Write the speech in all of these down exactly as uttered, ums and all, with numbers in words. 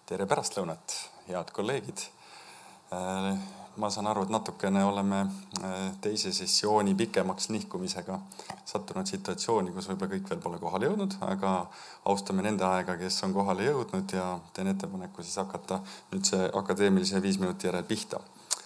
Tere pärastlõunat, head kolleegid. Ma saan aru, et natukene oleme teise sessiooni pikemaks nihkumisega sattunud situatsiooni, kus võib-olla kõik veel pole kohale jõudnud, aga austame nende aega, kes on kohale jõudnud ja teen ettepaneku siis hakata nüüd see akadeemilise viis minuti järel pihta.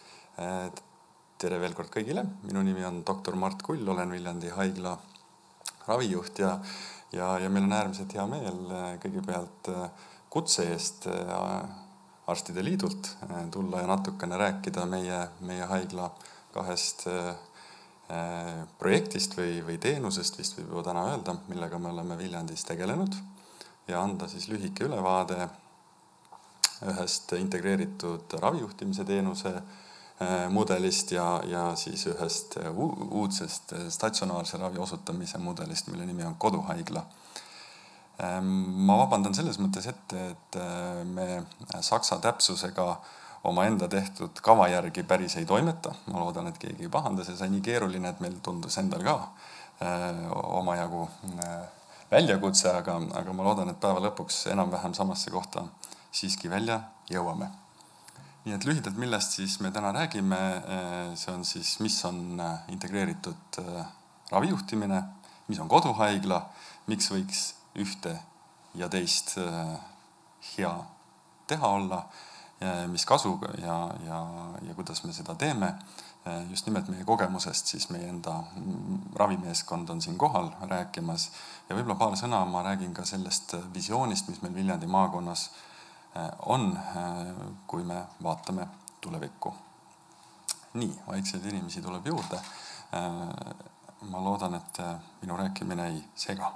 Tere veel kord kõigile. Minu nimi on doktor Mart Kull, olen Viljandi haigla ravijuht ja, ja, ja meil on äärmiselt hea meel kõigepealt kutse eest Arstide Liidult tulla ja natukene rääkida meie, meie haigla kahest projektist või, või teenusest, vist võib juba täna öelda, millega me oleme Viljandis tegelenud ja anda siis lühike ülevaade ühest integreeritud ravijuhtimise teenuse mudelist ja, ja siis ühest uudsest statsionaarse ravi osutamise mudelist, mille nimi on koduhaigla. Ma vabandan selles mõttes ette, et me saksa täpsusega oma enda tehtud kava järgi päris ei toimeta. Ma loodan, et keegi ei pahanda, see sai nii keeruline, et meil tundus endal ka omajagu väljakutse, aga, aga ma loodan, et päeva lõpuks enam-vähem samasse kohta siiski välja jõuame. Nii et lühidalt, millest siis me täna räägime, see on siis, mis on integreeritud ravijuhtimine, mis on koduhaigla, miks võiks ühte ja teist hea teha olla, mis kasu ja, ja, ja kuidas me seda teeme. Just nimelt meie kogemusest, siis meie enda ravimeeskond on siin kohal rääkimas ja võib-olla paar sõna ma räägin ka sellest visioonist, mis meil Viljandi maakonnas on, kui me vaatame tulevikku. Nii, vaikseid inimesi tuleb juurde. Ma loodan, et minu rääkimine ei sega.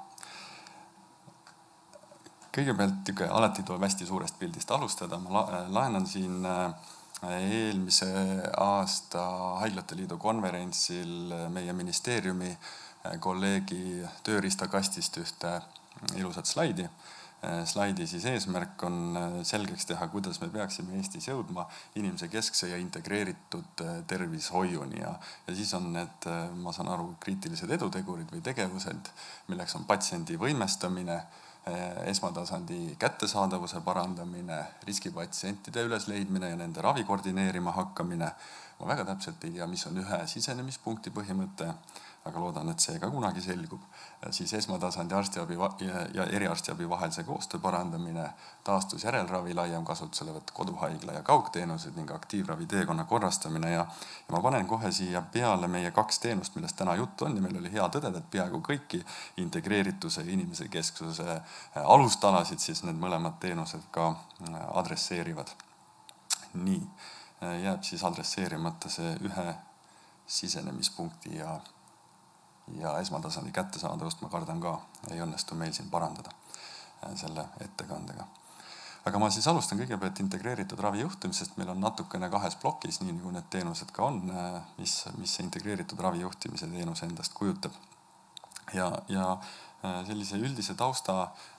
Kõigepealt alati tuleb hästi suurest pildist alustada. Ma laenan siin eelmise aasta Haiglate Liidu konverentsil meie ministeeriumi kolleegi tööriistakastist ühte ilusat slaidi. Slaidi siis eesmärk on selgeks teha, kuidas me peaksime Eestis jõudma inimese keskse ja integreeritud tervishoiuni. Ja, ja siis on need, ma saan aru, kriitilised edutegurid või tegevused, milleks on patsiendi võimestamine, esmatasandi kättesaadavuse parandamine, riskipatsientide ülesleidmine ja nende ravi koordineerima hakkamine. Ma väga täpselt ei tea, mis on ühe sisenemispunkti põhimõte, aga loodan, et see ka kunagi selgub. Siis esmatasandi arstiabi ja eriarstiabi vahelise koostöö parandamine, taastus järelravi laiem kasutuselevõtt, koduhaigla ja kaugteenused ning aktiivravi teekonna korrastamine. Ja, ja ma panen kohe siia peale meie kaks teenust, millest täna juttu on ja meil oli hea tõdeda, et peaaegu kõiki integreerituse ja inimese kesksuse alustalasid siis need mõlemad teenused ka adresseerivad. Nii, jääb siis adresseerimata see ühe sisenemispunkti ja ja esmatasandi kättesaadavust ma kardan ka ei õnnestu meil siin parandada selle ettekandega. Aga ma siis alustan kõigepealt integreeritud ravijuhtimisest. Meil on natukene kahes plokis, nii nagu need teenused ka on, mis, mis see integreeritud ravijuhtimise teenus endast kujutab. Ja, ja sellise üldise tausta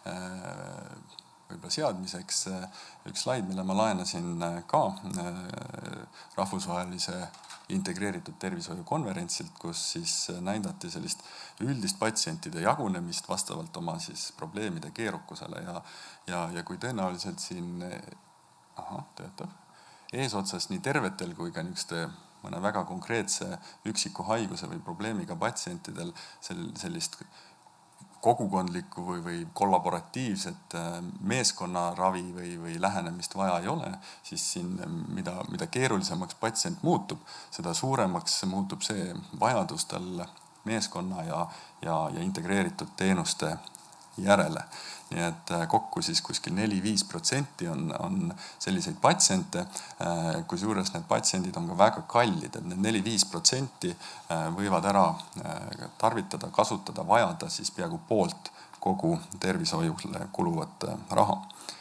võib-olla seadmiseks üks slaid, mille ma laenasin ka rahvusvahelise integreeritud tervishoiu konverentsilt, kus siis näidati sellist üldist patsientide jagunemist vastavalt oma siis probleemide keerukusele ja, ja, ja kui tõenäoliselt siin aha, töötab, eesotsas nii tervetel kui ka niisuguste mõne väga konkreetse üksiku haiguse või probleemiga patsientidel sellist kogukondlikku või, või kollaboratiivset meeskonnaravi või, või lähenemist vaja ei ole, siis siin mida, mida keerulisemaks patsient muutub, seda suuremaks muutub see vajadus tal meeskonna ja, ja, ja integreeritud teenuste järele. Nii et kokku siis kuskil neli kuni viis protsenti on, on selliseid patsiente, kui suures need patsiendid on ka väga kallid, et need neli kuni viis protsenti võivad ära tarvitada, kasutada, vajada siis peaaegu poolt kogu tervishoiule kuluvat raha.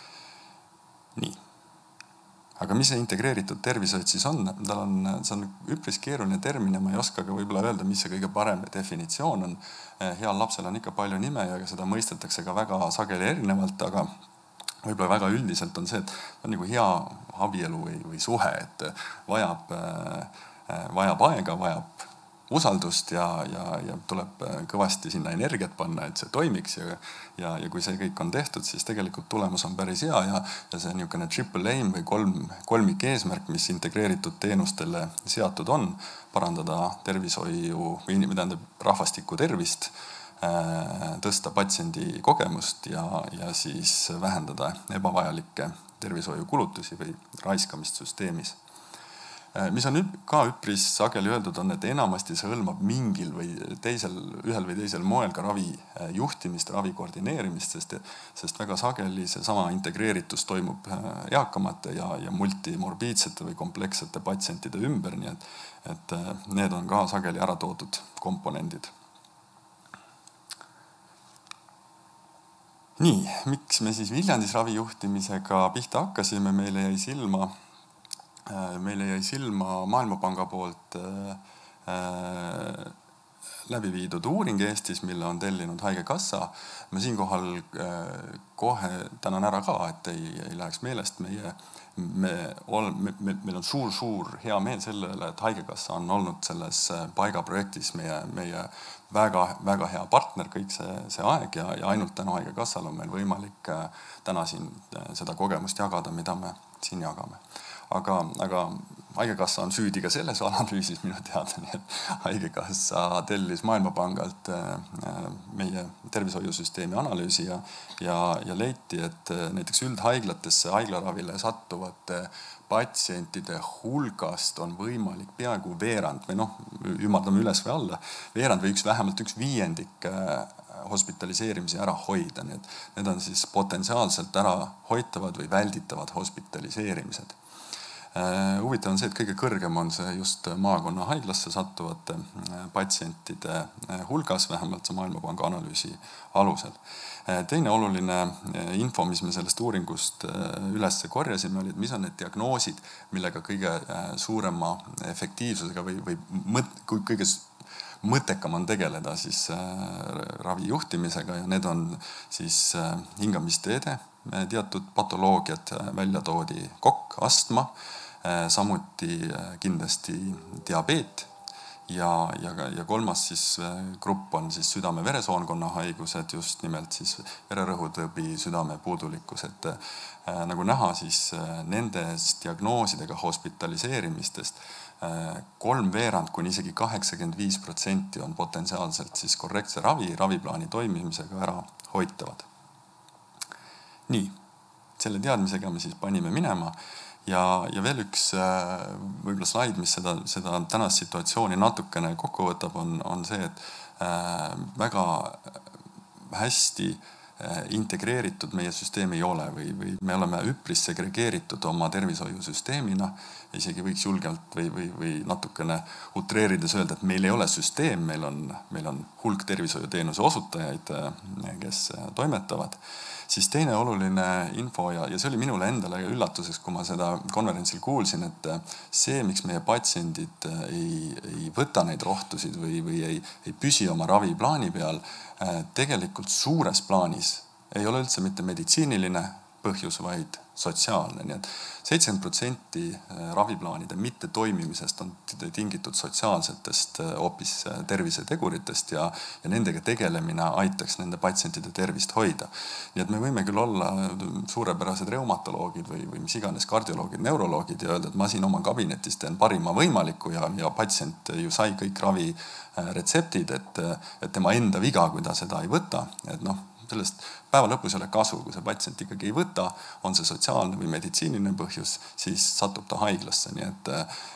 Nii. Aga mis see integreeritud tervishoid siis on? Tal on, see on üpris keeruline termin ja ma ei oska ka võib-olla öelda, mis see kõige parem definitsioon on. Heal lapsel on ikka palju nime ja seda mõistetakse ka väga sageli erinevalt, aga võib-olla väga üldiselt on see, et on nagu hea abielu või, või suhe, et vajab, vajab aega, vajab usaldust ja, ja, ja tuleb kõvasti sinna energiat panna, et see toimiks ja, ja, ja kui see kõik on tehtud, siis tegelikult tulemus on päris hea ja, ja see niisugune triple aim või kolm, kolmik eesmärk, mis integreeritud teenustele seatud on, parandada tervishoiu või tähendab rahvastiku tervist, tõsta patsiendi kogemust ja, ja siis vähendada ebavajalikke tervishoiukulutusi või raiskamist süsteemis. Mis on ka üpris sageli öeldud on, et enamasti see hõlmab mingil või teisel, ühel või teisel moel ka ravi juhtimist, ravi koordineerimist, sest, sest väga sageli see sama integreeritus toimub eakamate ja, ja multimorbiidsete või komplekssete patsientide ümber, nii et, et need on ka sageli ära toodud komponendid. Nii, miks me siis Viljandis ravijuhtimisega pihta hakkasime, meile jäi silma, meile jäi silma Maailmapanga poolt läbi viidud uuring Eestis, mille on tellinud Haigekassa. Ma siinkohal kohe tänan ära ka, et ei, ei läheks meelest meie, me, me, me, meil on suur-suur hea meel sellele, et Haigekassa on olnud selles paigaprojektis meie, meie väga, väga hea partner kõik see, see aeg ja, ja ainult tänu Haigekassal on meil võimalik täna siin seda kogemust jagada, mida me siin jagame. Aga, aga Haigekassa on süüdi ka selles analüüsis minu teada, nii et Haigekassa tellis Maailmapangalt meie tervishoiusüsteemi analüüsi ja, ja, ja leiti, et näiteks üldhaiglatesse haiglaravile sattuvate patsientide hulgast on võimalik peaaegu veerand või noh, ümardame üles või alla, veerand või üks, vähemalt üks viiendik hospitaliseerimisi ära hoida. Need, need on siis potentsiaalselt ära hoitavad või välditavad hospitaliseerimised. Huvitav on see, et kõige kõrgem on see just maakonna haiglasse sattuvate patsientide hulgas, vähemalt see Maailmapanga analüüsi alusel. Teine oluline info, mis me sellest uuringust üles korjasime, oli, et mis on need diagnoosid, millega kõige suurema efektiivsusega või, või mõt, kõige mõttekam on tegeleda siis ravi juhtimisega ja need on siis hingamisteede, teatud patoloogiad välja toodi kokk, astma, samuti kindlasti diabeet ja, ja, ja kolmas siis grupp on siis südame-veresoonkonna haigused, just nimelt siis vererõhutõbi, südame puudulikkus, et äh, nagu näha, siis äh, nendes diagnoosidega hospitaliseerimistest äh, kolm veerand kuni isegi kaheksakümmend viis protsenti on potentsiaalselt siis korrektse ravi, raviplaani toimimisega ära hoitavad. Nii, selle teadmisega me siis panime minema. Ja, ja veel üks võib-olla slaid, mis seda, seda tänast situatsiooni natukene kokku võtab, on, on see, et äh, väga hästi äh, integreeritud meie süsteem ei ole või, või me oleme üpris segregeeritud oma tervishoiusüsteemina, isegi võiks julgelt või, või, või natukene utreerides öelda, et meil ei ole süsteem, meil on, meil on hulk tervishoiuteenuse osutajaid, kes toimetavad. Siis teine oluline info ja, ja see oli minule endale üllatuseks, kui ma seda konverentsil kuulsin, et see, miks meie patsiendid ei, ei võta neid rohtusid või, või ei, ei püsi oma raviplaani peal, tegelikult suures plaanis ei ole üldse mitte meditsiiniline põhjus, vaid sotsiaalne. Nii et seitsekümmend protsenti raviplaanide mitte toimimisest on tingitud sotsiaalsetest hoopis terviseteguritest ja, ja nendega tegelemine aitaks nende patsientide tervist hoida. Nii et me võime küll olla suurepärased reumatoloogid või, või mis iganes kardioloogid, neuroloogid ja öelda, et ma siin oma kabinetis teen parima võimaliku ja, ja patsient ju sai kõik raviretseptid, et, et tema enda viga, kui ta seda ei võta, et noh, sellest päeva lõpus ei ole kasu, kui see patsient ikkagi ei võta, on see sotsiaalne või meditsiiniline põhjus, siis satub ta haiglasse. Nii et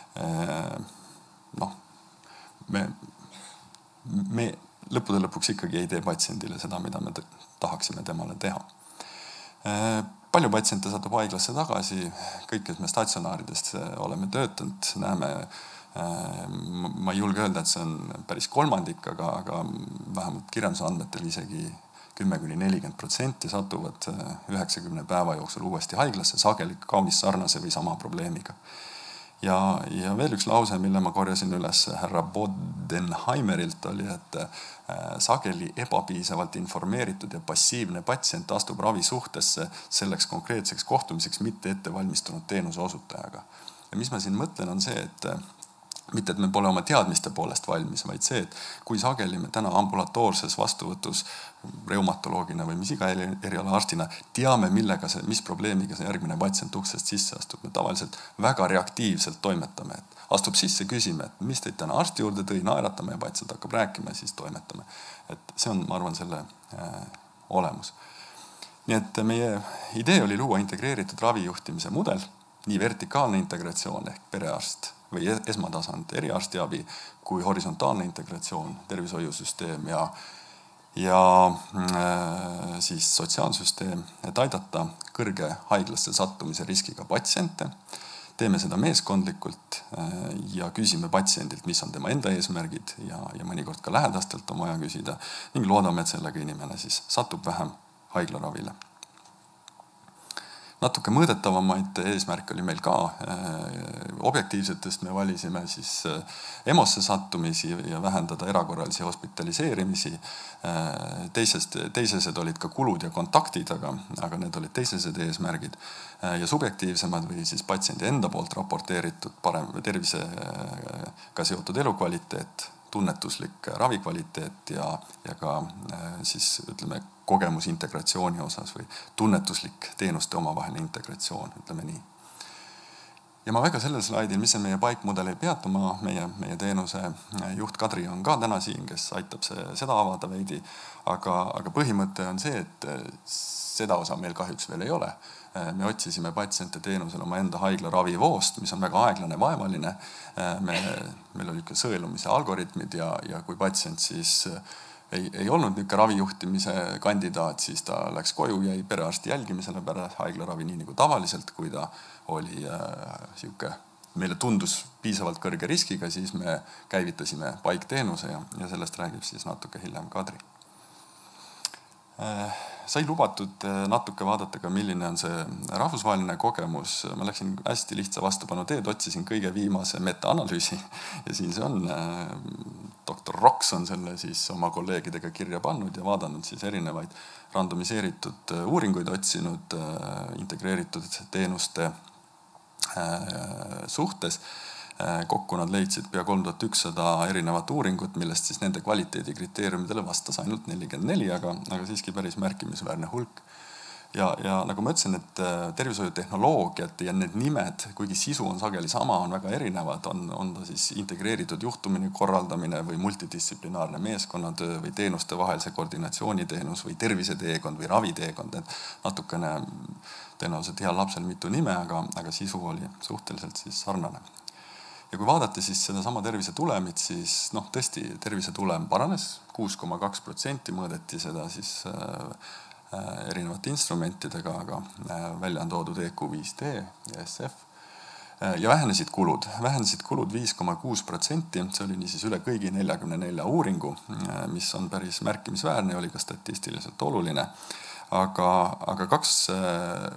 noh, me, me lõppude lõpuks ikkagi ei tee patsiendile seda, mida me tahaksime temale teha. Palju patsiente satub haiglasse tagasi, kõik, kes me statsionaaridest oleme töötanud, näeme, ma ei julge öelda, et see on päris kolmandik, aga, aga vähemalt kirjanduse andmetel isegi kümme kuni nelikümmend protsenti satuvad üheksakümne päeva jooksul uuesti haiglasse, sageli kaunis sarnase või sama probleemiga. Ja, ja veel üks lause, mille ma korjasin üles härra Bodenheimerilt oli, et sageli ebapiisavalt informeeritud ja passiivne patsient astub ravi suhtesse selleks konkreetseks kohtumiseks mitte ettevalmistunud teenuse osutajaga. Ja mis ma siin mõtlen on see, et mitte, et me pole oma teadmiste poolest valmis, vaid see, et kui sageli me täna ambulatoorses vastuvõtus reumatoloogina või mis iga eriala arstina teame, millega see, mis probleemiga see järgmine patsient uksest sisse astub. Me tavaliselt väga reaktiivselt toimetame, et astub sisse, küsime, et mis teid täna arsti juurde tõi, naeratame ja patsient hakkab rääkima ja siis toimetame. Et see on, ma arvan, selle äh, olemus. Nii et meie idee oli luua integreeritud ravijuhtimise mudel, nii vertikaalne integratsioon ehk perearst või esmatasand eriarstiabi kui horisontaalne integratsioon, tervishoiusüsteem ja, ja äh, siis sotsiaalsüsteem, et aidata kõrge haiglasse sattumise riskiga patsiente. Teeme seda meeskondlikult äh, ja küsime patsiendilt, mis on tema enda eesmärgid ja, ja mõnikord ka lähedastelt on vaja küsida ning loodame, et sellega inimene siis satub vähem haiglaravile. Natuke mõõdetavamaid eesmärke oli meil ka. Objektiivsetest me valisime siis EMO-sse sattumisi ja vähendada erakorralisi hospitaliseerimisi. Teisest, teisesed olid ka kulud ja kontaktid, aga, aga need olid teisesed eesmärgid. Ja subjektiivsemad või siis patsiendi enda poolt raporteeritud parem tervisega seotud elukvaliteet, tunnetuslik ravikvaliteet ja, ja ka siis ütleme kogemus integratsiooni osas või tunnetuslik teenuste omavaheline integratsioon, ütleme nii. Ja ma väga sellel slaidil, mis on meie paikmudel, ei peatuma, meie, meie teenuse juht Kadri on ka täna siin, kes aitab see, seda avada veidi, aga, aga põhimõte on see, et seda osa meil kahjuks veel ei ole. Me otsisime patsiente teenusel oma enda haigla ravivoost, mis on väga aeglane, vaevaline. Me, meil oli ikka sõelumise algoritmid ja, ja kui patsient siis ei, ei olnud niisugune ravijuhtimise kandidaat, siis ta läks koju, jäi perearsti jälgimisele pärast haiglaravi nii nagu tavaliselt, kui ta oli äh, siuke, meile tundus piisavalt kõrge riskiga, siis me käivitasime paikteenuse ja, ja sellest räägib siis natuke hiljem Kadri. Äh, sai lubatud natuke vaadata ka, milline on see rahvusvaheline kogemus. Ma läksin hästi lihtsa vastupanu teed, otsisin kõige viimase meta-analüüsi ja siin see on. doktor Roks on selle siis oma kolleegidega kirja pannud ja vaadanud siis erinevaid randomiseeritud uuringuid, otsinud integreeritud teenuste suhtes. Kokku nad leidsid pea kolm tuhat ükssada erinevat uuringut, millest siis nende kvaliteedikriteeriumidele vastas ainult nelikümmend neli, aga, aga siiski päris märkimisväärne hulk. Ja, ja nagu ma ütlesin, et tervishoiutehnoloogiad ja need nimed, kuigi sisu on sageli sama, on väga erinevad, on, on ta siis integreeritud juhtumine korraldamine või multidistsiplinaarne meeskonnatöö või teenuste vahelise koordinatsiooniteenus või terviseteekond või raviteekond. Et natukene tõenäoliselt heal lapsel mitu nime, aga, aga sisu oli suhteliselt siis sarnane. Ja kui vaadati siis seda sama tervise tulemit, siis noh, tõesti tervise tulem paranes, kuus koma kaks protsenti mõõdeti seda siis äh, erinevate instrumentidega, aga äh, välja on toodud E Q viis D ja S F. Äh, ja vähenesid kulud. Vähenesid kulud viis koma kuus protsenti, see oli nii siis üle kõigi neljakümne nelja uuringu, äh, mis on päris märkimisväärne ja oli ka statistiliselt oluline. Aga, aga kaks äh,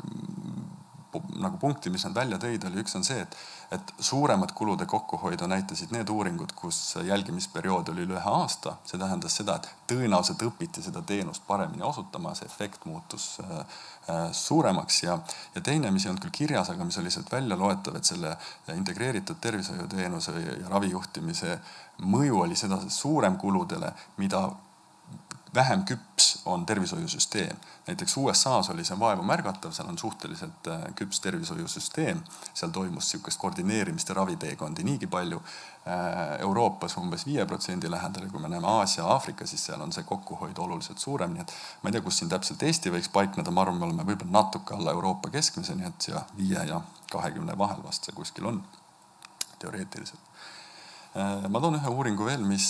nagu punkti, mis nad välja tõid, oli üks on see, et, et suuremad kulude kokkuhoidu näitasid need uuringud, kus jälgimisperiood oli üle ühe aasta. See tähendas seda, et tõenäoliselt õpiti seda teenust paremini osutama, see efekt muutus äh, suuremaks. Ja, ja teine, mis ei olnud küll kirjas, aga mis oli sealt välja loetav, et selle integreeritud tervishoiuteenuse ja ravijuhtimise mõju oli seda suurem kuludele, mida vähem küps on tervishoiusüsteem. Näiteks U S A-s oli see vaevu märgatav, seal on suhteliselt küps tervishoiusüsteem, seal toimus niisugust koordineerimist ja raviteekondi niigi palju. Euroopas umbes viie protsendi lähedal, kui me näeme Aasia ja Aafrika, siis seal on see kokkuhoid oluliselt suurem. Nii et ma ei tea, kus siin täpselt Eesti võiks paikneda, ma arvan, me oleme võib-olla natuke alla Euroopa keskmise, nii et siia viie ja kahekümne vahel vast see kuskil on teoreetiliselt. Ma toon ühe uuringu veel, mis,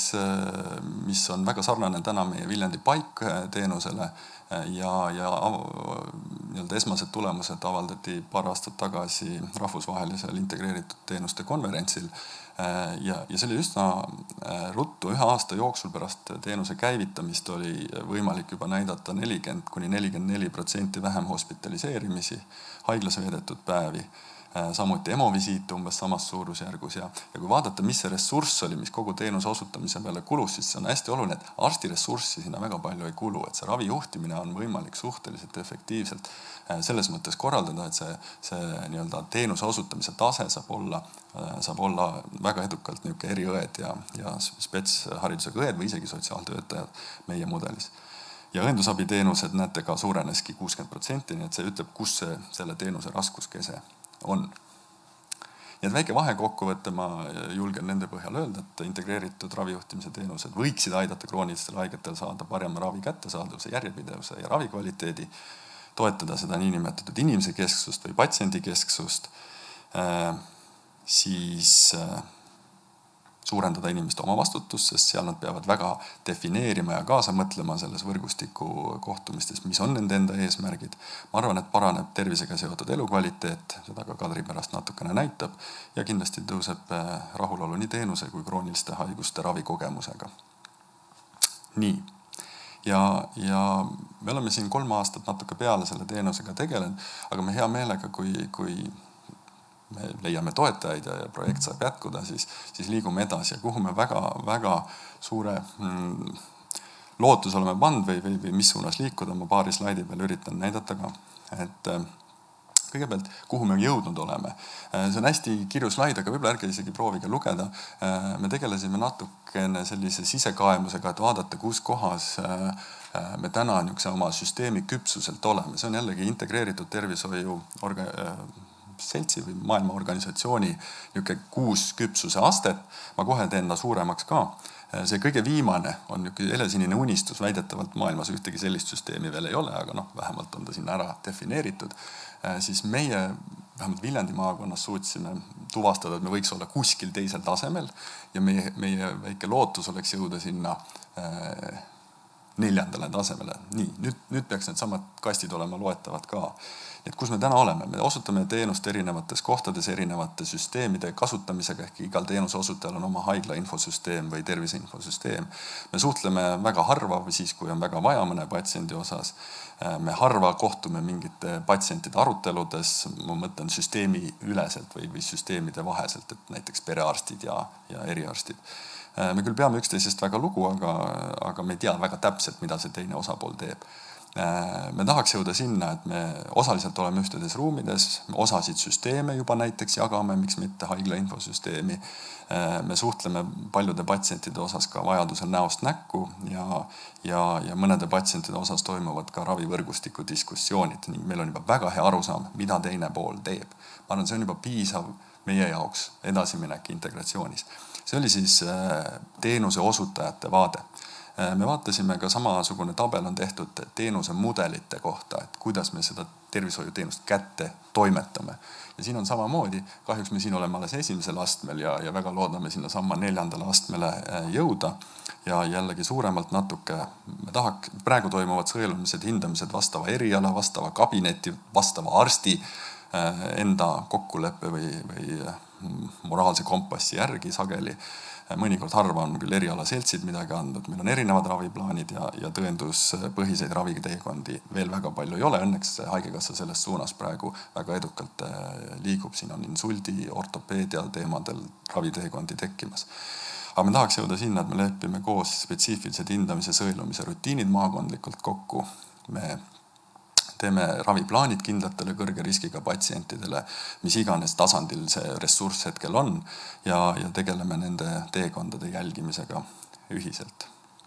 mis on väga sarnane täna meie Viljandi paikteenusele ja, ja nii-öelda esmased tulemused avaldati paar aastat tagasi rahvusvahelisel integreeritud teenuste konverentsil. Ja, ja see oli üsna ruttu, ühe aasta jooksul pärast teenuse käivitamist oli võimalik juba näidata nelikümmend kuni nelikümmend neli protsenti vähem hospitaliseerimisi, haiglas veedetud päevi. samuti emovisiit umbes samas suurusjärgus ja, ja kui vaadata, mis see ressurss oli, mis kogu teenuse osutamise peale kulus, siis see on hästi oluline, et arsti ressurssi sinna väga palju ei kulu, et see ravijuhtimine on võimalik suhteliselt efektiivselt selles mõttes korraldada, et see, see nii-öelda teenuse osutamise tase saab olla, saab olla väga edukalt niisugune eriõed ja, ja spetsharidusega õed või isegi sotsiaaltöötajad meie mudelis. Ja õendusabiteenused näete ka suureneski kuuskümmend protsenti, nii et see ütleb, kus see, selle teenuse raskuskese on. Nii et väike vahekokkuvõtte ma julgen nende põhjal öelda, et integreeritud ravijuhtimise teenused võiksid aidata kroonilistel haigetel saada parema ravi kättesaadavuse, järjepidevuse ja ravikvaliteedi, toetada seda niinimetatud inimese kesksust või patsiendi kesksust, siis suurendada inimeste omavastutust, sest seal nad peavad väga defineerima ja kaasa mõtlema selles võrgustiku kohtumistes, mis on nende enda eesmärgid. Ma arvan, et paraneb tervisega seotud elukvaliteet, seda ka Kadri pärast natukene näitab, ja kindlasti tõuseb rahulolu nii teenuse kui krooniliste haiguste ravikogemusega. Nii. Ja, ja me oleme siin kolm aastat natuke peale selle teenusega tegelenud, aga me hea meelega, kui, kui me leiame toetajaid ja projekt saab jätkuda, siis, siis liigume edasi ja kuhu me väga, väga suure mm, lootus oleme pannud või, või, või mis suunas liikuda, ma paari slaidi peal üritan näidata ka, et kõigepealt, kuhu me jõudnud oleme. See on hästi kirju slaid, aga võib-olla ärge isegi proovige lugeda. Me tegelesime natukene sellise sisekaemusega, et vaadata, kus kohas me täna niisuguse oma süsteemi küpsuselt oleme. See on jällegi integreeritud tervishoiu orga, seltsi või maailmaorganisatsiooni niisugune kuus küpsuse astet. Ma kohe teen ta suuremaks ka. See kõige viimane on niisugune helesinine unistus, väidetavalt maailmas ühtegi sellist süsteemi veel ei ole, aga noh, vähemalt on ta sinna ära defineeritud. Siis meie, vähemalt Viljandi maakonnas suutsime tuvastada, et me võiks olla kuskil teisel tasemel ja meie, meie väike lootus oleks jõuda sinna äh, neljandale tasemele. Nii, nüüd, nüüd peaks need samad kastid olema loetavad ka. Et kus me täna oleme? Me osutame teenust erinevates kohtades, erinevate süsteemide kasutamisega, ehk igal teenuse osutajal on oma haigla infosüsteem või tervise infosüsteem. Me suhtleme väga harva või siis, kui on väga vaja mõne patsiendi osas. Me harva kohtume mingite patsientide aruteludes, ma mõtlen süsteemi üleselt või, või süsteemide vaheselt, et näiteks perearstid ja, ja eriarstid. Me küll peame üksteisest väga lugu, aga, aga me ei tea väga täpselt, mida see teine osapool teeb. Me tahaks jõuda sinna, et me osaliselt oleme ühtedes ruumides, osasid süsteeme juba näiteks jagame, miks mitte haigla infosüsteemi. Me suhtleme paljude patsientide osas ka vajadusel näost näkku ja, ja, ja mõnede patsientide osas toimuvad ka ravivõrgustiku diskussioonid ning meil on juba väga hea arusaam, mida teine pool teeb. Ma arvan, see on juba piisav meie jaoks edasiminek integratsioonis. See oli siis teenuse osutajate vaade. Me vaatasime ka samasugune tabel on tehtud teenuse mudelite kohta, et kuidas me seda tervishoiuteenust kätte toimetame. Ja siin on samamoodi, kahjuks me siin oleme alles esimesel astmel ja, ja väga loodame sinna samma neljandale astmele jõuda ja jällegi suuremalt natuke. Me tahaks, praegu toimuvad sõelumised, hindamised vastava eriala, vastava kabineti, vastava arsti enda kokkuleppe või, või moraalse kompassi järgi sageli. Mõnikord harva on küll eriala seltsid midagi andnud. Meil on erinevad raviplaanid ja, ja tõenduspõhiseid raviteekondi veel väga palju ei ole. Õnneks haigekassa selles suunas praegu väga edukalt liigub. Siin on insuldi, ortopeedia teemadel raviteekondi tekkimas. Aga me tahaks jõuda sinna, et me lepime koos spetsiifilised hindamise sõelumise rutiinid maakondlikult kokku. Me teeme raviplaanid kindlatele kõrge riskiga patsientidele, mis iganes tasandil see ressurss hetkel on ja, ja tegeleme nende teekondade jälgimisega ühiselt.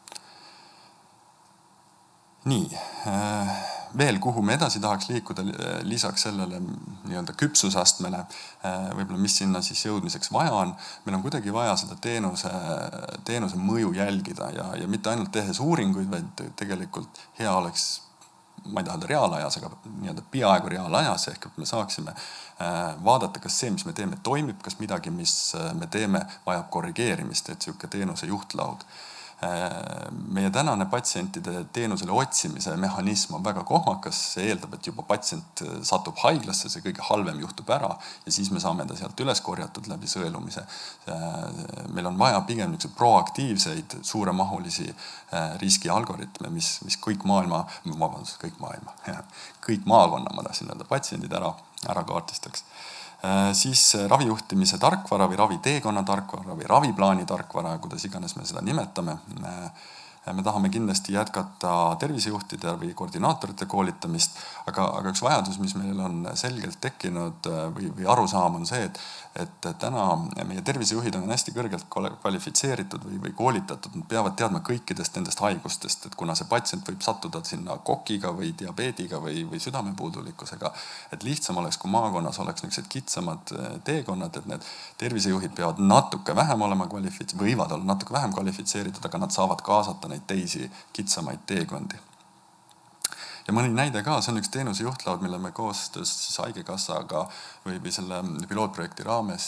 Nii, veel kuhu me edasi tahaks liikuda lisaks sellele nii-öelda küpsusastmele, võib-olla mis sinna siis jõudmiseks vaja on. Meil on kuidagi vaja seda teenuse, teenuse mõju jälgida ja, ja mitte ainult tehes uuringuid, vaid tegelikult hea oleks ma ei taha reaalajas, aga nii-öelda peaaegu reaalajas, ehk et me saaksime vaadata, kas see, mis me teeme, toimib, kas midagi, mis me teeme, vajab korrigeerimist, et sihuke teenuse juhtlaud. Meie tänane patsientide teenusele otsimise mehhanism on väga kohmakas, see eeldab, et juba patsient satub haiglasse, see kõige halvem juhtub ära ja siis me saame ta sealt üles korjatud läbi sõelumise. Meil on vaja pigem niisuguse proaktiivseid, suuremahulisi riskialgoritme, mis, mis kõik maailma, vabandust, kõik maailma, kõik maakonna, ma tahtsin öelda, patsiendid ära, ära kaartistaks. Siis ravijuhtimise tarkvara või raviteekonna tarkvara või raviplaani tarkvara, kuidas iganes me seda nimetame. Me tahame kindlasti jätkata tervisejuhtide või koordinaatorite koolitamist, aga, aga üks vajadus, mis meil on selgelt tekkinud või, või arusaam on see, et, et täna meie tervisejuhid on hästi kõrgelt kvalifitseeritud või, või koolitatud, nad peavad teadma kõikidest nendest haigustest, et kuna see patsient võib sattuda sinna kokiga või diabeediga või, või südamepuudulikkusega, et lihtsam oleks, kui maakonnas oleks niisugused kitsamad teekonnad, et need tervisejuhid peavad natuke vähem olema kvalifitseeritud, võivad olla natuke vähem kvalifitseeritud, aga nad saavad kaasata neid teisi kitsamaid teekondi. Ja mõni näide ka, see on üks teenuse juhtlaud, mille me koostöös siis Haigekassaga või, või selle pilootprojekti raames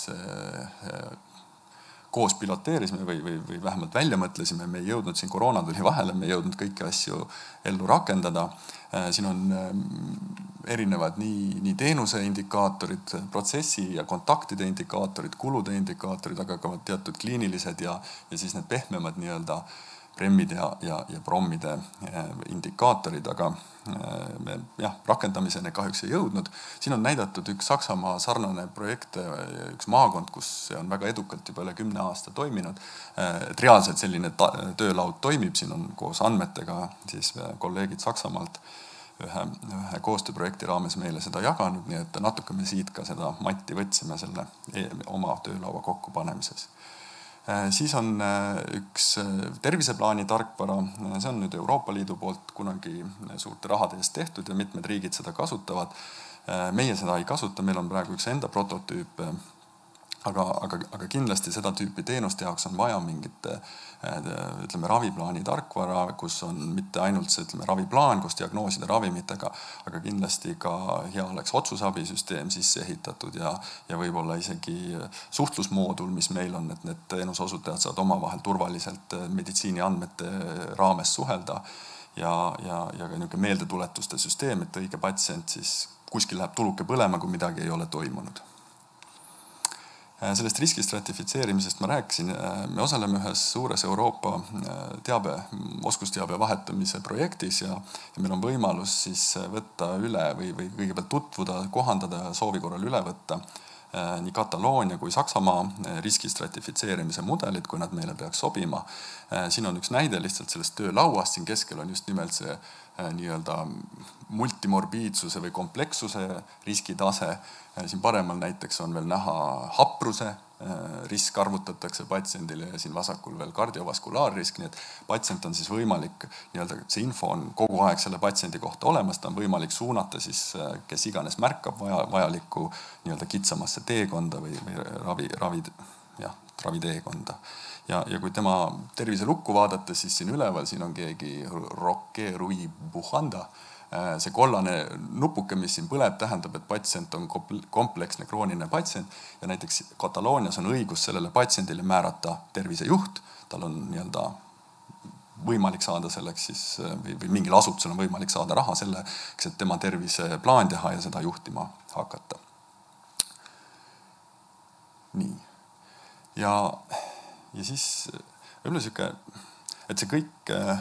koos piloteerisime või, või, või vähemalt välja mõtlesime. Me ei jõudnud siin, koroona tuli vahele, me ei jõudnud kõiki asju ellu rakendada. Siin on erinevad nii, nii teenuse indikaatorid, protsessi ja kontaktide indikaatorid, kulude indikaatorid, aga ka teatud kliinilised ja, ja siis need pehmemad nii-öelda premmid ja, ja, ja prommide indikaatorid, aga me jah, rakendamiseni kahjuks ei jõudnud. Siin on näidatud üks Saksamaa sarnane projekt, üks maakond, kus see on väga edukalt juba üle kümne aasta toiminud. Et reaalselt selline töölaud toimib, siin on koos andmetega siis kolleegid Saksamaalt ühe, ühe koostööprojekti raames meile seda jaganud, nii et natuke me siit ka seda matti võtsime selle oma töölaua kokkupanemises. Siis on üks terviseplaani tarkvara, see on nüüd Euroopa Liidu poolt kunagi suurte rahade eest tehtud ja mitmed riigid seda kasutavad. Meie seda ei kasuta, meil on praegu üks enda prototüüp, aga, aga, aga kindlasti seda tüüpi teenuste jaoks on vaja mingit ütleme, raviplaani tarkvara, kus on mitte ainult see ütleme, raviplaan, kus diagnoosida ravimitega, aga kindlasti ka hea oleks otsusabisüsteem sisse ehitatud ja, ja võib-olla isegi suhtlusmoodul, mis meil on, et need teenusosutajad saavad omavahel turvaliselt meditsiini andmete raames suhelda ja, ja, ja ka niisugune meeldetuletuste süsteem, et õige patsient siis kuskil läheb tuluke põlema, kui midagi ei ole toimunud. Sellest riskistratifitseerimisest ma rääkisin, me osaleme ühes suures Euroopa teabe, oskusteabe vahetamise projektis ja, ja meil on võimalus siis võtta üle või, või kõigepealt tutvuda, kohandada ja soovi korral üle võtta nii Kataloonia kui Saksamaa riskistratifitseerimise mudelid, kui nad meile peaks sobima. Siin on üks näide lihtsalt sellest töölauast, siin keskel on just nimelt see nii-öelda multimorbiidsuse või komplekssuse riskitase. Siin paremal näiteks on veel näha hapruse risk arvutatakse patsiendile ja siin vasakul veel kardiovaskulaarrisk, nii et patsient on siis võimalik, nii-öelda see info on kogu aeg selle patsiendi kohta olemas, ta on võimalik suunata siis, kes iganes märkab vaja, vajalikku nii-öelda kitsamasse teekonda või, või ravi, ravi, jah, raviteekonda. Ja, ja kui tema tervise lukku vaadata, siis siin üleval siin on keegi Roque Rui Bujanda. See kollane nupuke, mis siin põleb, tähendab, et patsient on kompleksne krooniline patsient ja näiteks Kataloonias on õigus sellele patsiendile määrata tervisejuht, tal on nii-öelda võimalik saada selleks siis, või, või mingil asutusel on võimalik saada raha selleks, et tema terviseplaan teha ja seda juhtima hakata. Nii. Ja, ja siis võib-olla siuke, et see kõik äh,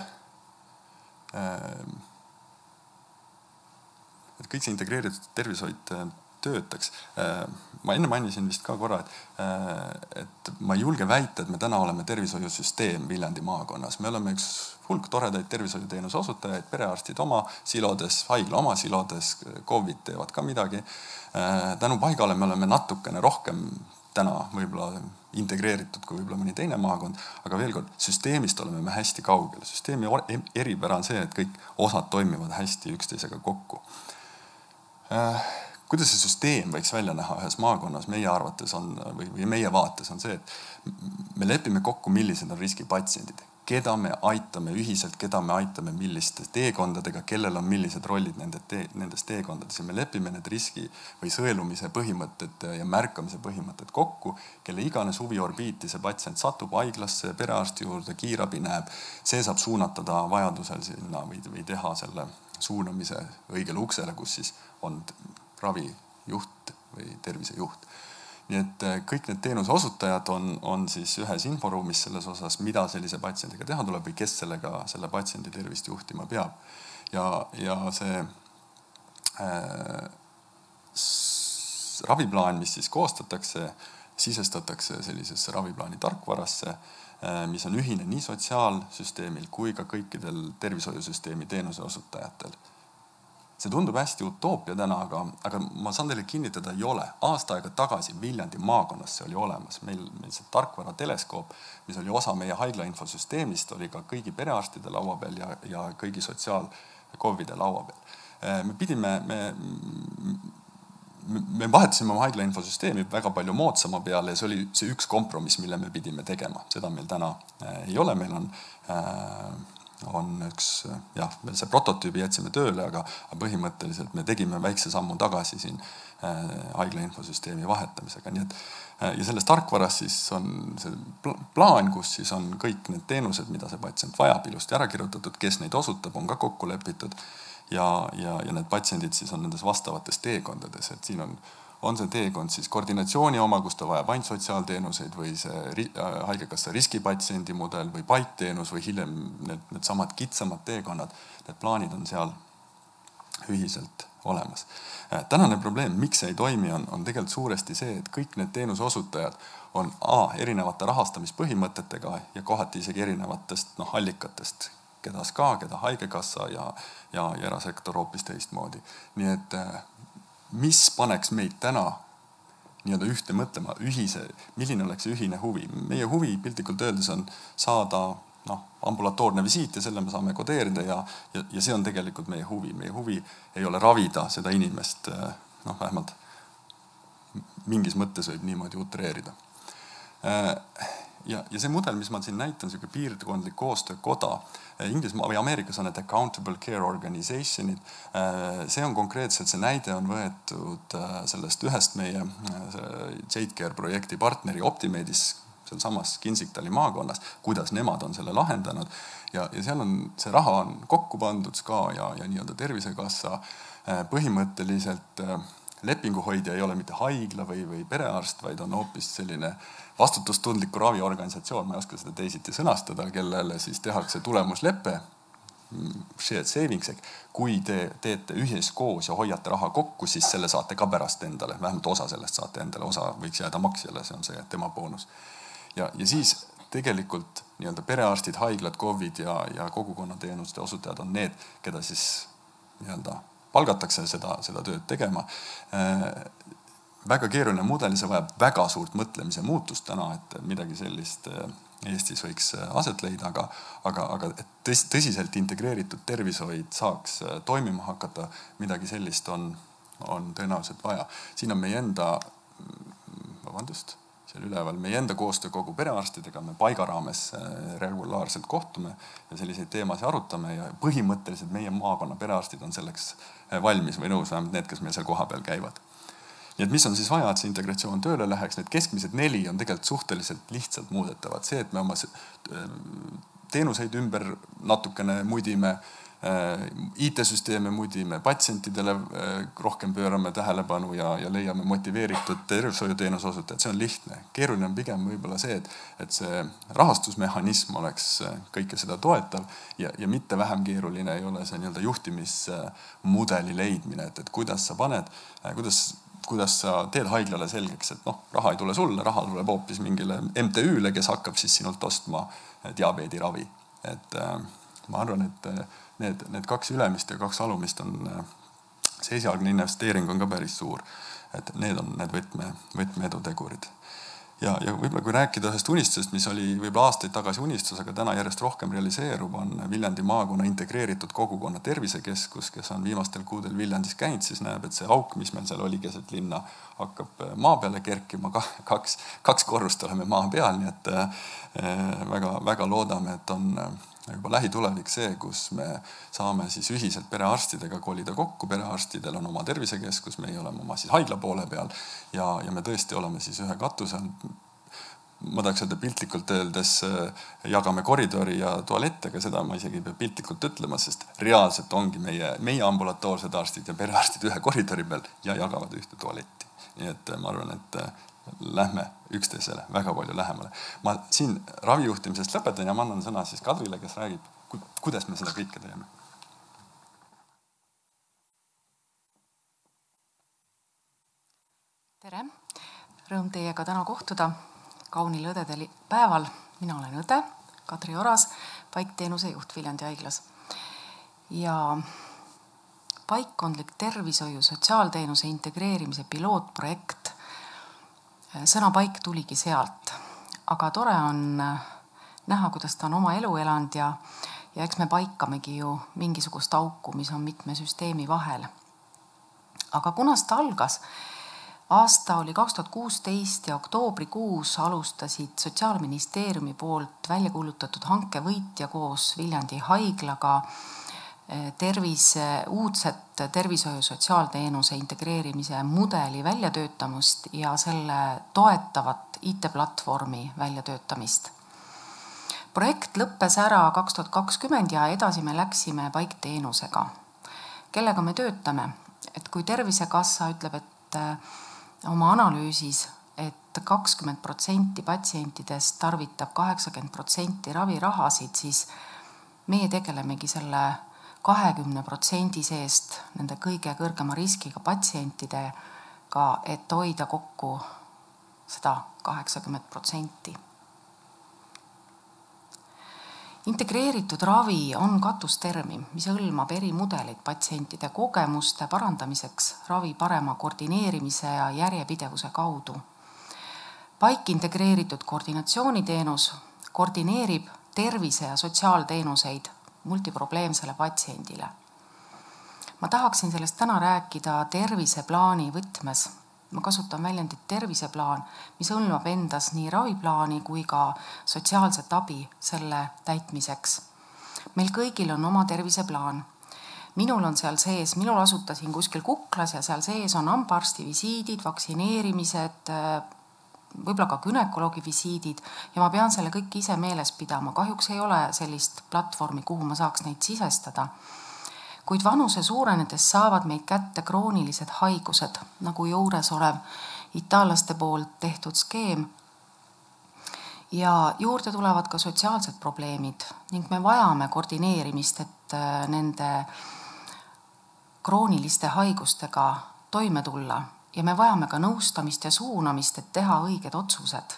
et kõik see integreeritud tervishoid töötaks. Ma enne mainisin vist ka korra, et, et ma ei julge väita, et me täna oleme tervishoiusüsteem Viljandi maakonnas. Me oleme üks hulk toredaid tervishoiuteenuse osutajaid, perearstid oma silodes, haigla oma silodes, COVID teevad ka midagi. Tänu paigale me oleme natukene rohkem täna võib-olla integreeritud kui võib-olla mõni teine maakond, aga veel kord, süsteemist oleme me hästi kaugel. Süsteemi eripära on see, et kõik osad toimivad hästi üksteisega kokku. Kuidas see süsteem võiks välja näha ühes maakonnas meie arvates on, või, või meie vaates on see, et me lepime kokku, millised on riskipatsiendid, keda me aitame ühiselt, keda me aitame milliste teekondadega, kellel on millised rollid nende te, nendes teekondades ja me lepime need riski või sõelumise põhimõtted ja märkamise põhimõtted kokku, kelle iganes huviorbiiti see patsient satub haiglasse, perearsti juurde, kiirabi näeb, see saab suunatada vajadusel sinna või, või teha selle suunamise õigele uksele, kus siis on ravijuht või tervisejuht. Nii et kõik need teenuse osutajad on, on siis ühes inforuumis selles osas, mida sellise patsiendiga teha tuleb või kes sellega, selle patsiendi tervist juhtima peab. Ja, ja see äh, raviplaan, mis siis koostatakse, sisestatakse sellisesse raviplaani tarkvarasse, mis on ühine nii sotsiaalsüsteemil kui ka kõikidel tervishoiusüsteemi teenuse osutajatel. See tundub hästi utoopia täna, aga, aga ma saan teile kinnitada, ei ole. Aasta aega tagasi Viljandi maakonnas see oli olemas. Meil, meil see tarkvara teleskoop, mis oli osa meie haigla infosüsteemist, oli ka kõigi perearstide laua peal ja, ja kõigi sotsiaalkovide laua peal. Me pidime, me, me vahetasime oma haigla infosüsteemi väga palju moodsama peale ja see oli see üks kompromiss, mille me pidime tegema. Seda meil täna ei ole. Meil on... Äh, on üks, jah, veel see prototüübi jätsime tööle, aga põhimõtteliselt me tegime väikse sammu tagasi siin haigla infosüsteemi vahetamisega. Nii et, ja selles tarkvaras siis on see plaan, kus siis on kõik need teenused, mida see patsient vajab, ilusti ära kirjutatud, kes neid osutab, on ka kokku lepitud ja, ja, ja need patsiendid siis on nendes vastavates teekondades, et siin on on see teekond siis koordinatsiooni oma, kus ta vajab ainult sotsiaalteenuseid või see haigekassa riskipatsiendi mudel või paikteenus või hiljem need, need samad kitsamad teekonnad, need plaanid on seal ühiselt olemas. Tänane probleem, miks see ei toimi, on, on tegelikult suuresti see, et kõik need teenuse osutajad on A, erinevate rahastamispõhimõtetega ja kohati isegi erinevatest no, allikatest, keda S K A, keda haigekassa ja, ja, ja erasektor hoopis teistmoodi. Nii et mis paneks meid täna nii-öelda ühte mõtlema, ühise, milline oleks ühine huvi. Meie huvi piltlikult öeldes on saada no, ambulatoorne visiit ja selle me saame kodeerida ja, ja, ja see on tegelikult meie huvi. Meie huvi ei ole ravida seda inimest, noh, vähemalt mingis mõttes võib niimoodi utreerida. Ja, ja see mudel, mis ma siin näitan, selline piirkondlik koostöökoda, Inglismaa või Ameerikas on need Accountable Care Organizationid. See on konkreetselt, see näide on võetud sellest ühest meie JadeCare projekti partneri Optimedis, seal samas Kinsigtali maakonnas, kuidas nemad on selle lahendanud. Ja, ja seal on, see raha on kokku pandud S K A ja, ja nii-öelda Tervisekassa põhimõtteliselt lepinguhoidja ei ole mitte haigla või, või perearst, vaid on hoopis selline vastutustundliku raviorganisatsioon, ma ei oska seda teisiti sõnastada, kellele siis tehakse tulemuslepe, shared savings, kui te teete üheskoos ja hoiate raha kokku, siis selle saate ka pärast endale, vähemalt osa sellest saate endale, osa võiks jääda maksjale, see on see tema boonus. Ja, ja siis tegelikult nii-öelda perearstid, haiglad, COVID ja, ja kogukonnateenuste osutajad on need, keda siis nii-öelda palgatakse seda, seda tööd tegema. Väga keeruline mudel, see vajab väga suurt mõtlemise muutust täna, et midagi sellist Eestis võiks aset leida, aga, aga, aga tõs, tõsiselt integreeritud tervishoid saaks toimima hakata, midagi sellist on, on tõenäoliselt vaja. Siin on meie enda, vabandust, seal üleval, meie enda koostöö kogu perearstidega, me paigaraames regulaarselt kohtume ja selliseid teemasid arutame ja põhimõtteliselt meie maakonna perearstid on selleks valmis või nõus, vähemalt need, kes meil seal koha peal käivad. Nii et mis on siis vaja, et see integratsioon tööle läheks, need keskmised neli on tegelikult suhteliselt lihtsalt muudetavad. See, et me oma teenuseid ümber natukene mudime, I T-süsteeme mudime, patsientidele rohkem pöörame tähelepanu ja, ja leiame motiveeritud tervishoiuteenuse osutajad, see on lihtne. Keeruline on pigem võib-olla see, et, et see rahastusmehhanism oleks kõike seda toetav ja, ja mitte vähem keeruline ei ole see nii-öelda juhtimismudeli leidmine, et, et kuidas sa paned, kuidas, kuidas sa teed haiglale selgeks, et noh, raha ei tule sulle, raha tuleb hoopis mingile M T Ü-le, kes hakkab siis sinult ostma diabeediravi. Et ma arvan, et Need, need kaks ülemist ja kaks alumist on, see esialgne investeering on ka päris suur, et need on need võtme, võtme edutegurid. Ja, ja võib-olla kui rääkida ühest unistusest, mis oli võib-olla aastaid tagasi unistus, aga täna järjest rohkem realiseerub, on Viljandi maakonna integreeritud kogukonna tervisekeskus, kes on viimastel kuudel Viljandis käinud, siis näeb, et see auk, mis meil seal oli keset linna, hakkab maa peale kerkima, kaks, kaks korrust oleme maa peal, nii et väga, väga loodame, et on juba lähitulevik see, kus me saame siis ühiselt perearstidega kolida kokku, perearstidel on oma tervisekeskus, me ei oleme oma siis haigla poole peal ja, ja me tõesti oleme siis ühe katuse. Ma tahaks öelda piltlikult öeldes jagame koridori ja tualette, aga seda ma isegi ei pea piltlikult ütlema, sest reaalselt ongi meie, meie ambulatoorsed arstid ja perearstid ühe koridori peal ja jagavad ühte tualetti. Nii et ma arvan, et lähme üksteisele väga palju lähemale. Ma siin ravijuhtimisest lõpetan ja ma annan sõna siis Kadrile, kes räägib, kuidas me seda kõike teeme. Tere! Rõõm teiega täna kohtuda kaunil õdede päeval. Mina olen õde Kadri Oras, paikteenuse juht Viljandi haiglas. Ja paikkondlik tervishoiu sotsiaalteenuse integreerimise pilootprojekt, sõna paik tuligi sealt. Aga tore on näha, kuidas ta on oma elu elanud ja, ja eks me paikamegi ju mingisugust auku, mis on mitme süsteemi vahel. Aga kunas ta algas? Aasta oli kaks tuhat kuusteist ja oktoobrikuus alustasid Sotsiaalministeeriumi poolt välja kuulutatud hanke võitja koos Viljandi haiglaga tervise, uudset tervishoiu sotsiaalteenuse integreerimise mudeli väljatöötamist ja selle toetavat I T-platvormi väljatöötamist. Projekt lõppes ära kaks tuhat kakskümmend ja edasi me läksime paikteenusega. Kellega me töötame? Et kui Tervisekassa ütleb, et oma analüüsis, et kakskümmend protsenti patsientidest tarvitab kaheksakümmend protsenti ravirahasid, siis meie tegelemegi selle kahekümne protsendi seest nende kõige kõrgema riskiga patsientidega, et hoida kokku seda kaheksakümmend protsenti. Integreeritud ravi on katustermi, mis hõlmab eri mudelid patsientide kogemuste parandamiseks ravi parema koordineerimise ja järjepidevuse kaudu. Paik integreeritud koordinatsiooniteenus koordineerib tervise- ja sotsiaalteenuseid multiprobleemsele patsiendile. Ma tahaksin sellest täna rääkida terviseplaani võtmes. Ma kasutan väljendit terviseplaan, mis hõlmab endas nii raviplaani kui ka sotsiaalset abi selle täitmiseks. Meil kõigil on oma terviseplaan. Minul on seal sees, minul asutasin kuskil Kuklas ja seal sees on hambaarsti visiidid, vaktsineerimised, võib-olla ka günekoloogi visiidid ja ma pean selle kõik ise meeles pidama. Kahjuks ei ole sellist platvormi, kuhu ma saaks neid sisestada. Kuid vanuse suurenedes saavad meid kätte kroonilised haigused, nagu juures olev itaallaste poolt tehtud skeem. Ja juurde tulevad ka sotsiaalsed probleemid ning me vajame koordineerimist, et nende krooniliste haigustega toime tulla ja me vajame ka nõustamist ja suunamist, et teha õiged otsused.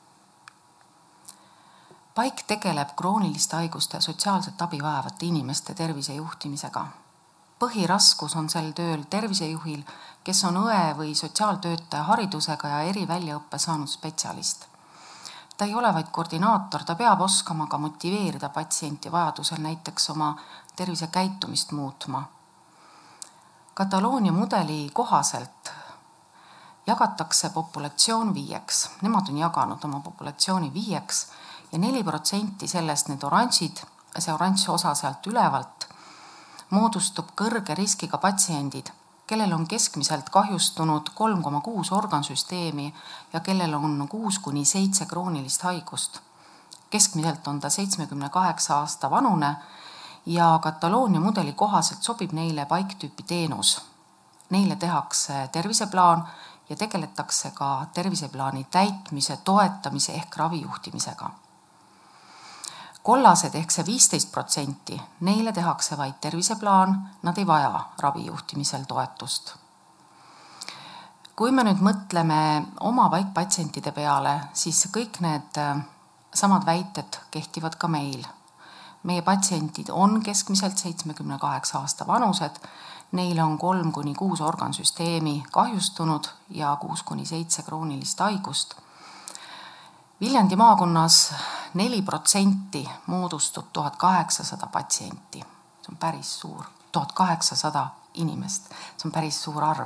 Paik tegeleb krooniliste haiguste ja sotsiaalset abi vajavate inimeste tervise juhtimisega. Põhiraskus on sel tööl tervisejuhil, kes on õe või sotsiaaltöötaja haridusega ja eri väljaõppe saanud spetsialist. Ta ei ole vaid koordinaator, ta peab oskama ka motiveerida patsienti vajadusel näiteks oma tervisekäitumist muutma. Kataloonia mudeli kohaselt jagatakse populatsioon viieks. Nemad on jaganud oma populatsiooni viieks ja neli protsenti sellest need oranžid, see oranž osa sealt ülevalt, moodustub kõrge riskiga patsiendid, kellel on keskmiselt kahjustunud kolm koma kuus organsüsteemi ja kellel on kuus kuni seitse kroonilist haigust. Keskmiselt on ta seitsmekümne kaheksa aasta vanune ja Kataloonia mudeli kohaselt sobib neile paiktüüpi teenus. Neile tehakse terviseplaan ja tegeletakse ka terviseplaani täitmise, toetamise ehk ravijuhtimisega. Kollased ehk see viisteist protsenti, neile tehakse vaid terviseplaan, nad ei vaja ravijuhtimisel toetust. Kui me nüüd mõtleme oma paikpatsientide peale, siis kõik need samad väited kehtivad ka meil. Meie patsientid on keskmiselt seitsmekümne kaheksa aasta vanused, neil on kolm kuni kuus organsüsteemi kahjustunud ja kuus kuni seitse kroonilist haigust. Viljandi maakonnas neli protsenti moodustub tuhat kaheksasada patsienti. See on päris suur, tuhat kaheksasada inimest. See on päris suur arv.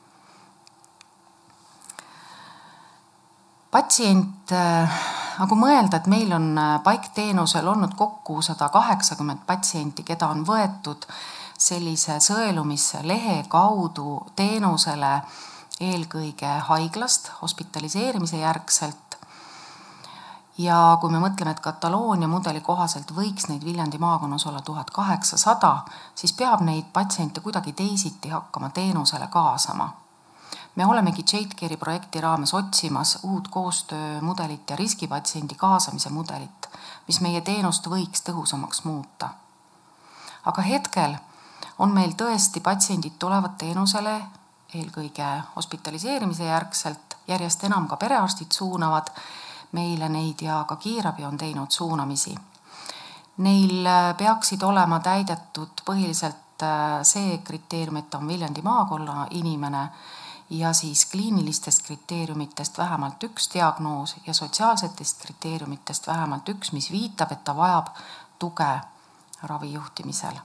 Patsient, aga mõelda, et meil on paikteenusel olnud kokku sada kaheksakümmend patsienti, keda on võetud sellise sõelumise lehe kaudu teenusele eelkõige haiglast, hospitaliseerimise järgselt. Ja kui me mõtleme, et Kataloonia mudeli kohaselt võiks neid Viljandi maakonnas olla tuhat kaheksasada, siis peab neid patsiente kuidagi teisiti hakkama teenusele kaasama. Me olemegi JadeCare'i projekti raames otsimas uut koostöömudelit ja riskipatsiendi kaasamise mudelit, mis meie teenust võiks tõhusamaks muuta. Aga hetkel on meil tõesti patsiendid tulevad teenusele eelkõige hospitaliseerimise järgselt, järjest enam ka perearstid suunavad meile neid ja ka kiirabi on teinud suunamisi. Neil peaksid olema täidetud põhiliselt see kriteerium, et on Viljandi maakonna inimene ja siis kliinilistest kriteeriumitest vähemalt üks diagnoos ja sotsiaalsetest kriteeriumitest vähemalt üks, mis viitab, et ta vajab tuge ravi juhtimisel.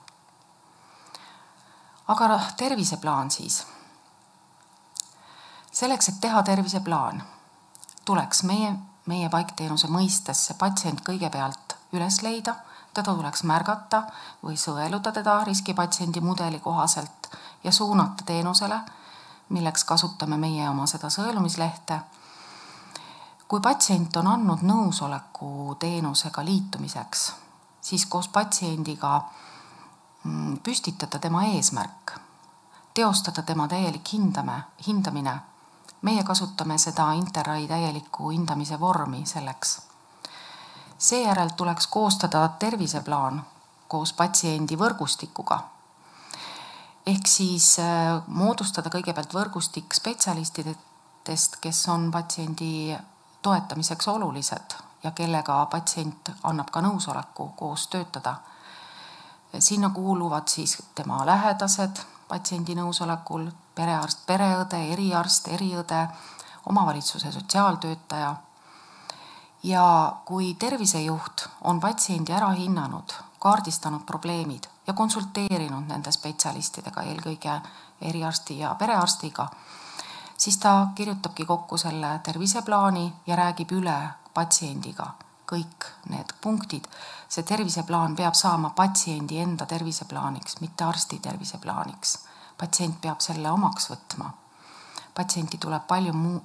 Aga terviseplaan siis. Selleks, et teha terviseplaan, tuleks meie, meie paikteenuse mõistes see patsient kõigepealt üles leida, teda tuleks märgata või sõeluda teda riskipatsiendi mudeli kohaselt ja suunata teenusele, milleks kasutame meie oma seda sõelumislehte. Kui patsient on andnud nõusoleku teenusega liitumiseks, siis koos patsiendiga püstitada tema eesmärk, teostada tema täielik hindame, hindamine. Meie kasutame seda Interrai täieliku hindamise vormi selleks. Seejärel tuleks koostada terviseplaan koos patsiendi võrgustikuga. Ehk siis moodustada kõigepealt võrgustik spetsialistidest, kes on patsiendi toetamiseks olulised ja kellega patsient annab ka nõusoleku koos töötada. Sinna kuuluvad siis tema lähedased patsiendi nõusolekul, perearst, pereõde, eriarst, eriõde, omavalitsuse sotsiaaltöötaja. Ja kui tervisejuht on patsiendi ära hinnanud, kaardistanud probleemid ja konsulteerinud nende spetsialistidega, eelkõige eriarsti ja perearstiga, siis ta kirjutabki kokku selle terviseplaani ja räägib üle patsiendiga kõik need punktid. See terviseplaan peab saama patsiendi enda terviseplaaniks, mitte arsti terviseplaaniks. Patsient peab selle omaks võtma. Patsienti tuleb palju muu...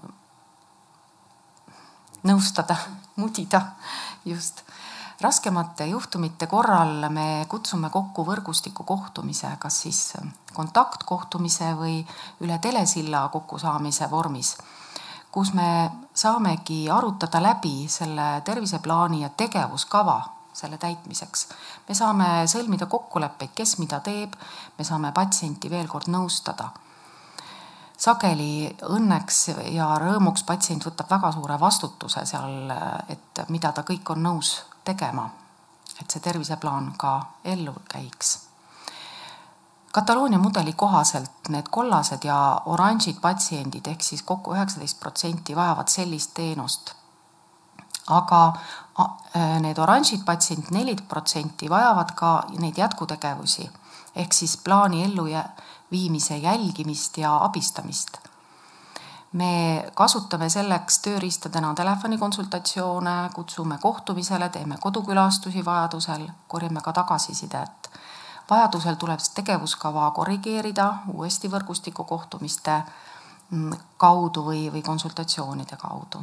nõustada, mudida just. Raskemate juhtumite korral me kutsume kokku võrgustiku kohtumise, kas siis kontaktkohtumise või üle telesilla kokkusaamise vormis, kus me saamegi arutada läbi selle terviseplaani ja tegevuskava selle täitmiseks. Me saame sõlmida kokkuleppeid, kes mida teeb, me saame patsienti veel kord nõustada. Sageli õnneks ja rõõmuks patsient võtab väga suure vastutuse seal, et mida ta kõik on nõus tegema, et see terviseplaan ka ellu käiks. Kataloonia mudeli kohaselt need kollased ja oranžid patsiendid ehk siis kokku üheksateist protsenti vajavad sellist teenust. Aga need oranžid patsient neli protsenti vajavad ka neid jätkutegevusi ehk siis plaani ellu viimise jälgimist ja abistamist. Me kasutame selleks tööriistadena telefonikonsultatsioone, kutsume kohtumisele, teeme kodukülastusi vajadusel, korjame ka tagasisidet. Vajadusel tuleb tegevuskava korrigeerida uuesti võrgustiku kohtumiste kaudu või, või konsultatsioonide kaudu.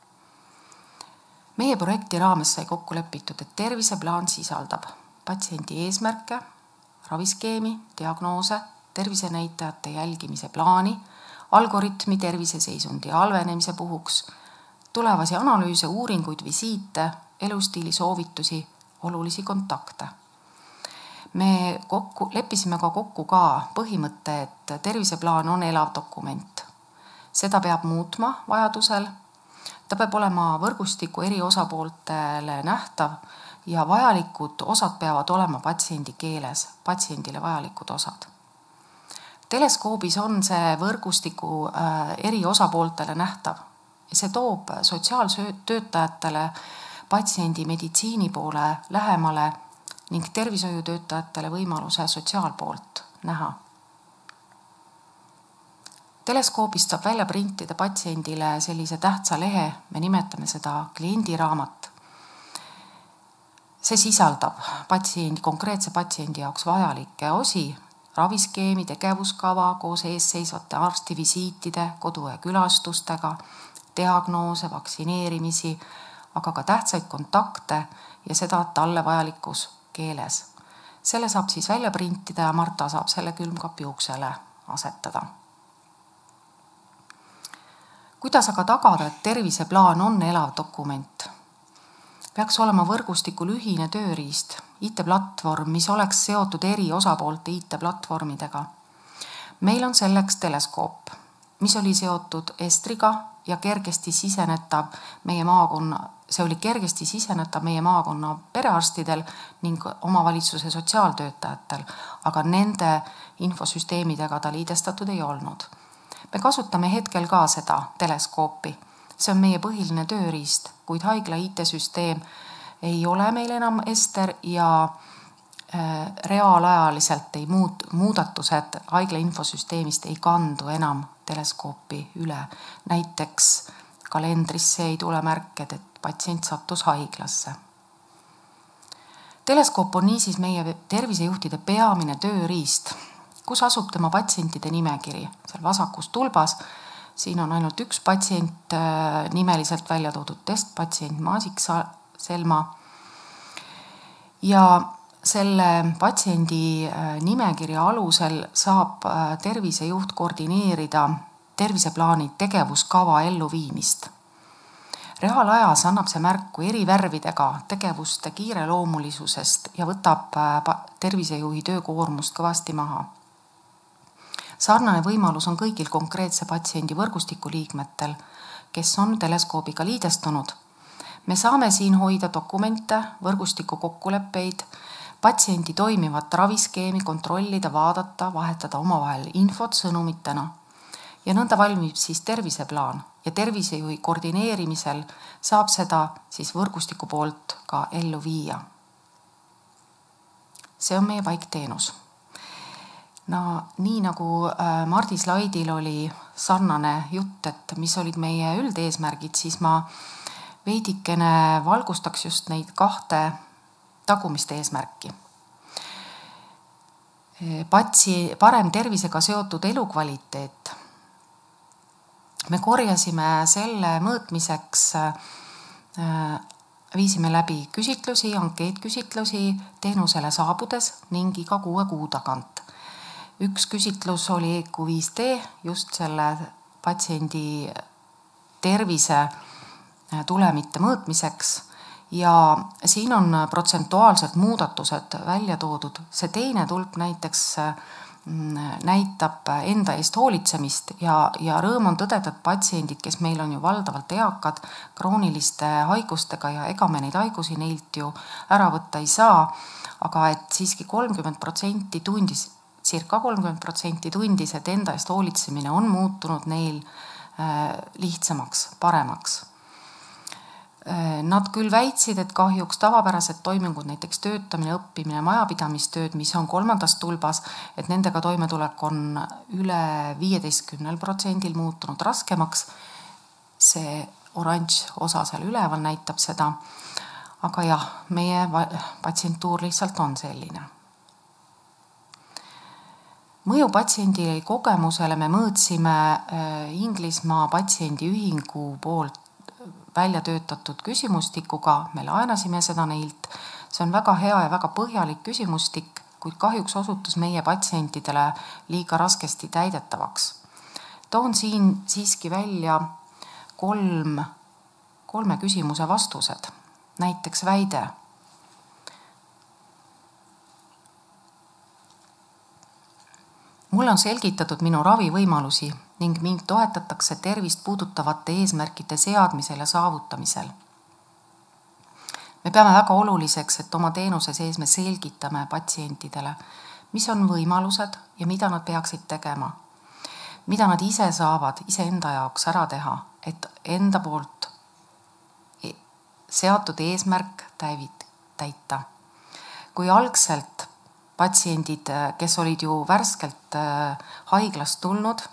Meie projekti raames sai kokku lepitud, et terviseplaan sisaldab patsiendi eesmärke, raviskeemi, diagnoose, tervisenäitajate jälgimise plaani, algoritmi terviseseisundi halvenemise puhuks, tulevasi analüüse, uuringuid, visiite, elustiili soovitusi, olulisi kontakte. Me kokku, leppisime ka kokku ka põhimõtte, et terviseplaan on elav dokument. Seda peab muutma vajadusel. Ta peab olema võrgustiku eri osapooltele nähtav ja vajalikud osad peavad olema patsiendi keeles, patsiendile vajalikud osad. Teleskoobis on see võrgustiku eri osapooltele nähtav. See toob sotsiaaltöötajatele patsiendi meditsiini poole lähemale ning tervishoiutöötajatele võimaluse sotsiaalpoolt näha. Teleskoobist saab välja printida patsiendile sellise tähtsa lehe, me nimetame seda kliendiraamat. See sisaldab patsiendi, konkreetse patsiendi jaoks vajalikke osi, raviskeemi, tegevuskava koos eesseisvate arstivisiitide, kodu- ja külastustega, diagnoose, vaktsineerimisi, aga ka tähtsaid kontakte ja seda talle vajalikus keeles. Selle saab siis välja printida ja Marta saab selle külmkapi uksele asetada. Kuidas aga tagada, et terviseplaan on elav dokument? Peaks olema võrgustikul ühine tööriist, I T-platvorm, mis oleks seotud eri osapoolte I T-platvormidega. meil on selleks teleskoop, mis oli seotud estriga ja kergesti sisenetav meie maakonna, see oli kergesti sisenetav meie maakonna perearstidel ning omavalitsuse sotsiaaltöötajatel, aga nende infosüsteemidega ta liidestatud ei olnud. Me kasutame hetkel ka seda teleskoopi. See on meie põhiline tööriist, kuid haigla I T-süsteem ei ole meil enam ester ja reaalajaliselt ei muut, muudatused haigla infosüsteemist ei kandu enam teleskoopi üle. Näiteks kalendrisse ei tule märked, et patsient sattus haiglasse. Teleskoop on niisiis meie tervisejuhtide peamine tööriist, kus asub tema patsientide nimekiri. Seal vasakus tulbas, siin on ainult üks patsient nimeliselt välja toodud testpatsient Maasik Selma ja selle patsiendi nimekirja alusel saab tervisejuht koordineerida terviseplaani tegevuskava elluviimist. Reaalajas annab see märku eri värvidega tegevuste kiireloomulisusest ja võtab tervisejuhi töökoormust kõvasti maha. Sarnane võimalus on kõigil konkreetse patsiendi võrgustiku liikmetel, kes on teleskoobiga liidestunud. Me saame siin hoida dokumente, võrgustiku kokkuleppeid, patsiendi toimivat raviskeemi kontrollida, vaadata, vahetada omavahel infot sõnumitena. Ja nõnda valmib siis terviseplaan ja tervisejuhi koordineerimisel saab seda siis võrgustiku poolt ka ellu viia. See on meie paikteenus. No, nii nagu Mardi slaidil oli sarnane jutt, et mis olid meie üldeesmärgid, siis ma veidikene valgustaks just neid kahte tagumist eesmärki. Patsi parem tervisega seotud elukvaliteet. Me korjasime selle mõõtmiseks, viisime läbi küsitlusi, ankeetküsitlusi teenusele saabudes ning iga kuue kuu tagant. Üks küsitlus oli E Q viis D just selle patsiendi tervise tulemite mõõtmiseks ja siin on protsentuaalsed muudatused välja toodud. See teine tulp näiteks näitab enda eest hoolitsemist ja, ja rõõm on tõdeda, et patsiendid, kes meil on ju valdavalt eakad, krooniliste haigustega ja ega me neid haigusi neilt ju ära võtta ei saa, aga et siiski kolmkümmend protsenti tundis, circa kolmkümmend protsenti tundis, et enda eest hoolitsemine on muutunud neil lihtsamaks, paremaks. Nad küll väitsid, et kahjuks tavapärased toimingud, näiteks töötamine, õppimine, majapidamistööd, mis on kolmandas tulbas, et nendega toimetulek on üle viieteistkümnel protsendil muutunud raskemaks. See oranž osa seal üleval näitab seda. Aga jah, meie patsientuur lihtsalt on selline. Mõju patsiendi kogemusele me mõõtsime Inglismaa patsiendi ühingu poolt välja töötatud küsimustikuga, me laenasime seda neilt. See on väga hea ja väga põhjalik küsimustik, kuid kahjuks osutus meie patsientidele liiga raskesti täidetavaks. Toon siin siiski välja kolm, kolme küsimuse vastused. Näiteks väide. Mulle on selgitatud minu ravivõimalusi ning mind toetatakse tervist puudutavate eesmärkide seadmisel ja saavutamisel. Me peame väga oluliseks, et oma teenuse sees me selgitame patsientidele, mis on võimalused ja mida nad peaksid tegema. Mida nad ise saavad ise enda jaoks ära teha, et enda poolt seatud eesmärk täita. Kui algselt patsiendid, kes olid ju värskelt haiglast tulnud,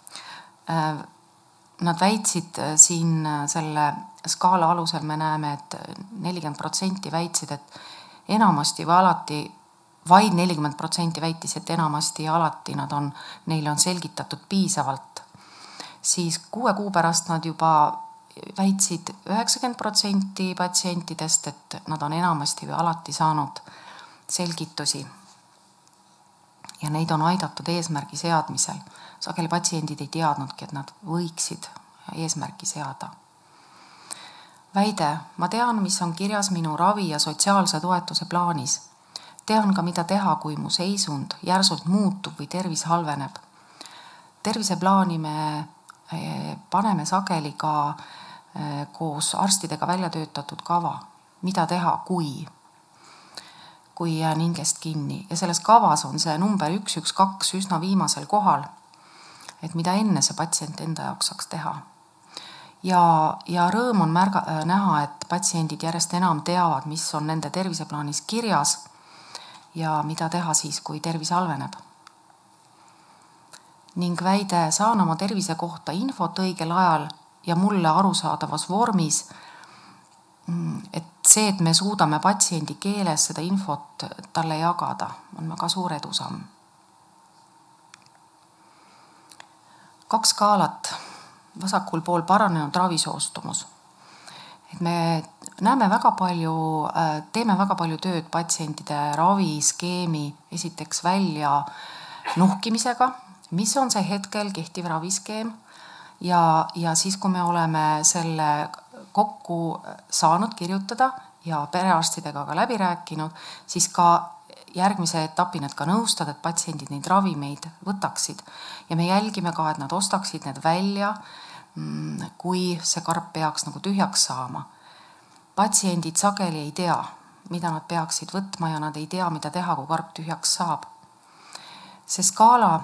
nad väitsid siin selle skaala alusel, me näeme, et nelikümmend protsenti väitsid, et enamasti või alati, vaid nelikümmend protsenti väitis, et enamasti ja alati nad on, neile on selgitatud piisavalt. Siis kuue kuu pärast nad juba väitsid üheksakümmend protsenti patsientidest, et nad on enamasti või alati saanud selgitusi. Ja neid on aidatud eesmärgi seadmisel. Sageli patsiendid ei teadnudki, et nad võiksid eesmärki seada. Väide, ma tean, mis on kirjas minu ravi ja sotsiaalse toetuse plaanis. Tean ka, mida teha, kui mu seisund järsult muutub või tervis halveneb. terviseplaani me paneme sageli ka koos arstidega välja töötatud kava, mida teha, kui, kui jään hingest kinni. Ja selles kavas on see number üks üks kaks üsna viimasel kohal, et mida enne see patsient enda jaoks saaks teha. Ja, ja rõõm on märga, näha, et patsiendid järjest enam teavad, mis on nende terviseplaanis kirjas ja mida teha siis, kui tervis halveneb. Ning väide saan oma tervise kohta infot õigel ajal ja mulle arusaadavas vormis, et see, et me suudame patsiendi keeles seda infot talle jagada, on väga suur edusamm. Kaks skaalat, vasakul pool paranenud ravisoostumus. Et me näeme väga palju, teeme väga palju tööd patsientide raviskeemi esiteks välja nuhkimisega, mis on see hetkel kehtiv raviskeem ja, ja siis, kui me oleme selle kokku saanud kirjutada ja perearstidega ka läbi rääkinud, siis ka järgmise etapina, et ka nõustada, et patsiendid neid ravimeid võtaksid. Ja me jälgime ka, et nad ostaksid need välja, kui see karp peaks nagu tühjaks saama. Patsiendid sageli ei tea, mida nad peaksid võtma ja nad ei tea, mida teha, kui karp tühjaks saab. See skaala,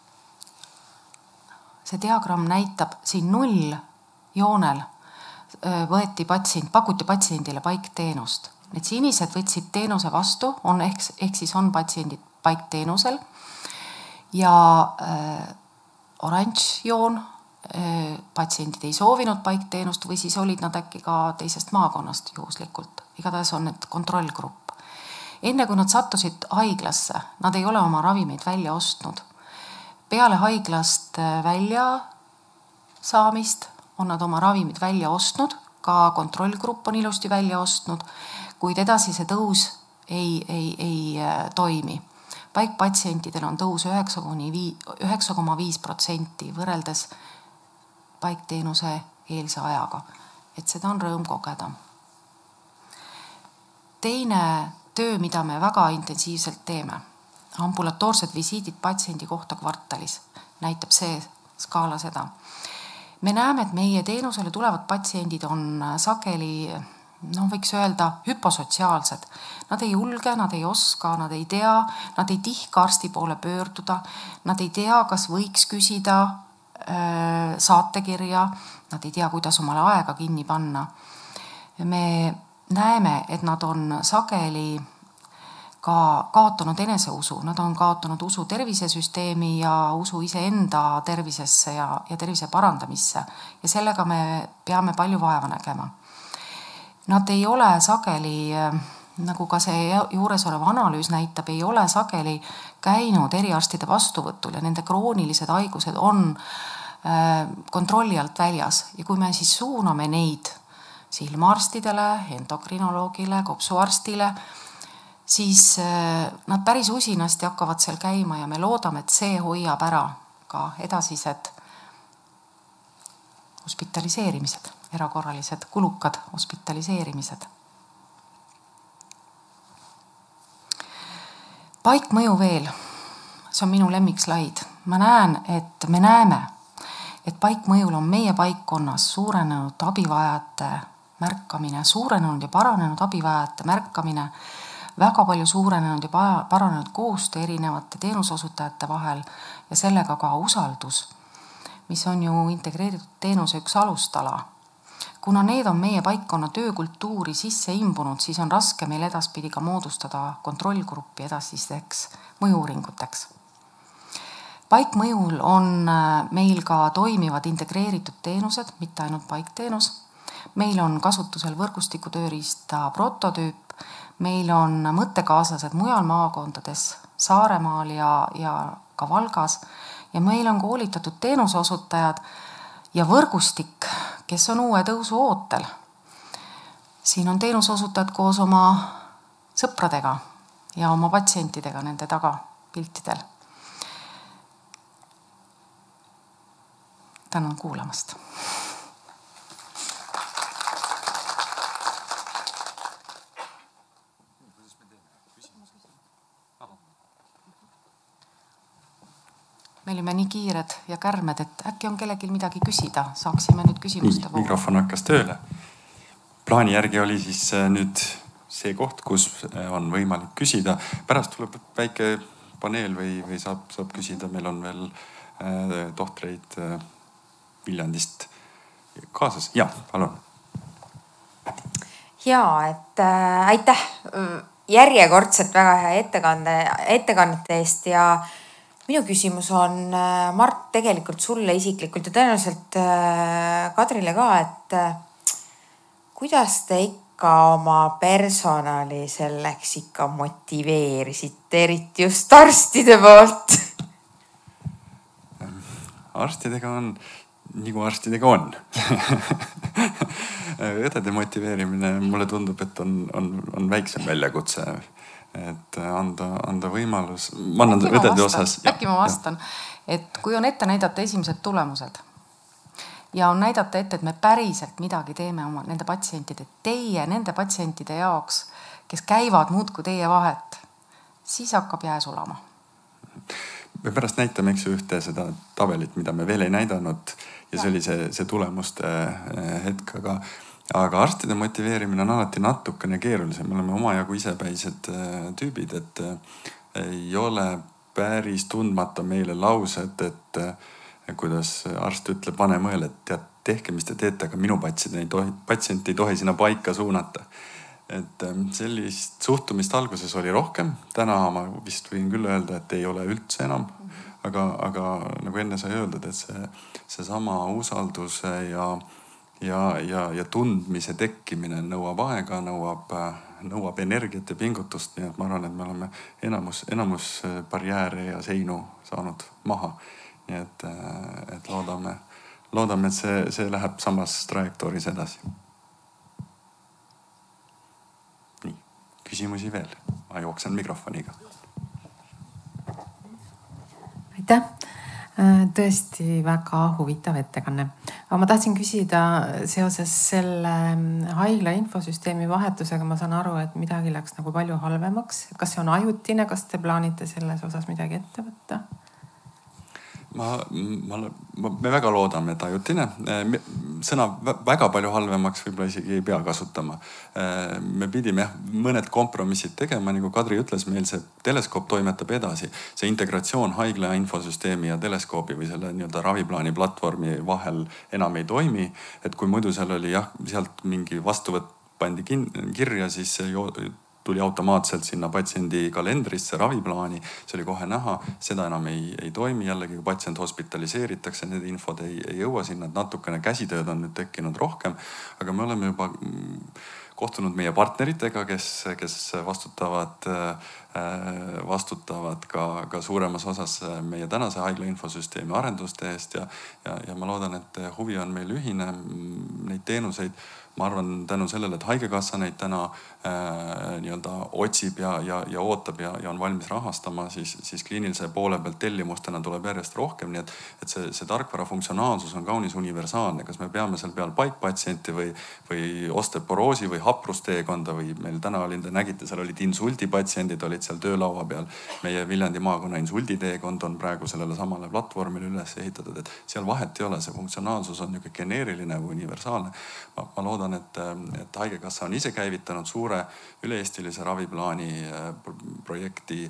see diagramm näitab siin null joonel võeti patsient, pakuti patsiendile paikteenust. Need sinised võtsid teenuse vastu, on ehk, ehk siis on patsiendid paikteenusel ja äh, oranž joon, äh, patsiendid ei soovinud paikteenust või siis olid nad äkki ka teisest maakonnast juhuslikult. Igatahes on need kontrollgrupp. Enne kui nad sattusid haiglasse, nad ei ole oma ravimeid välja ostnud. Peale haiglast välja saamist on nad oma ravimid välja ostnud, ka kontrollgrupp on ilusti välja ostnud, kuid edasi see tõus ei, ei, ei toimi. Paikpatsientidel on tõus üheksa koma viis protsenti võrreldes paikteenuse eelse ajaga, et seda on rõõm kogeda. Teine töö, mida me väga intensiivselt teeme, ambulatoorsed visiidid patsiendi kohta kvartalis, näitab see skaala seda. Me näeme, et meie teenusele tulevad patsiendid on sageli, no võiks öelda, hüposotsiaalsed. Nad ei julge, nad ei oska, nad ei tea, nad ei tihka arsti poole pöörduda, nad ei tea, kas võiks küsida äh, saatekirja, nad ei tea, kuidas omale aega kinni panna. Me näeme, et nad on sageli ka kaotanud eneseusu, nad on kaotanud usu tervisesüsteemi ja usu iseenda tervisesse ja, ja tervise parandamisse ja sellega me peame palju vaeva nägema. Nad ei ole sageli, nagu ka see juures olev analüüs näitab, ei ole sageli käinud eriarstide vastuvõtul ja nende kroonilised haigused on kontrolli alt väljas ja kui me siis suuname neid silmaarstidele, endokrinoloogile, kopsuarstile, siis nad päris usinasti hakkavad seal käima ja me loodame, et see hoiab ära ka edasised hospitaliseerimised, erakorralised kulukad hospitaliseerimised. Paikmõju veel, see on minu lemmikslaid. Ma näen, et me näeme, et paikmõjul on meie paikkonnas suurenenud abivajajate märkamine, suurenenud ja paranenud abivajajate märkamine, väga palju suurenenud ja paranenud koostöö erinevate teenusosutajate vahel ja sellega ka usaldus, mis on ju integreeritud teenuse üks alustala. Kuna need on meie paikkonna töökultuuri sisse imbunud, siis on raske meil edaspidi ka moodustada kontrollgruppi edasisteks mõju-uuringuteks. Paikmõjul on meil ka toimivad integreeritud teenused, mitte ainult paikteenus. Meil on kasutusel võrgustiku tööriista prototüüp, meil on mõttekaaslased mujal maakondades, Saaremaal ja, ja ka Valgas ja meil on koolitatud teenuseosutajad ja võrgustik, kes on uue tõusu ootel. Siin on teenuseosutajad koos oma sõpradega ja oma patsientidega nende taga piltidel. Tänan kuulamast. Me olime nii kiired ja kärmed, et äkki on kellelgi midagi küsida. Saaksime nüüd küsimuste nii, mikrofon hakkas tööle. Plaani järgi oli siis nüüd see koht, kus on võimalik küsida. Pärast tuleb väike paneel või, või saab, saab küsida. Meil on veel äh, tohtreid äh, Viljandist kaasas. Ja, palun. Ja, et äh, aitäh järjekordselt väga hea ettekande, ettekannete eest ja minu küsimus on, Mart, tegelikult sulle isiklikult ja tõenäoliselt Kadrile ka, et kuidas te ikka oma personali selleks ikka motiveerisite, eriti just arstide poolt? Arstidega on, nagu arstidega on. Õdede motiveerimine mulle tundub, et on, on, on väiksem väljakutse. Et anda, anda võimalus. Ma annan äkki õdede ma osas. Äkki ma vastan, et kui on ette näidata esimesed tulemused ja on näidata ette, et me päriselt midagi teeme oma nende patsientide, teie, nende patsientide jaoks, kes käivad muudku teie vahet, siis hakkab jää sulama. Me pärast näitame eks ühte seda tabelit, mida me veel ei näidanud ja see oli see, see tulemuste hetk, aga Aga arstide motiveerimine on alati natukene keerulisem. Me oleme omajagu isepäised tüübid, et ei ole päris tundmata meile laused, et kuidas arst ütleb vanem õel, et tead, tehke, mis te teete, aga minu patsient ei tohi, patsient ei tohi sinna paika suunata. Et sellist suhtumist alguses oli rohkem. Täna ma vist võin küll öelda, et ei ole üldse enam. Aga, aga nagu enne sai öeldud, et see, see sama usalduse ja Ja, ja, ja tundmise tekkimine nõuab aega, nõuab, nõuab energiat ja pingutust. Nii et ma arvan, et me oleme enamus, enamus barjääre ja seinu saanud maha. Nii et, et loodame, loodame, et see, see läheb samas trajektooris edasi. Nii, küsimusi veel. Ma jooksen mikrofoniga. Aitäh! Tõesti väga huvitav ettekanne. Aga ma tahtsin küsida seoses selle haigla infosüsteemi vahetusega. Ma saan aru, et midagi läks nagu palju halvemaks. Kas see on ajutine? Kas te plaanite selles osas midagi ette võtta? Ma, ma, me väga loodame, et ajutine. Sõna väga palju halvemaks võib-olla isegi ei pea kasutama. Me pidime mõned kompromissid tegema, nagu Kadri ütles, meil see teleskoop toimetab edasi. See integratsioon haigla infosüsteemi ja teleskoobi või selle nii-öelda raviplaani platvormi vahel enam ei toimi. Et kui muidu seal oli jah, sealt mingi vastuvõtt pandi kirja, siis see tuli automaatselt sinna patsiendi kalendrisse, raviplaani. See oli kohe näha, seda enam ei, ei toimi. Jällegi, kui patsient hospitaliseeritakse, need infod ei, ei jõua sinna. Natukene käsitööd on nüüd tekkinud rohkem, aga me oleme juba kohtunud meie partneritega, kes, kes vastutavad, vastutavad ka, ka suuremas osas meie tänase haigla infosüsteemi arenduste eest ja, ja, ja ma loodan, et huvi on meil ühine neid teenuseid. Ma arvan tänu sellele, et haigekassa neid täna äh, nii-öelda otsib ja, ja, ja ootab ja, ja on valmis rahastama, siis, siis kliinilise poole pealt tellimustena tuleb järjest rohkem. Nii et, et see, see tarkvara funktsionaalsus on kaunis universaalne. Kas me peame seal peal paikpatsienti või, või osteoporoosi või haprusteekonda või meil täna oli, te nägite, seal olid insuldipatsiendid, olid seal töölaua peal. Meie Viljandi maakonna insulditeekond on praegu sellele samale platvormile üles ehitatud, et seal vahet ei ole. See funktsionaalsus on niisugune geneeriline või universaalne. Ma, ma loodan, Et, et haigekassa on ise käivitanud suure üle-eestilise raviplaani projekti.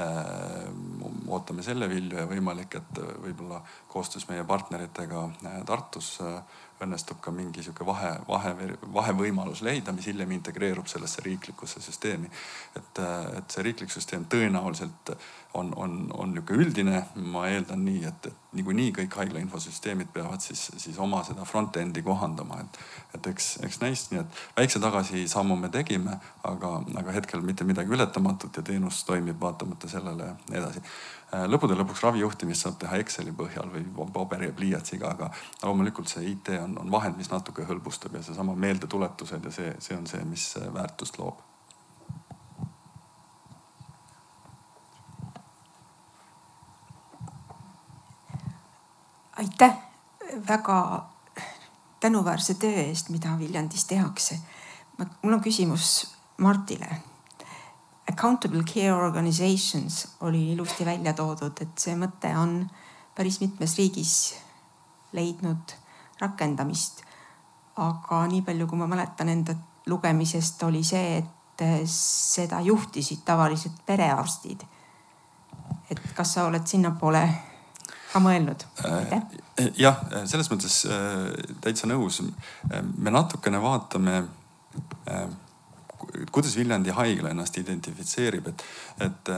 Ootame selle vilju ja võimalik, et võib-olla koostöös meie partneritega Tartus õnnestub ka mingi siuke vahe, vahe, vahe võimalus leida, mis hiljem integreerub sellesse riiklikusse süsteemi. Et, et see riiklik süsteem tõenäoliselt on, on, on niisugune üldine. Ma eeldan nii, et, et niiku nii kõik haigla infosüsteemid peavad siis, siis oma seda front-endi kohandama. Et, et eks, eks näist nii, et väikse tagasi sammu me tegime, aga, aga hetkel mitte midagi ületamatut ja teenus toimib vaatamata sellele edasi. Lõpude lõpuks ravijuhtimist saab teha Exceli põhjal või paberi ja pliiatsiga, aga loomulikult see I T on, on vahend, mis natuke hõlbustab ja see sama meeldetuletused ja see, see on see, mis väärtust loob. Aitäh väga tänuväärse töö eest, mida Viljandis tehakse. Mul on küsimus Martile. Accountable care organizations oli ilusti välja toodud, et see mõte on päris mitmes riigis leidnud rakendamist. Aga nii palju, kui ma mäletan enda lugemisest, oli see, et seda juhtisid tavaliselt perearstid. Et kas sa oled sinnapoole ka mõelnud? Jah, selles mõttes täitsa nõus. Me natukene vaatame, kuidas Viljandi haigla ennast identifitseerib, et, et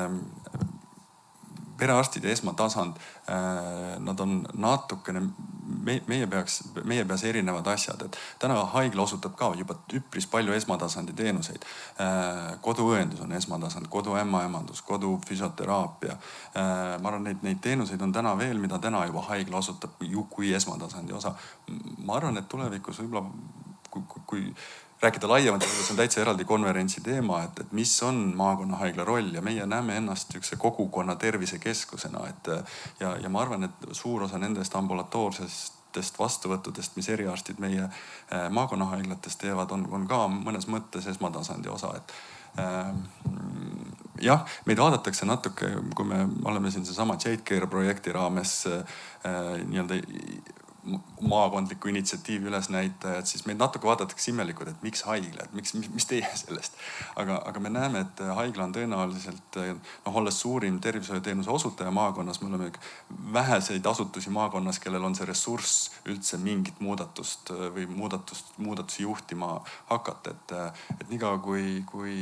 perearstid ja esmatasand, nad on natukene, meie peaks, meie peas erinevad asjad, et täna haigla osutab ka juba üpris palju esmatasandi teenuseid. Koduõendus on esmatasand, koduämmaemandus, kodufüsioteraapia. Ma arvan, neid, neid teenuseid on täna veel, mida täna juba haigla osutab kui esmatasandi osa. Ma arvan, et tulevikus võib-olla, kui, kui, kui rääkida laiemalt, see on täitsa eraldi konverentsi teema, et, et mis on maakonnahaigla roll ja meie näeme ennast ükse kogukonna tervisekeskusena. Et, ja, ja ma arvan, et suur osa nendest ambulatoorsest vastuvõttudest, mis eriarstid meie maakonnahaiglatest teevad, on, on ka mõnes mõttes esmatasandi osa. Et, äh, jah, meid vaadatakse natuke, kui me oleme siin seesama J-Care projekti raames äh, nii-öelda maakondliku initsiatiivi ülesnäitajad, siis meid natuke vaadatakse imelikult, et miks haigla, et miks, mis teie sellest. Aga, aga me näeme, et haigla on tõenäoliselt, noh, olles suurim tervishoiuteenuse osutaja maakonnas, me oleme väheseid asutusi maakonnas, kellel on see ressurss üldse mingit muudatust või muudatust, muudatusi juhtima hakata. Et, et niga kui, kui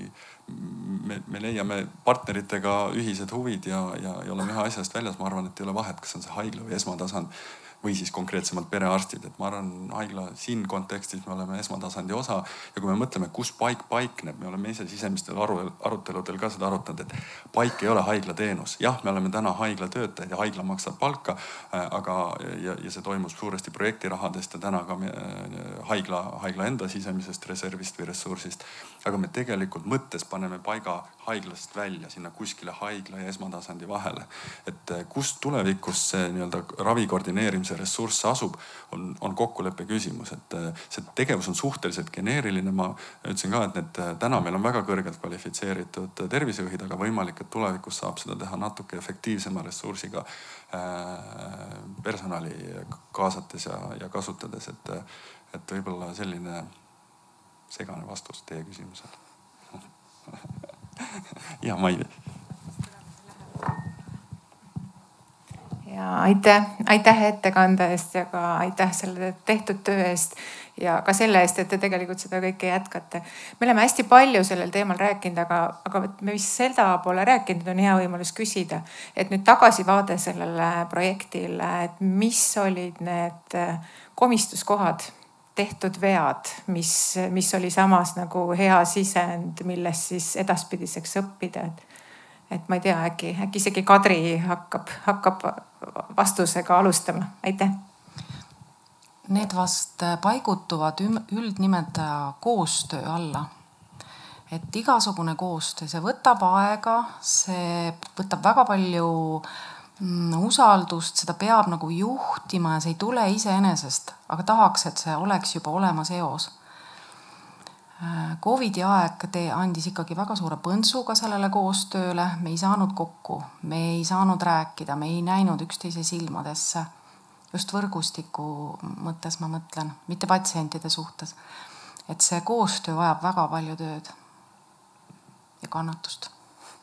me, me leiame partneritega ühised huvid ja, ja, ja oleme ühe asjast väljas, ma arvan, et ei ole vahet, kas on see haigla või esmatasand või siis konkreetsemalt perearstid. Et ma arvan, haigla siin kontekstis me oleme esmatasandi osa ja kui me mõtleme, kus paik paikneb, me oleme ise sisemistel aru, aruteludel ka seda arutanud, et paik ei ole haigla teenus. Jah, me oleme täna haigla töötajad ja haigla maksab palka, aga ja, ja see toimub suuresti projektirahadest ja täna ka me, haigla, haigla enda sisemisest reservist või ressursist. Aga me tegelikult mõttes paneme paiga haiglast välja sinna kuskile haigla ja esmatasandi vahele. Et kust tulevikus see nii-öelda ravi koordineerimise ressurss asub, on, on kokkuleppe küsimus. Et see tegevus on suhteliselt geneeriline. Ma ütlesin ka, et need, täna meil on väga kõrgelt kvalifitseeritud tervisejuhid, aga võimalik, et tulevikus saab seda teha natuke efektiivsema ressursiga personali kaasates ja, ja kasutades. Et, et võib-olla selline segane vastus teie küsimusele. Ja Maivi. Ja aitäh, aitäh ettekande eest ja ka aitäh selle tehtud töö eest ja ka selle eest, et te tegelikult seda kõike jätkate. Me oleme hästi palju sellel teemal rääkinud, aga, aga me vist seda pole rääkinud, on hea võimalus küsida, et nüüd tagasivaade sellele projektile, et mis olid need komistuskohad, tehtud vead, mis, mis oli samas nagu hea sisend, millest siis edaspidiseks õppida. Et, et ma ei tea, äkki, äkki isegi Kadri hakkab, hakkab vastusega alustama. Aitäh. Need vast paigutuvad üldnimetaja koostöö alla. Et igasugune koostöö, see võtab aega, see võtab väga palju usaldust, seda peab nagu juhtima ja see ei tule iseenesest, aga tahaks, et see oleks juba olemas eos. Covidi aeg te andis ikkagi väga suure põntsuga sellele koostööle, me ei saanud kokku, me ei saanud rääkida, me ei näinud üksteise silmadesse. Just võrgustiku mõttes ma mõtlen, mitte patsientide suhtes. Et see koostöö vajab väga palju tööd ja kannatust.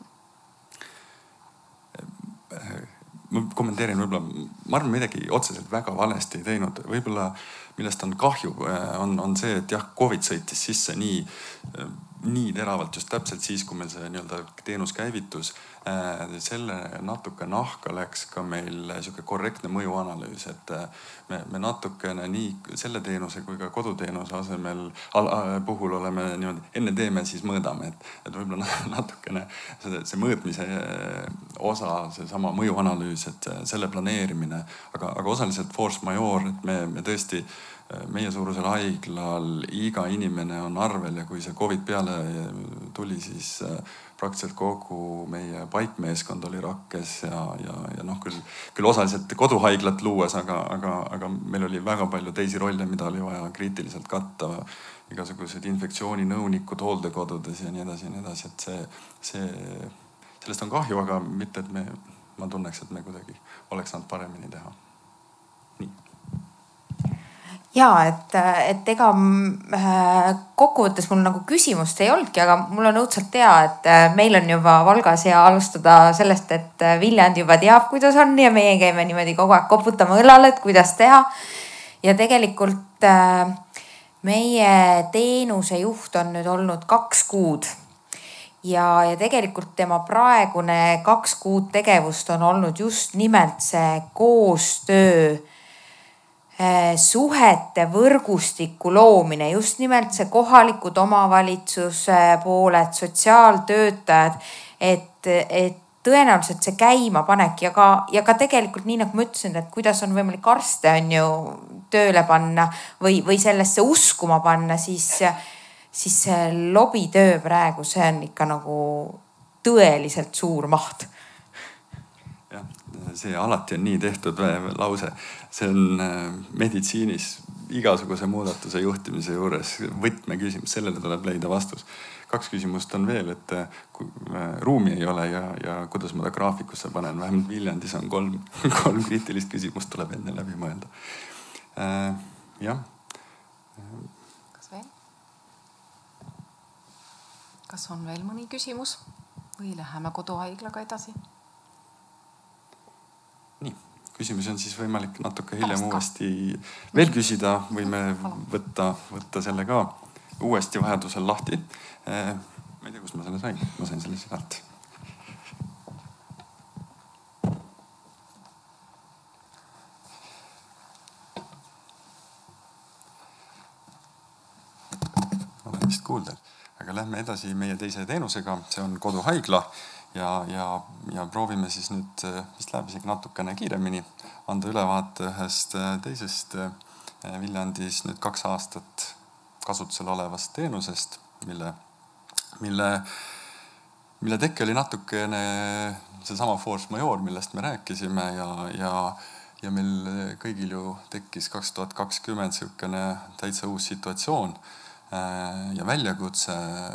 Ma kommenteerin võib-olla, ma arvan midagi otseselt väga valesti ei teinud. Võib-olla millest on kahju, on, on see, et jah, Covid sõitis sisse nii, nii teravalt just täpselt siis, kui meil see nii-öelda teenus käivitus. Selle natuke nahka läks ka meil siuke korrektne mõjuanalüüs, et me, me natukene nii selle teenuse kui ka koduteenuse asemel puhul oleme niimoodi, enne teeme, siis mõõdame, et, et võib-olla natukene see, see mõõtmise osa, see sama mõjuanalüüs, et selle planeerimine, aga, aga osaliselt force majeure, et me, me tõesti meie suurusel haiglal iga inimene on arvel ja kui see Covid peale tuli, siis praktiliselt kogu meie paikmeeskond oli rakkes ja, ja, ja noh, küll, küll osaliselt koduhaiglat luues, aga, aga, aga meil oli väga palju teisi rolle, mida oli vaja kriitiliselt katta. Igasugused infektsiooninõunikud hooldekodudes ja nii edasi ja nii edasi, et see, see, sellest on kahju, aga mitte, et me ma tunneks, et me kuidagi oleks saanud paremini teha. Nii. Ja, et, et ega kokkuvõttes mul nagu küsimust ei olnudki, aga mul on õudselt hea, et meil on juba Valgas hea alustada sellest, et Viljand juba teab, kuidas on ja meie käime niimoodi kogu aeg koputama õlale, et kuidas teha. Ja tegelikult meie teenuse juht on nüüd olnud kaks kuud ja, ja tegelikult tema praegune kaks kuud tegevust on olnud just nimelt see koostöö, suhete võrgustiku loomine, just nimelt see kohalikud omavalitsuse pooled, sotsiaaltöötajad, et, et tõenäoliselt see käima panek ja ka, ja ka tegelikult nii nagu ma ütlesin, et kuidas on võimalik arste on ju tööle panna või, või sellesse uskuma panna, siis, siis see lobitöö praegu, see on ikka nagu tõeliselt suur maht. Jah, see alati on nii tehtud lause. See on meditsiinis igasuguse muudatuse juhtimise juures võtmeküsimus, sellele tuleb leida vastus. Kaks küsimust on veel, et kui ruumi ei ole ja, ja kuidas ma ta graafikusse panen. Vähemalt Viljandis on kolm, kolm kriitilist küsimust tuleb enne läbi mõelda. Äh, jah. Kas veel? Kas on veel mõni küsimus või läheme koduhaiglaga edasi? Nii, küsimusi on siis võimalik natuke hiljem uuesti veel küsida. Võime võtta, võtta selle ka uuesti vajadusel lahti. Ma ei tea, kus ma selle sain. Ma sain selle sealt. Olen vist kuuldel. Aga lähme edasi meie teise teenusega. See on koduhaigla ja, ja, ja proovime siis nüüd, vist läheb isegi natukene kiiremini, anda ülevaate ühest teisest Viljandis nüüd kaks aastat kasutusel olevast teenusest, mille, mille, mille tekke oli natukene seesama force majeure, millest me rääkisime ja, ja, ja meil kõigil ju tekkis kaks tuhat kakskümmend siukene täitsa uus situatsioon ja väljakutse,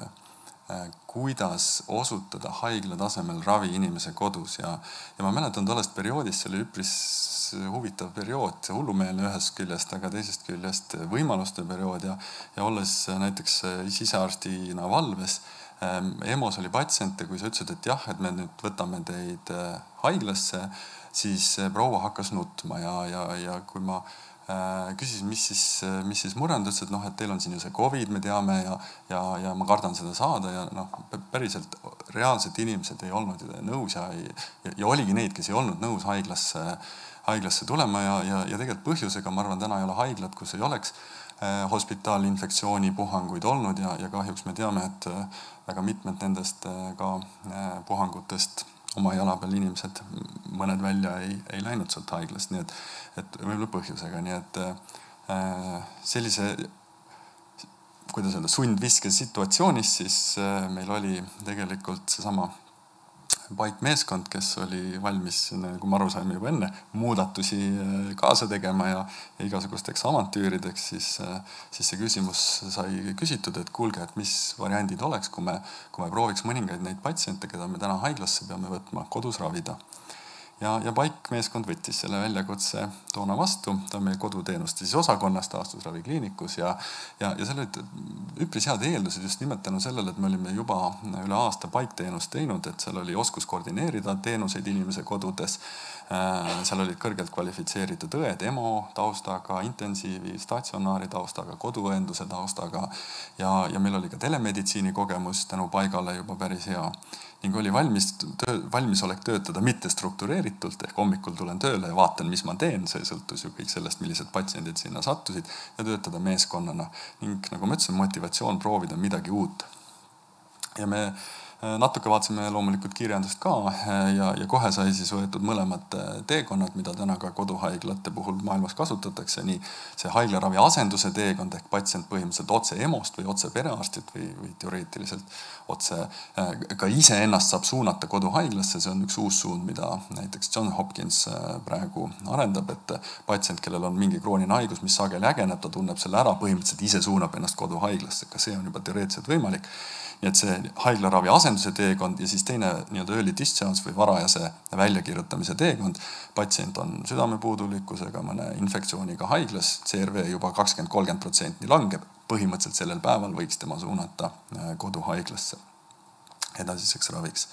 kuidas osutada haigla tasemel ravi inimese kodus ja, ja ma mäletan tollest perioodist, see oli üpris huvitav periood, hullumeelne ühest küljest, aga teisest küljest võimaluste periood ja, ja olles näiteks sisearstina valves, EMO-s oli patsiente, kui sa ütlesid, et jah, et me nüüd võtame teid haiglasse, siis proua hakkas nutma ja, ja, ja kui ma küsisin, mis siis, mis siis mure on, ta ütles, et noh, et teil on siin ju see COVID, me teame ja, ja, ja ma kardan seda saada ja noh, päriselt reaalselt inimesed ei olnud nõus ja, ja, ja oligi neid, kes ei olnud nõus haiglasse, haiglasse tulema ja, ja, ja tegelikult põhjusega, ma arvan, täna ei ole haiglat, kus ei oleks hospitaalinfektsiooni puhanguid olnud ja, ja kahjuks me teame, et väga mitmed nendest ka puhangutest oma jala peal inimesed, mõned välja ei, ei läinud sealt haiglast, nii et, et võib-olla põhjusega, nii et äh, sellise, kuidas öelda, sundviskes situatsioonis, siis äh, meil oli tegelikult seesama paikmeeskond, kes oli valmis, kui ma aru saime juba enne, muudatusi kaasa tegema ja, ja igasugusteks avantüürideks, siis, siis see küsimus sai küsitud, et kuulge, et mis variandid oleks, kui me, kui me prooviks mõningaid neid patsiente, keda me täna haiglasse peame võtma, kodus ravida. Ja, ja paikmeeskond võttis selle väljakutse toona vastu, ta on meie koduteenuste siis osakonnas taastusravikliinikus ja, ja, ja seal olid üpris head eeldused just nimelt tänu sellele, et me olime juba üle aasta paikteenust teinud, et seal oli oskus koordineerida teenuseid inimese kodudes. Seal olid kõrgelt kvalifitseeritud õed, EMO taustaga, intensiivi, statsionaari taustaga, koduõenduse taustaga ja, ja meil oli ka telemeditsiini kogemus tänu paigale juba päris hea. Ning oli valmis, töö, valmisolek töötada mitte struktureeritult, ehk hommikul tulen tööle ja vaatan, mis ma teen, see sõltus ju kõik sellest, millised patsiendid sinna sattusid ja töötada meeskonnana. Ning nagu ma ütlesin, motivatsioon proovida midagi uut. Ja me natuke vaatasime loomulikult kirjandust ka ja, ja kohe sai siis võetud mõlemad teekonnad, mida täna ka koduhaiglate puhul maailmas kasutatakse. Nii see haiglaravi asenduse teekond ehk patsient põhimõtteliselt otse EMO-st või otse perearstilt või, või teoreetiliselt otse ka ise ennast saab suunata koduhaiglasse. See on üks uus suund, mida näiteks John Hopkins praegu arendab, et patsient, kellel on mingi krooniline haigus, mis sageli ägeneb, ta tunneb selle ära, põhimõtteliselt ise suunab ennast koduhaiglasse. Ka see on juba teoreetiliselt võimalik. nii et see haiglaravi asenduse teekond ja siis teine nii-öelda early discharge või varajase väljakirjutamise teekond. Patsient on südamepuudulikkusega, mõne infektsiooniga haiglas, C R V juba kakskümmend kolmkümmend protsenti langeb. Põhimõtteliselt sellel päeval võiks tema suunata koduhaiglasse edasiseks raviks.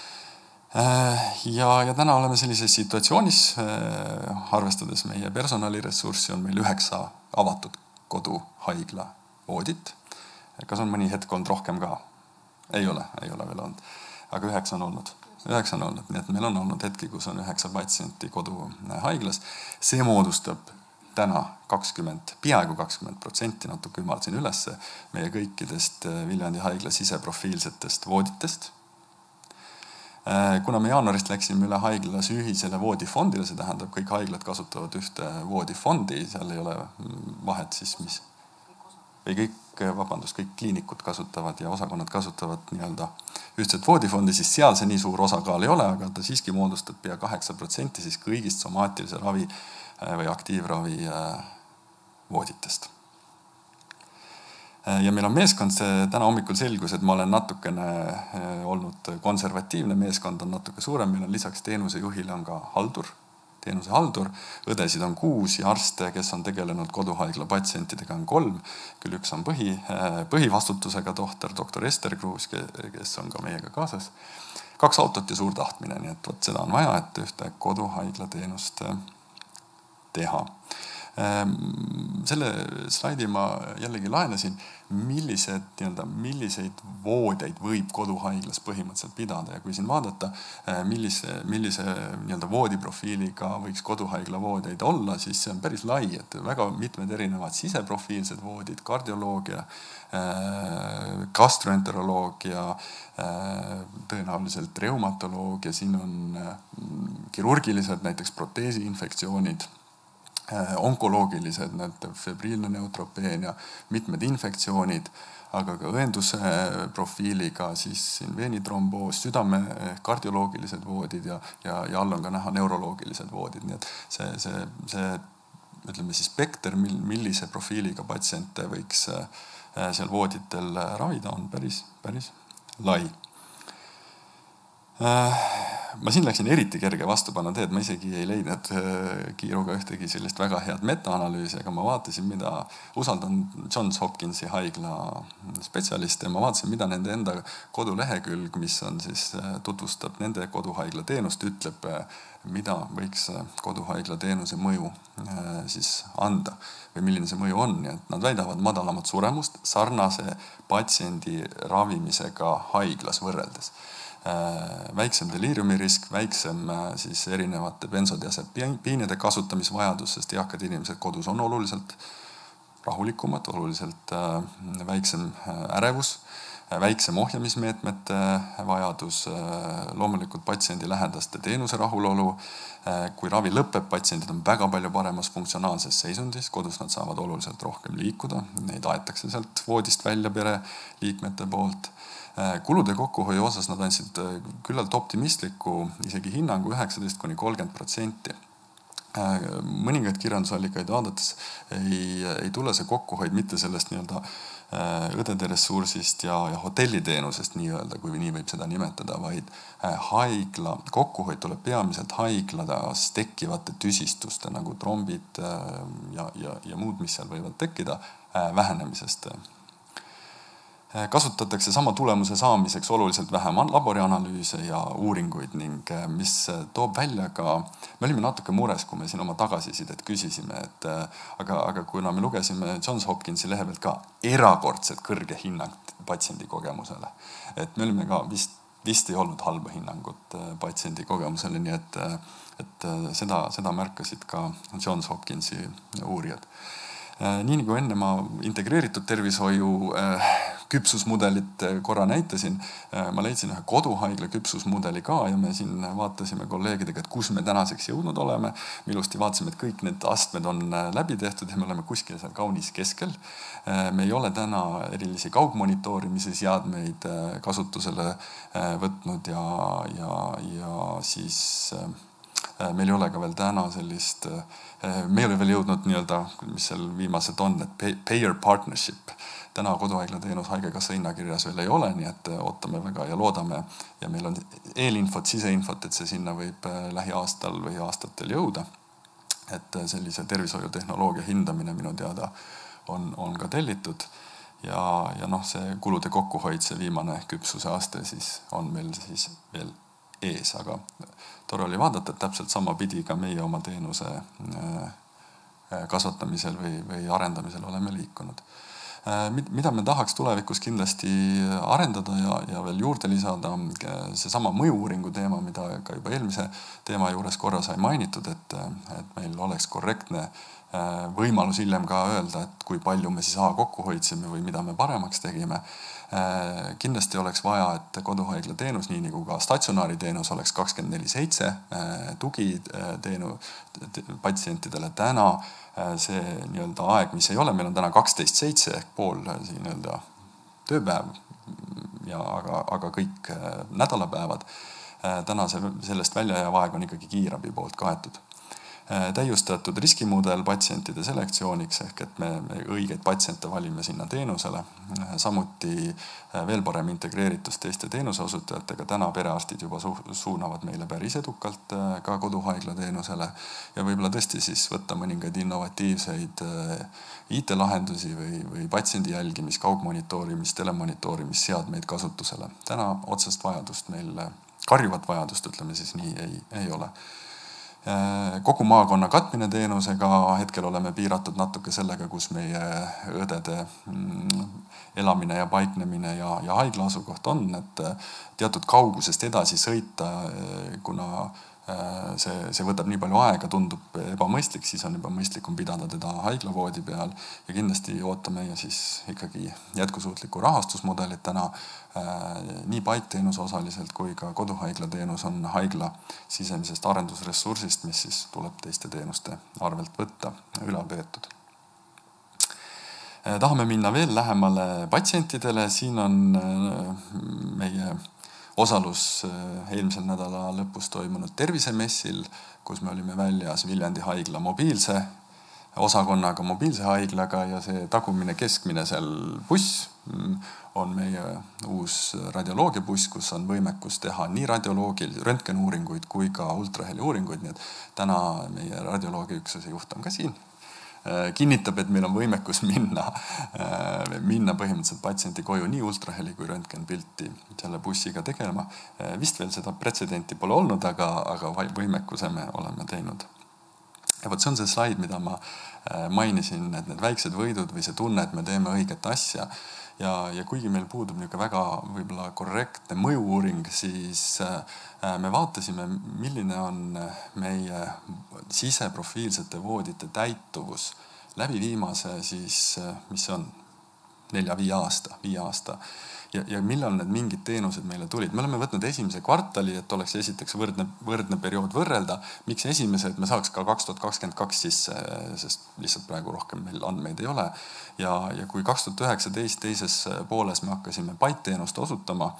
Ja, ja täna oleme sellises situatsioonis, arvestades meie personaliressurssi, on meil üheksa avatud koduhaigla voodit. Kas on mõni hetk olnud rohkem ka? Ei ole, ei ole veel olnud. Aga üheksa on olnud. Üheksa on olnud, nii et meil on olnud hetki, kus on üheksa patsienti koduhaiglas. See moodustab täna kakskümmend, peaaegu kakskümmend protsenti, natuke ümardasin ülesse meie kõikidest Viljandi haigla siseprofiilsetest vooditest. Kuna me jaanuarist läksime üle haiglas ühisele voodifondile, see tähendab, kõik haiglad kasutavad ühte voodifondi, seal ei ole vahet siis mis. Või kõik, vabandust, kõik kliinikud kasutavad ja osakonnad kasutavad nii-öelda ühtset voodifondi, siis seal see nii suur osakaal ei ole, aga ta siiski moodustab pea kaheksa protsenti siis kõigist somaatilise ravi või aktiivravi vooditest. Ja meil on meeskond, see täna hommikul selgus, et ma olen natukene olnud konservatiivne, meeskond on natuke suurem, meil on lisaks teenusejuhile on ka haldur, teenuse haldur, õdesid on kuus ja arste, kes on tegelenud koduhaigla patsientidega on kolm, küll üks on põhi, põhivastutusega tohter, doktor Ester Kruus, kes on ka meiega kaasas. Kaks autot ja suur tahtmine, nii et võt seda on vaja, et ühte koduhaigla teenust teha. Selle slaidi ma jällegi laenasin, millised, nii-öelda, milliseid voodeid võib koduhaiglas põhimõtteliselt pidada ja kui siin vaadata, millise, millise nii-öelda voodiprofiiliga võiks koduhaigla voodeid olla, siis see on päris lai, et väga mitmed erinevad siseprofiilsed voodid, kardioloogia, gastroenteroloogia, tõenäoliselt reumatoloogia, siin on kirurgilised, näiteks proteesiinfektsioonid, onkoloogilised, febriilne neutropeenia, mitmed infektsioonid, aga ka õenduse profiiliga, siis siin veenitromboos, südame kardioloogilised voodid ja, ja, ja all on ka näha neuroloogilised voodid. Nii et see, see, see ütleme siis spekter, millise profiiliga patsiente võiks seal vooditel ravida, on päris, päris lai. Ma siin läksin eriti kerge vastupanu teed, ma isegi ei leidnud kiiruga ühtegi sellist väga head metaanalüüsi, aga ma vaatasin, mida usaldan Johns Hopkinsi haigla spetsialiste ja ma vaatasin, mida nende enda kodulehekülg, mis on siis tutvustab nende koduhaigla teenust, ütleb, mida võiks koduhaigla teenuse mõju siis anda või milline see mõju on. Ja nad väidavad madalamat suremust sarnase patsiendi ravimisega haiglas võrreldes. Väiksem deliiriumi risk, väiksem siis erinevate bensodiasepiinide kasutamisvajadus, sest eakad inimesed kodus on oluliselt rahulikumad, oluliselt väiksem ärevus, väiksem ohjamismeetmete vajadus, loomulikult patsiendi lähedaste teenuse rahulolu. Kui ravi lõpeb, patsiendid on väga palju paremas funktsionaalses seisundis, kodus nad saavad oluliselt rohkem liikuda, neid aetakse sealt voodist välja pere liikmete poolt. Kulude kokkuhoiu osas nad andsid küllalt optimistliku isegi hinnangu üheksateist kuni kolmkümmend protsenti. Mõningaid kirjandusallikaid vaadates ei, ei tule see kokkuhoid mitte sellest nii-öelda õdede ressursist ja, ja hotelliteenusest nii-öelda, kui nii võib seda nimetada, vaid haigla, kokkuhoid tuleb peamiselt haiglas tekkivate tüsistuste nagu trombid ja, ja, ja muud, mis seal võivad tekkida, vähenemisest. Kasutatakse sama tulemuse saamiseks oluliselt vähem laborianalüüse ja uuringuid ning mis toob välja ka, me olime natuke mures, kui me siin oma tagasisidet küsisime, et aga, aga kuna me lugesime Johns Hopkinsi lehe pealt ka erakordselt kõrge hinnang patsiendi kogemusele, et me olime ka vist, vist ei olnud halba hinnangut patsiendi kogemusele, nii et, et seda, seda märkasid ka Johns Hopkinsi uurijad. Nii nagu enne ma integreeritud tervishoiu küpsusmudelit korra näitasin, ma leidsin ühe koduhaigla küpsusmudeli ka ja me siin vaatasime kolleegidega, et kus me tänaseks jõudnud oleme. Me ilusti vaatasime, et kõik need astmed on läbi tehtud ja me oleme kuskil seal kaunis keskel. Me ei ole täna erilisi kaugmonitoorimise seadmeid kasutusele võtnud ja, ja, ja siis meil ei ole ka veel täna sellist, me ei ole veel jõudnud nii-öelda, mis seal viimased on, et payer partnership täna koduhaigla teenus haigekassa hinnakirjas veel ei ole, nii et ootame väga ja loodame ja meil on eelinfot, siseinfot, et see sinna võib lähiaastal või aastatel jõuda. Et sellise tervishoiutehnoloogia hindamine minu teada on, on ka tellitud ja, ja noh, see kulude kokkuhoid, see viimane küpsuse aste siis on meil siis veel ees, aga tore oli vaadata, et täpselt sama pidi ka meie oma teenuse kasvatamisel või, või arendamisel oleme liikunud. Mida me tahaks tulevikus kindlasti arendada ja, ja veel juurde lisada, see sama mõju-uuringu teema, mida ka juba eelmise teema juures korra sai mainitud, et, et meil oleks korrektne võimalus hiljem ka öelda, et kui palju me siis A kokku hoidsime või mida me paremaks tegime. Kindlasti oleks vaja, et koduhaigla teenus, nii nagu ka statsionaari teenus oleks kakskümmend neli seitse tugi teenu patsientidele. Täna see nii-öelda aeg, mis ei ole, meil on täna kaksteist seitse ehk pool siin nii-öelda tööpäev, ja, aga, aga kõik nädalapäevad. Täna see, sellest väljajääv aeg on ikkagi kiirabi poolt kaetud. Täiustatud riskimudel patsientide selektsiooniks ehk et me, me õigeid patsiente valime sinna teenusele. Samuti veel parem integreeritus teiste teenuseosutajatega. Täna perearstid juba su suunavad meile päris edukalt ka koduhaigla teenusele ja võib-olla tõesti siis võtta mõningaid innovatiivseid I T-lahendusi või, või patsiendi jälgimis, kaugmonitoorimis, telemonitoorimis seadmeid kasutusele. Täna otsest vajadust meil, karjuvat vajadust, ütleme siis nii, ei, ei ole. Kogu maakonna katmine teenusega, hetkel oleme piiratud natuke sellega, kus meie õdede elamine ja paiknemine ja, ja haigla asukoht on, et teatud kaugusest edasi sõita, kuna see, see võtab nii palju aega, tundub ebamõistlik, siis on juba mõistlikum pidada teda haiglavoodi peal ja kindlasti ootame ja siis ikkagi jätkusuutlikku rahastusmudelit täna nii paikteenuse osaliselt kui ka koduhaigla teenus on haigla sisemisest arendusressursist, mis siis tuleb teiste teenuste arvelt võtta üle peetud. Tahame minna veel lähemale patsientidele, siin on meie osalus eelmisel nädala lõpus toimunud tervisemessil, kus me olime väljas Viljandi haigla mobiilse osakonnaga, mobiilse haiglaga ja see tagumine keskmine seal buss on meie uus radioloogiabuss, kus on võimekus teha nii radioloogil röntgenuuringuid kui ka ultraheli uuringuid, nii et täna meie radioloogiaüksuse juht on ka siin. Kinnitab, et meil on võimekus minna, minna põhimõtteliselt patsienti koju nii ultraheli kui röntgenpilti selle bussiga tegelema. Vist veel seda pretsedenti pole olnud, aga, aga võimekuse me oleme teinud. Ja võt, see on see slaid, mida ma mainisin, et need väiksed võidud või see tunne, et me teeme õiget asja. Ja, ja kuigi meil puudub niisugune väga võib-olla korrektne mõju-uuring, siis me vaatasime, milline on meie siseprofiilsete voodite täituvus läbi viimase siis, mis see on, nelja-viie aasta, viie aasta. Ja, ja millal need mingid teenused meile tulid. Me oleme võtnud esimese kvartali, et oleks esiteks võrdne, võrdne periood võrrelda. Miks esimese, et me saaks ka kaks tuhat kakskümmend kaks sisse, sest lihtsalt praegu rohkem meil andmeid ei ole. Ja, ja kui kaks tuhat üheksateist teises pooles me hakkasime paitteenust osutama,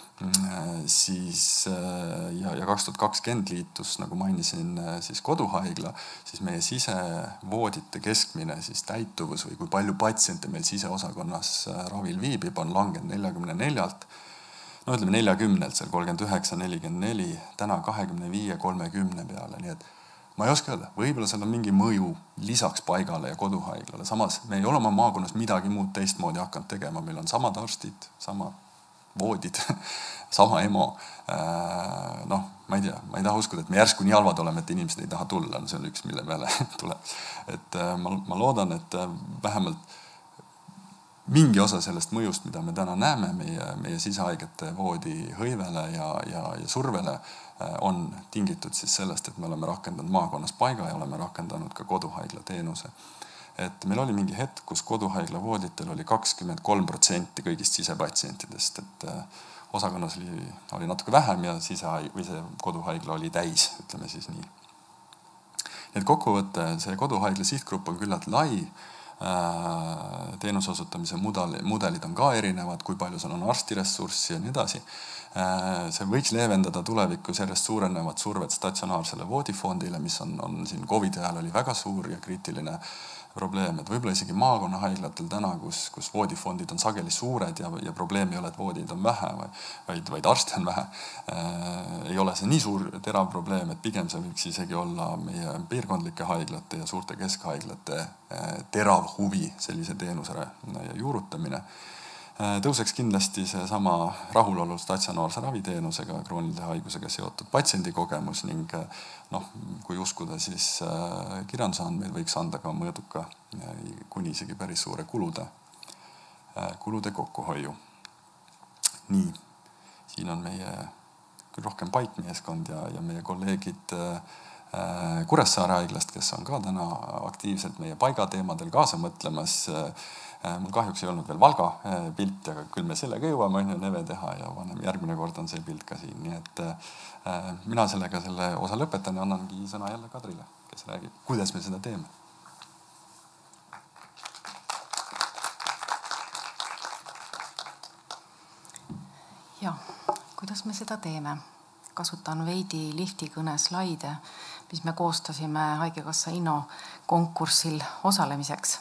siis ja, ja kaks tuhat kakskümmend liitus, nagu mainisin, siis koduhaigla, siis meie sisevoodite keskmine siis täituvus või kui palju patsiente meil siseosakonnas ravil viibib, on langenud neljakümne neljalt, no ütleme neljakümnelt, seal kolmkümmend üheksa, nelikümmend neli, täna kahekümne viie, kolmekümne peale, nii et ma ei oska öelda, võib-olla seal on mingi mõju lisaks paigale ja koduhaiglale, samas me ei ole oma maakonnas midagi muud teistmoodi hakanud tegema, meil on samad arstid, samad voodid, sama emo. Noh, ma ei tea, ma ei taha uskuda, et me järsku nii halvad oleme, et inimesed ei taha tulla. See on üks, mille peale tuleb. Et ma, ma loodan, et vähemalt mingi osa sellest mõjust, mida me täna näeme meie, meie sisehaigete voodi hõivele ja, ja, ja survele, on tingitud siis sellest, et me oleme rakendanud maakonnas paiga ja oleme rakendanud ka koduhaigla teenuse. Et meil oli mingi hetk, kus koduhaigla vooditel oli kakskümmend kolm protsenti kõigist sisepatsientidest, et osakonnas oli, oli natuke vähem ja sisehaig, või see koduhaigla oli täis, ütleme siis nii. Et kokkuvõtte, see koduhaigla sihtgrupp on küllalt lai, teenuse osutamise mudel, mudelid on ka erinevad, kui palju seal on arstiressurssi ja nii edasi. See võiks leevendada tulevikus järjest suurenevat survet statsionaarsele voodifondile, mis on, on siin Covidi ajal oli väga suur ja kriitiline probleem, et võib-olla isegi maakonnahaiglatel täna, kus, kus voodifondid on sageli suured ja, ja probleem ei ole, et voodid on vähe, vaid, vaid arste on vähe, äh, ei ole see nii suur terav probleem, et pigem see võiks isegi olla meie piirkondlike haiglate ja suurte keskhaiglate äh, terav huvi sellise teenuse juurutamine. Tõuseks kindlasti see sama rahulolu statsionaarse raviteenusega, kroonilise haigusega seotud patsiendi kogemus ning noh, kui uskuda, siis kirjandusandmeid võiks anda ka mõõduka kuni isegi päris suure kulude, kulude kokkuhoiu. Nii, siin on meie küll rohkem paikmeeskond ja, ja meie kolleegid Kuressaare haiglast, kes on ka täna aktiivselt meie paigateemadel kaasa mõtlemas. Mul kahjuks ei olnud veel Valga pilti, aga küll me sellega jõuame on ju neve teha ja vanem, järgmine kord on see pilt ka siin. Nii et äh, mina sellega selle osa lõpetan ja annangi sõna jälle Kadrile, kes räägib, kuidas me seda teeme. Ja, kuidas me seda teeme? Kasutan veidi lifti kõne slaide, mis me koostasime Haigekassa Inno konkursil osalemiseks.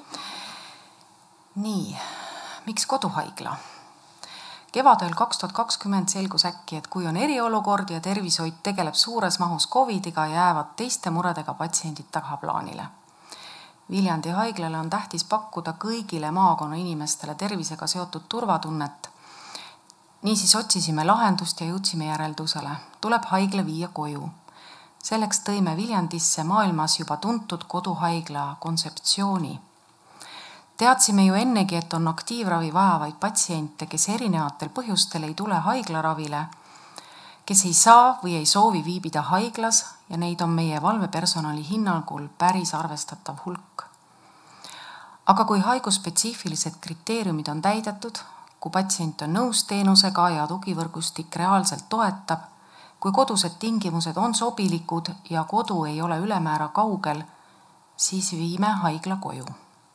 Nii, miks koduhaigla? Kevadel kaks tuhat kakskümmend selgus äkki, et kui on eriolukord ja tervishoid tegeleb suures mahus Covidiga, jäävad teiste muredega patsiendid tagaplaanile. Viljandi haiglale on tähtis pakkuda kõigile maakonna inimestele tervisega seotud turvatunnet. Niisiis otsisime lahendust ja jõudsime järeldusele. Tuleb haigla viia koju. Selleks tõime Viljandisse maailmas juba tuntud koduhaigla kontseptsiooni. Teadsime ju ennegi, et on aktiivravi vajavaid patsiente, kes erinevatel põhjustel ei tule haiglaravile, kes ei saa või ei soovi viibida haiglas ja neid on meie valvepersonali hinnangul päris arvestatav hulk. Aga kui haigusspetsiifilised kriteeriumid on täidetud, kui patsient on nõus teenusega ja tugivõrgustik reaalselt toetab, kui kodused tingimused on sobilikud ja kodu ei ole ülemäära kaugel, siis viime haigla koju.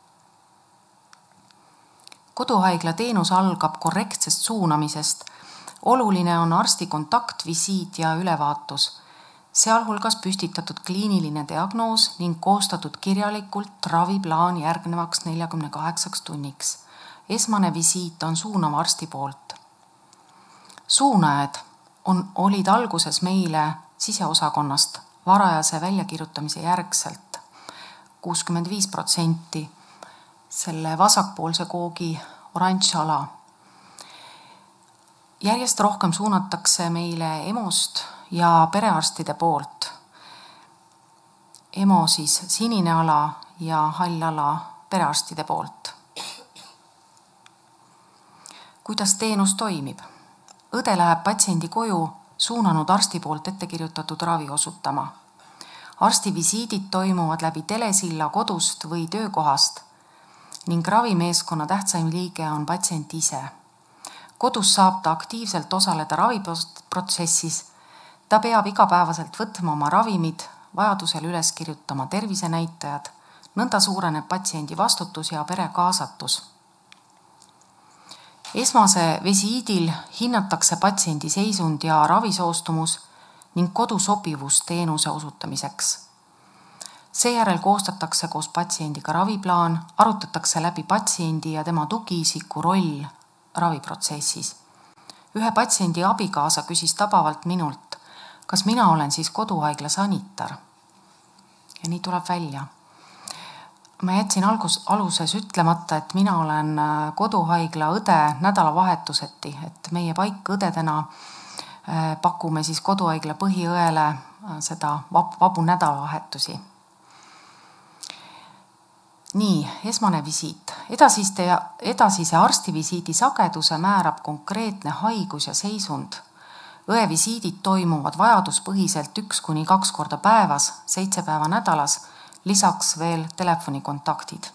Koduhaigla teenus algab korrektsest suunamisest. Oluline on arsti kontakt, visiit ja ülevaatus, sealhulgas püstitatud kliiniline diagnoos ning koostatud kirjalikult raviplaan järgnevaks neljakümne kaheksaks tunniks. Esmane visiit on suunava arsti poolt. Suunajad on, olid alguses meile siseosakonnast varajase väljakirjutamise järgselt kuuskümmend viis protsenti selle vasakpoolse koogi oranž ala. Järjest rohkem suunatakse meile EMO-st ja perearstide poolt. EMO siis sinine ala ja hall ala perearstide poolt. Kuidas teenus toimib? Õde läheb patsiendi koju suunanud arsti poolt ettekirjutatud ravi osutama. Arsti visiidid toimuvad läbi telesilla kodust või töökohast ning ravimeeskonna tähtsaim liige on patsient ise. Kodus saab ta aktiivselt osaleda raviprotsessis. Ta peab igapäevaselt võtma oma ravimid, vajadusel üles kirjutama tervisenäitajad, nõnda suureneb patsiendi vastutus ja pere kaasatus. Esmase visiidil hinnatakse patsiendi seisund ja ravisoostumus ning kodu sobivus teenuse osutamiseks. Seejärel koostatakse koos patsiendiga raviplaan, arutatakse läbi patsiendi ja tema tugiisiku roll raviprotsessis. Ühe patsiendi abikaasa küsis tabavalt minult, kas mina olen siis koduhaigla sanitar. Ja nii tuleb välja. Ma jätsin algus, aluses ütlemata, et mina olen koduhaigla õde nädalavahetuseti, et meie paik õdedena pakume siis koduhaigla põhiõele seda vabu nädalavahetusi. Nii, esmane visiit. Edasiste, edasise arstivisiidi sageduse määrab konkreetne haigus ja seisund. Õevisiidid toimuvad vajaduspõhiselt üks kuni kaks korda päevas, seitse päeva nädalas, lisaks veel telefonikontaktid.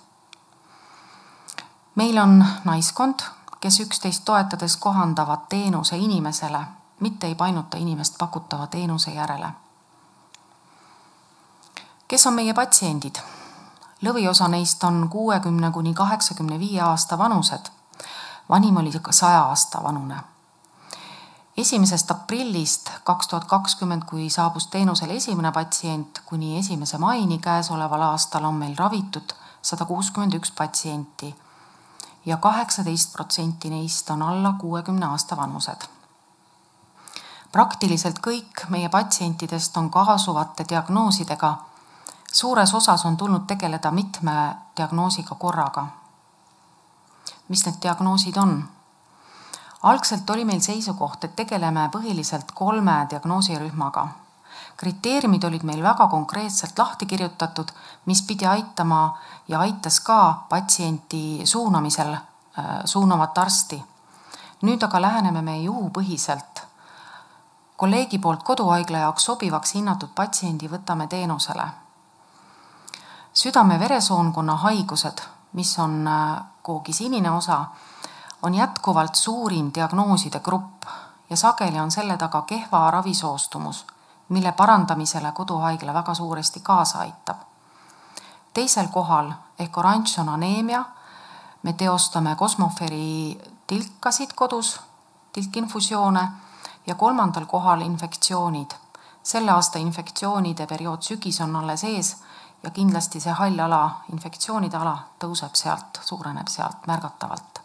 Meil on naiskond, kes üksteist toetades kohandavad teenuse inimesele, mitte ei painuta inimest pakutava teenuse järele. Kes on meie patsiendid? lõviosa neist on kuuekümne kuni kaheksakümne viie aasta vanused. Vanim oli ka saja aasta vanune. Esimesest aprillist kaks tuhat kakskümmend, kui saabus teenusele esimene patsient, kuni esimese maini käesoleval aastal on meil ravitud sada kuuskümmend üks patsienti ja kaheksateist protsenti neist on alla kuuekümne aasta vanused. Praktiliselt kõik meie patsientidest on kaasuvate diagnoosidega. Suures osas on tulnud tegeleda mitme diagnoosiga korraga. Mis need diagnoosid on? Algselt oli meil seisukoht, et tegeleme põhiliselt kolme diagnoosirühmaga. Kriteeriumid olid meil väga konkreetselt lahti kirjutatud, mis pidi aitama ja aitas ka patsienti suunamisel suunavat arsti. Nüüd aga läheneme me juhupõhiselt. Kolleegi poolt koduhaigla jaoks sobivaks hinnatud patsiendi võtame teenusele. Südame-veresoonkonna haigused, mis on koogi sinine osa, on jätkuvalt suurim diagnooside grupp ja sageli on selle taga kehva ravisoostumus, mille parandamisele koduhaigla väga suuresti kaasa aitab. Teisel kohal ehk oranž on aneemia. Me teostame kosmoferi tilkasid kodus, tilkinfusioone ja kolmandal kohal infektsioonid. Selle aasta infektsioonide periood sügis on alles ees ja kindlasti see hall ala, infektsioonide ala tõuseb sealt, suureneb sealt märgatavalt.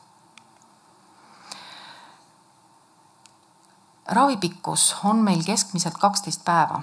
Ravipikkus on meil keskmiselt kaksteist päeva.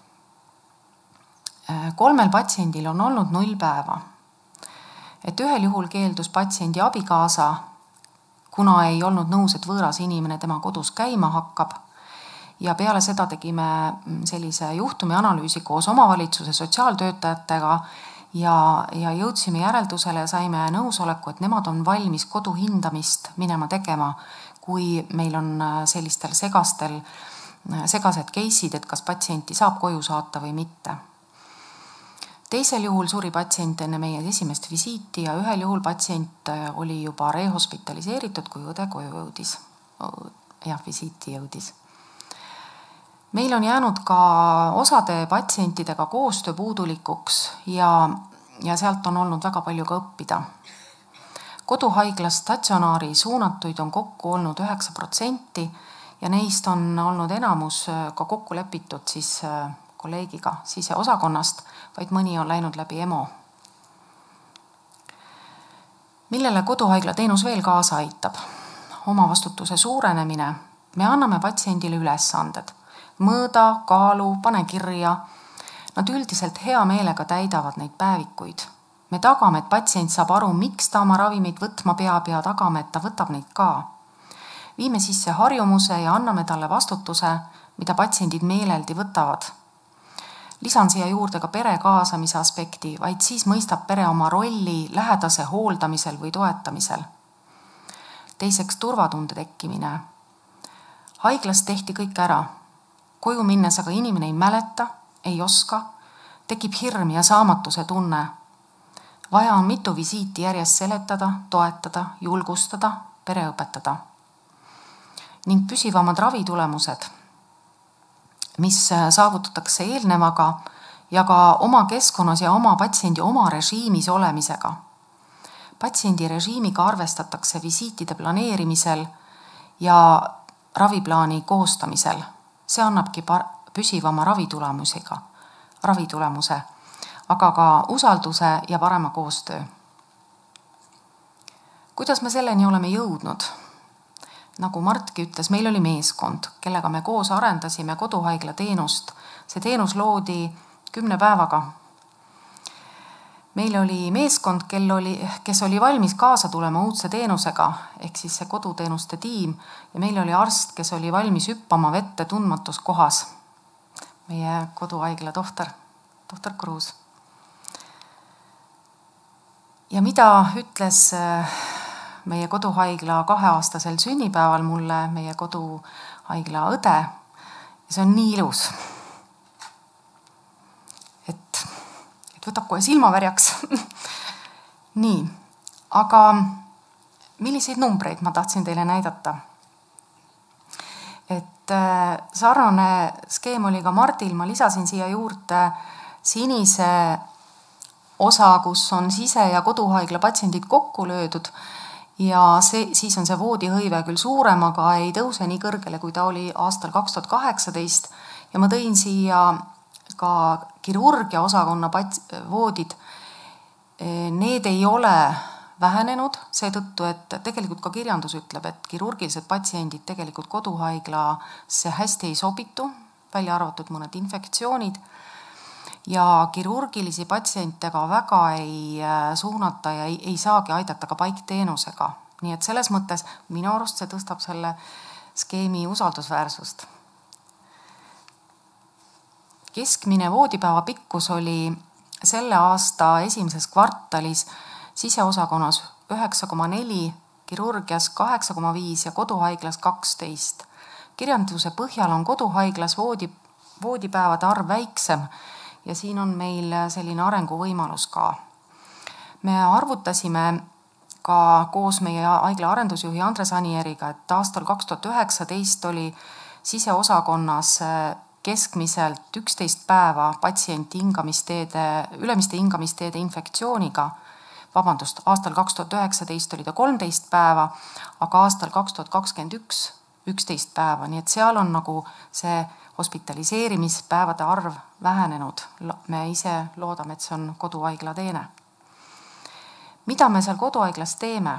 Kolmel patsiendil on olnud null päeva. Et ühel juhul keeldus patsiendi abikaasa, kuna ei olnud nõus, et võõras inimene tema kodus käima hakkab. Ja peale seda tegime sellise juhtumi analüüsi koos omavalitsuse sotsiaaltöötajatega ja, ja jõudsime järeldusele ja saime nõusoleku, et nemad on valmis kodu hindamist minema tegema, kui meil on sellistel segastel, segased case'id, et kas patsienti saab koju saata või mitte. Teisel juhul suri patsient enne meie esimest visiiti ja ühel juhul patsient oli juba rehospitaliseeritud, kui õde koju jõudis. Jah, visiiti jõudis. Meil on jäänud ka osade patsientidega koostöö puudulikuks ja, ja sealt on olnud väga palju ka õppida. Koduhaiglas statsionaari suunatuid on kokku olnud üheksa protsenti ja neist on olnud enamus ka kokku lepitud siis kolleegiga siseosakonnast, vaid mõni on läinud läbi E M O. Millele koduhaigla teenus veel kaasa aitab? Omavastutuse suurenemine. Me anname patsiendile ülesanded. Mõõda, kaalu, pane kirja. Nad üldiselt hea meelega täidavad neid päevikuid. Me tagame, et patsient saab aru, miks ta oma ravimid võtma peab ja tagame, et ta võtab neid ka. Viime sisse harjumuse ja anname talle vastutuse, mida patsiendid meeleldi võtavad. Lisan siia juurde ka pere kaasamise aspekti, vaid siis mõistab pere oma rolli lähedase hooldamisel või toetamisel. Teiseks turvatunde tekkimine. Haiglas tehti kõik ära. Koju minnes aga inimene ei mäleta, ei oska, tekib hirm ja saamatuse tunne. Vaja on mitu visiiti järjest seletada, toetada, julgustada, pere õpetada. Ning püsivamad ravitulemused, mis saavutatakse eelnevaga ja ka oma keskkonnas ja oma patsiendi oma režiimis olemisega. Patsiendi režiimiga arvestatakse visiitide planeerimisel ja raviplaani koostamisel. See annabki püsivama ravitulemusega, ravitulemuse, aga ka usalduse ja parema koostöö. Kuidas me selleni oleme jõudnud? Nagu Martki ütles, meil oli meeskond, kellega me koos arendasime koduhaigla teenust. See teenus loodi kümne päevaga. Meil oli meeskond, kel oli, kes oli valmis kaasa tulema uudse teenusega, ehk siis see koduteenuste tiim. Ja meil oli arst, kes oli valmis hüppama vette tundmatus kohas. Meie koduhaigla tohter, tohter Kruus. Ja mida ütles meie koduhaigla kaheaastasel sünnipäeval mulle meie koduhaigla õde. Ja see on nii ilus, et, et võtab kohe silmavärjaks. Nii, aga milliseid numbreid ma tahtsin teile näidata? Et sarnane skeem oli ka Martil, ma lisasin siia juurde sinise osa, kus on sise- ja koduhaigla patsiendid kokku löödud ja see, siis on see voodihõive küll suurem, aga ei tõuse nii kõrgele, kui ta oli aastal kaks tuhat kaheksateist. Ja ma tõin siia ka kirurgia osakonna pats- voodid. Need ei ole vähenenud seetõttu, et tegelikult ka kirjandus ütleb, et kirurgilised patsiendid tegelikult koduhaiglasse hästi ei sobitu, välja arvatud mõned infektsioonid. Ja kirurgilisi patsiente ka väga ei suunata ja ei, ei saagi aidata ka paikteenusega. Nii et selles mõttes minu arust see tõstab selle skeemi usaldusväärsust. Keskmine voodipäeva pikkus oli selle aasta esimeses kvartalis siseosakonnas üheksa koma neli, kirurgias kaheksa koma viis ja koduhaiglas kaksteist. Kirjanduse põhjal on koduhaiglas voodi, voodipäevade arv väiksem ja siin on meil selline arenguvõimalus ka. Me arvutasime ka koos meie haigla arendusjuhi Andres Anieriga, et aastal kaks tuhat üheksateist oli siseosakonnas keskmiselt üksteist päeva patsienti hingamisteede, ülemiste hingamisteede infektsiooniga. Vabandust, aastal kaks tuhat üheksateist oli ta kolmteist päeva, aga aastal kaks tuhat kakskümmend üks üksteist päeva. Nii et seal on nagu see hospitaliseerimispäevade arv vähenenud. Me ise loodame, et see on koduhaigla teene. Mida me seal koduhaiglas teeme?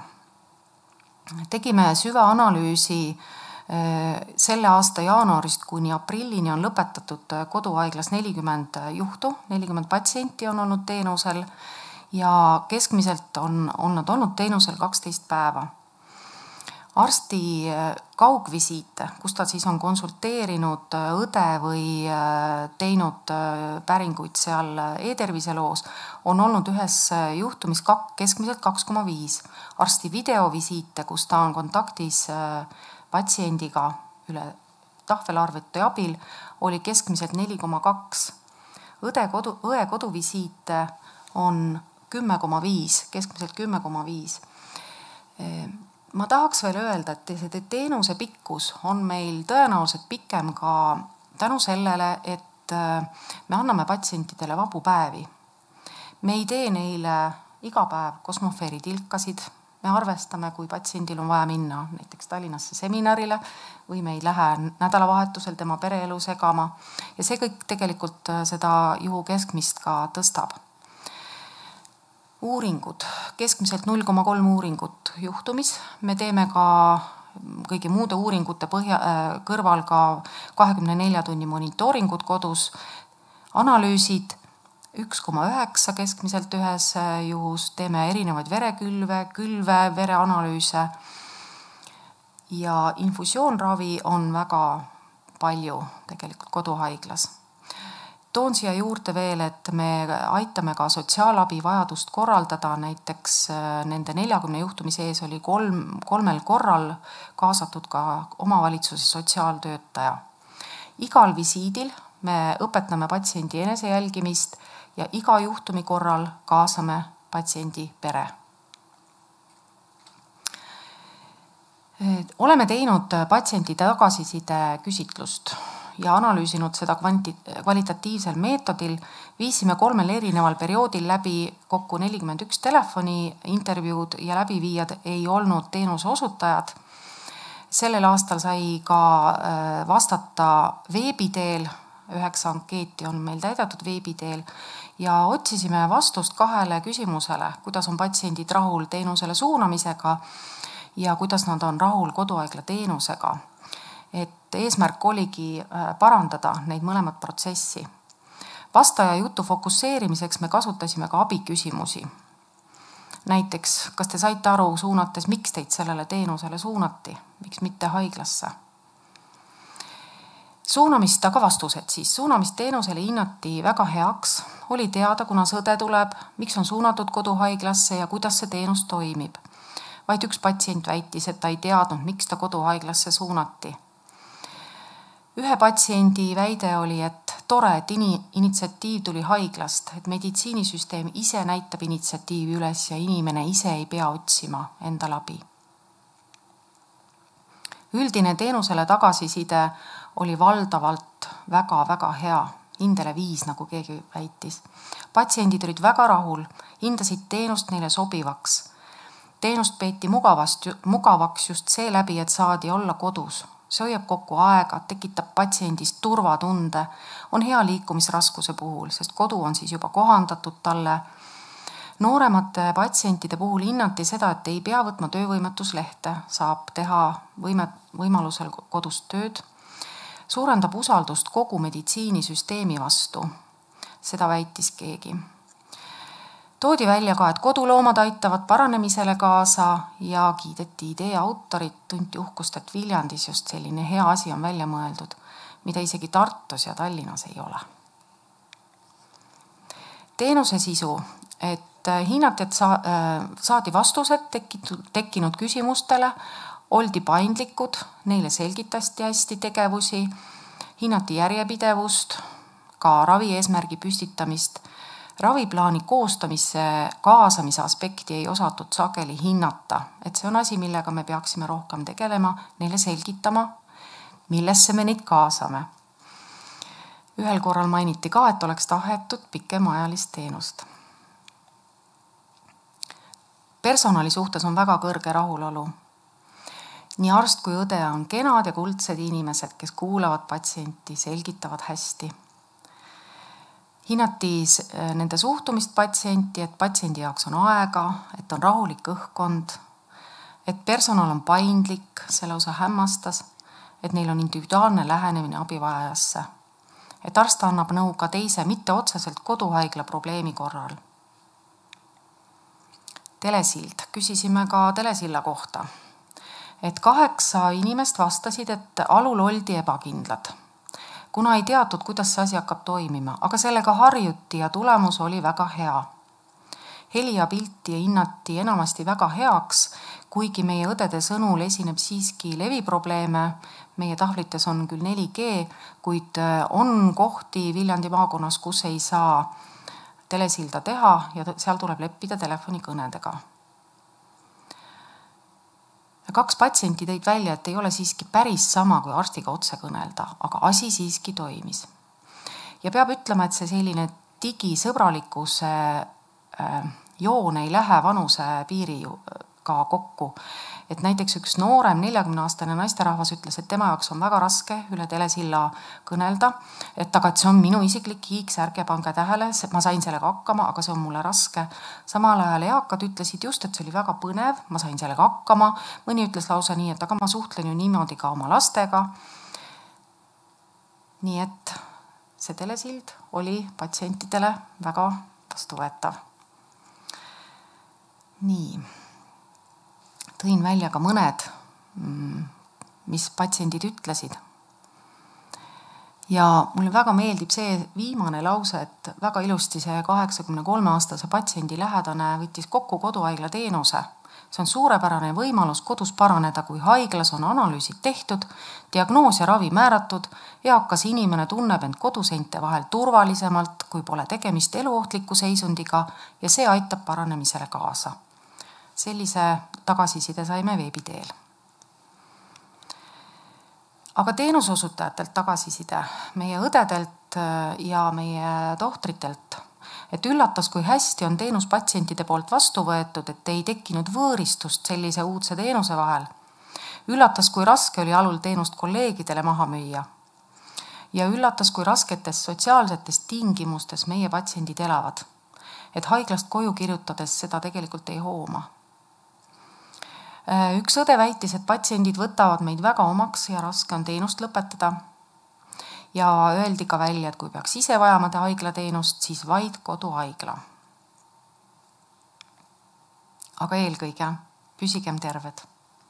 Tegime süvaanalüüsi selle aasta jaanuarist kuni aprillini on lõpetatud koduhaiglas nelikümmend juhtu, nelikümmend patsienti on olnud teenusel ja keskmiselt on, on nad olnud teenusel kaksteist päeva. Arsti kaugvisiite, kus ta siis on konsulteerinud õde või teinud päringuid seal e-terviseloos, on olnud ühes juhtumis keskmiselt kaks koma viis. Arsti videovisiite, kus ta on kontaktis patsiendiga üle tahvelarvuti abil, oli keskmiselt neli koma kaks. Õde kodu, õe koduvisiite on kümme koma viis, keskmiselt kümme koma viis. Ma tahaks veel öelda, et see teenuse pikkus on meil tõenäoliselt pikem ka tänu sellele, et me anname patsientidele vabu päevi. Me ei tee neile iga päev kosmofeeritilkasid. Me arvestame, kui patsiendil on vaja minna näiteks Tallinnasse seminarile või me ei lähe nädalavahetusel tema pereelu segama. Ja see kõik tegelikult seda juhu keskmist ka tõstab. Uuringud, keskmiselt null koma kolm uuringut juhtumis. Me teeme ka kõigi muude uuringute põhja, kõrval ka kahekümne nelja tunni monitooringud kodus. Analüüsid üks koma üheksa keskmiselt ühes juhus. Teeme erinevaid verekülve, külve, vereanalüüse. Ja infusioonravi on väga palju tegelikult koduhaiglas. Toon siia juurde veel, et me aitame ka sotsiaalabi vajadust korraldada. Näiteks nende neljakümne juhtumi sees oli kolm, kolmel korral kaasatud ka omavalitsuse sotsiaaltöötaja. Igal visiidil me õpetame patsiendi enesejälgimist ja iga juhtumi korral kaasame patsiendi pere. Oleme teinud patsiendi tagasiside küsitlust ja analüüsinud seda kvanti, kvalitatiivsel meetodil. Viisime kolmel erineval perioodil läbi kokku nelikümmend üks telefoni intervjuud ja läbiviijad ei olnud teenuse osutajad. Sellel aastal sai ka vastata veebiteel, üheksa ankeeti on meil täidetud veebiteel ja otsisime vastust kahele küsimusele, kuidas on patsiendid rahul teenusele suunamisega ja kuidas nad on rahul koduhaigla teenusega. Et eesmärk oligi parandada neid mõlemat protsessi. Vastaja jutu fokusseerimiseks me kasutasime ka abiküsimusi. Näiteks, kas te saite aru suunates, miks teid sellele teenusele suunati, miks mitte haiglasse? Suunamist aga vastused siis. Suunamist teenusele hinnati väga heaks. Oli teada, kuna sõde tuleb, miks on suunatud koduhaiglasse ja kuidas see teenus toimib. Vaid üks patsient väitis, et ta ei teadnud, miks ta koduhaiglasse suunati. Ühe patsiendi väide oli, et tore, et initsiatiiv tuli haiglast, et meditsiinisüsteem ise näitab initsiatiivi üles ja inimene ise ei pea otsima enda läbi. Üldine teenusele tagasiside oli valdavalt väga-väga hea. hindele viis, nagu keegi väitis. Patsiendid olid väga rahul, hindasid teenust neile sobivaks. Teenust peeti mugavast, mugavaks just see läbi, et saadi olla kodus. See hoiab kokku aega, tekitab patsiendist turvatunde, on hea liikumisraskuse puhul, sest kodu on siis juba kohandatud talle. Nooremate patsientide puhul hinnati seda, et ei pea võtma töövõimetuslehte, saab teha võime, võimalusel kodust tööd. Suurendab usaldust kogu meditsiinisüsteemi vastu. Seda väitis keegi. Toodi välja ka, et koduloomad aitavad paranemisele kaasa ja kiideti idee autorit, tunti uhkust, et Viljandis just selline hea asi on välja mõeldud, mida isegi Tartus ja Tallinnas ei ole. Teenuse sisu, et hinnati, et saadi vastused tekkinud küsimustele, oldi paindlikud, neile selgitasti hästi tegevusi, hinnati järjepidevust, ka ravi eesmärgi püstitamist. Raviplaani koostamisse kaasamise aspekti ei osatud sageli hinnata, et see on asi, millega me peaksime rohkem tegelema, neile selgitama, millesse me neid kaasame. Ühel korral mainiti ka, et oleks tahetud pikemaajalist teenust. Personali suhtes on väga kõrge rahulolu. Nii arst kui õde on kenad ja kuldsed inimesed, kes kuulavad patsienti, selgitavad hästi. Hinnati nende suhtumist patsienti, et patsiendi jaoks on aega, et on rahulik õhkkond, et personal on paindlik, selle osa hämmastas, et neil on individuaalne lähenemine abivajajasse, et arst annab nõu ka teise, mitte otseselt koduhaigla probleemi korral. Telesild. Küsisime ka telesilla kohta, et kaheksa inimest vastasid, et alul oldi ebakindlad, kuna ei teatud, kuidas see asi hakkab toimima, aga sellega harjuti ja tulemus oli väga hea. Heli ja pilti hinnati enamasti väga heaks, kuigi meie õdede sõnul esineb siiski leviprobleeme. Meie tahvlites on küll neli G, kuid on kohti Viljandi maakonnas, kus ei saa telesilda teha ja seal tuleb leppida telefonikõnedega. Kaks patsienti tõid välja, et ei ole siiski päris sama kui arstiga otse kõnelda, aga asi siiski toimis. Ja peab ütlema, et see selline digisõbralikkuse joon ei lähe vanuse piiriga kokku. Et näiteks üks noorem neljakümne aastane naisterahvas ütles, et tema jaoks on väga raske üle telesilla kõnelda, et aga et see on minu isiklik hiiks, ärge pange tähele, ma sain sellega hakkama, aga see on mulle raske. Samal ajal eakad ütlesid just, et see oli väga põnev, ma sain sellega hakkama. Mõni ütles lausa nii, et aga ma suhtlen ju niimoodi ka oma lastega. Nii et see telesild oli patsientidele väga vastuvõetav. Nii. Tõin välja ka mõned, mis patsiendid ütlesid. Ja mulle väga meeldib see viimane lause, et väga ilusti see kaheksakümne kolme aastase patsiendi lähedane võttis kokku koduhaigla teenuse. See on suurepärane võimalus kodus paraneda, kui haiglas on analüüsid tehtud, diagnoos ja ravi määratud, eakas inimene tunneb end koduseinte vahel turvalisemalt, kui pole tegemist eluohtliku seisundiga ja see aitab paranemisele kaasa. Sellise tagasiside saime veebiteel. Aga teenusosutajatelt tagasiside meie õdedelt ja meie tohtritelt, et üllatas, kui hästi on teenus patsientide poolt vastu võetud, et ei tekkinud võõristust sellise uudse teenuse vahel. Üllatas, kui raske oli alul teenust kolleegidele maha müüa. Ja üllatas, kui rasketes sotsiaalsetes tingimustes meie patsiendid elavad. Et haiglast koju kirjutades seda tegelikult ei hooma. Üks õde väitis, et patsiendid võtavad meid väga omaks ja raske on teenust lõpetada. Ja öeldi ka välja, et kui peaks ise vajama haiglateenust, siis vaid koduhaigla. Aga eelkõige püsigem terved.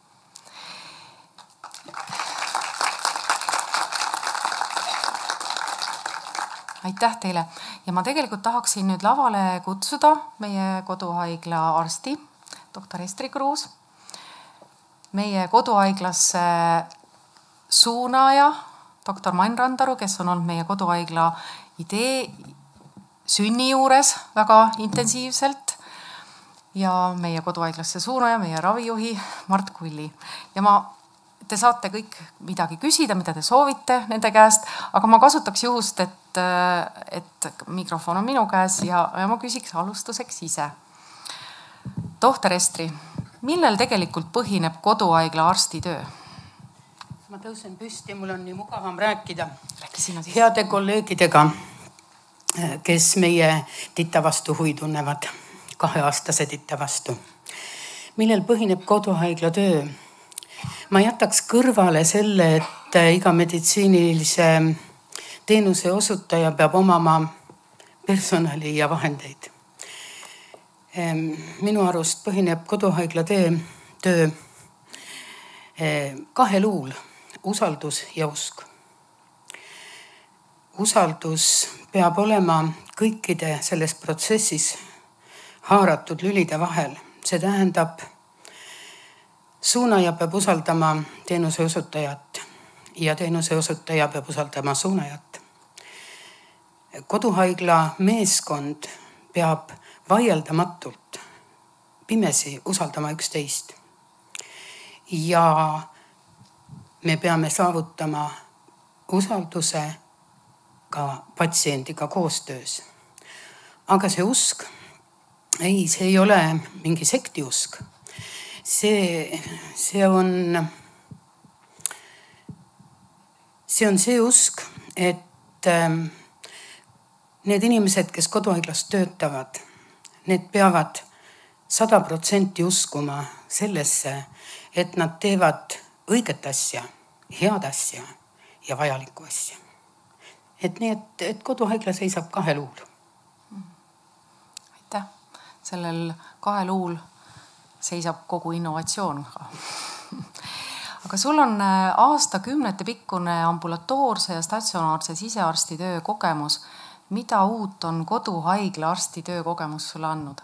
Aitäh teile. Ja ma tegelikult tahaksin nüüd lavale kutsuda meie koduhaigla arsti, doktor Estri Kruus. Meie koduhaiglasse suunaja, doktor Mann Randaru, kes on olnud meie koduhaigla idee sünni juures väga intensiivselt. Ja meie koduhaiglasse suunaja, meie ravijuhi Mart Kulli. Ja ma, te saate kõik midagi küsida, mida te soovite nende käest, aga ma kasutaks juhust, et et, et mikrofon on minu käes ja, ja ma küsiks alustuseks ise. Tohter Estri, millel tegelikult põhineb koduhaigla arsti töö? Ma tõusen püsti, mul on nii mugavam rääkida siis. heade kolleegidega, kes meie Tita vastu huvi tunnevad, kaheaastase Tita vastu. Millel põhineb koduhaigla töö? Ma jätaks kõrvale selle, et iga meditsiinilise teenuse osutaja peab omama personali ja vahendeid. Minu arust põhineb koduhaigla töö, töö kahel uul, usaldus ja usk. Usaldus peab olema kõikide selles protsessis haaratud lülide vahel. See tähendab, suunaja peab usaldama teenuse osutajat ja teenuse osutaja peab usaldama suunajat. Koduhaigla meeskond peab vaieldamatult pimesi usaldama üksteist. Ja me peame saavutama usalduse ka patsiendiga koostöös. Aga see usk, ei, see ei ole mingi sektiusk. See, see on, see on see usk, et need inimesed, kes koduhaiglas töötavad, need peavad sada protsenti uskuma sellesse, et nad teevad õiget asja, head asja ja vajalikku asja. Et nii, et, et koduhaigla seisab kahel uul. Aitäh. Sellel kahel uul seisab kogu innovatsioon. Aga sul on aastakümnete pikkune ambulatoorse ja statsionaarse sisearsti töö kogemus. Mida uut on koduhaigla arsti töö kogemus sulle andnud?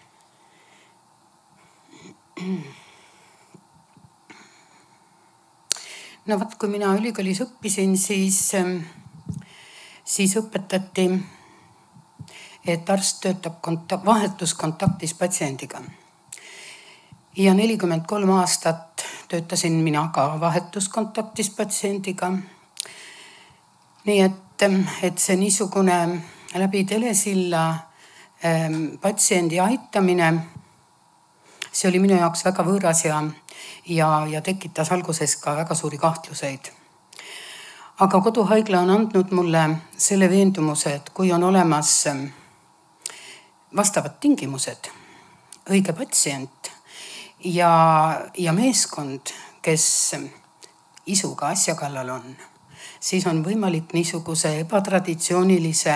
No võt, kui mina ülikoolis õppisin, siis, siis õpetati, et arst töötab kontak- vahetuskontaktis patsiendiga. Ja nelikümmend kolm aastat töötasin mina ka vahetuskontaktis patsiendiga. Nii et, et see niisugune läbi telesilla patsiendi aitamine, see oli minu jaoks väga võõras ja, ja, ja tekitas alguses ka väga suuri kahtluseid. Aga koduhaigla on andnud mulle selle veendumuse, et kui on olemas vastavad tingimused, õige patsient ja, ja meeskond, kes isuga asja kallal on, siis on võimalik niisuguse ebatraditsioonilise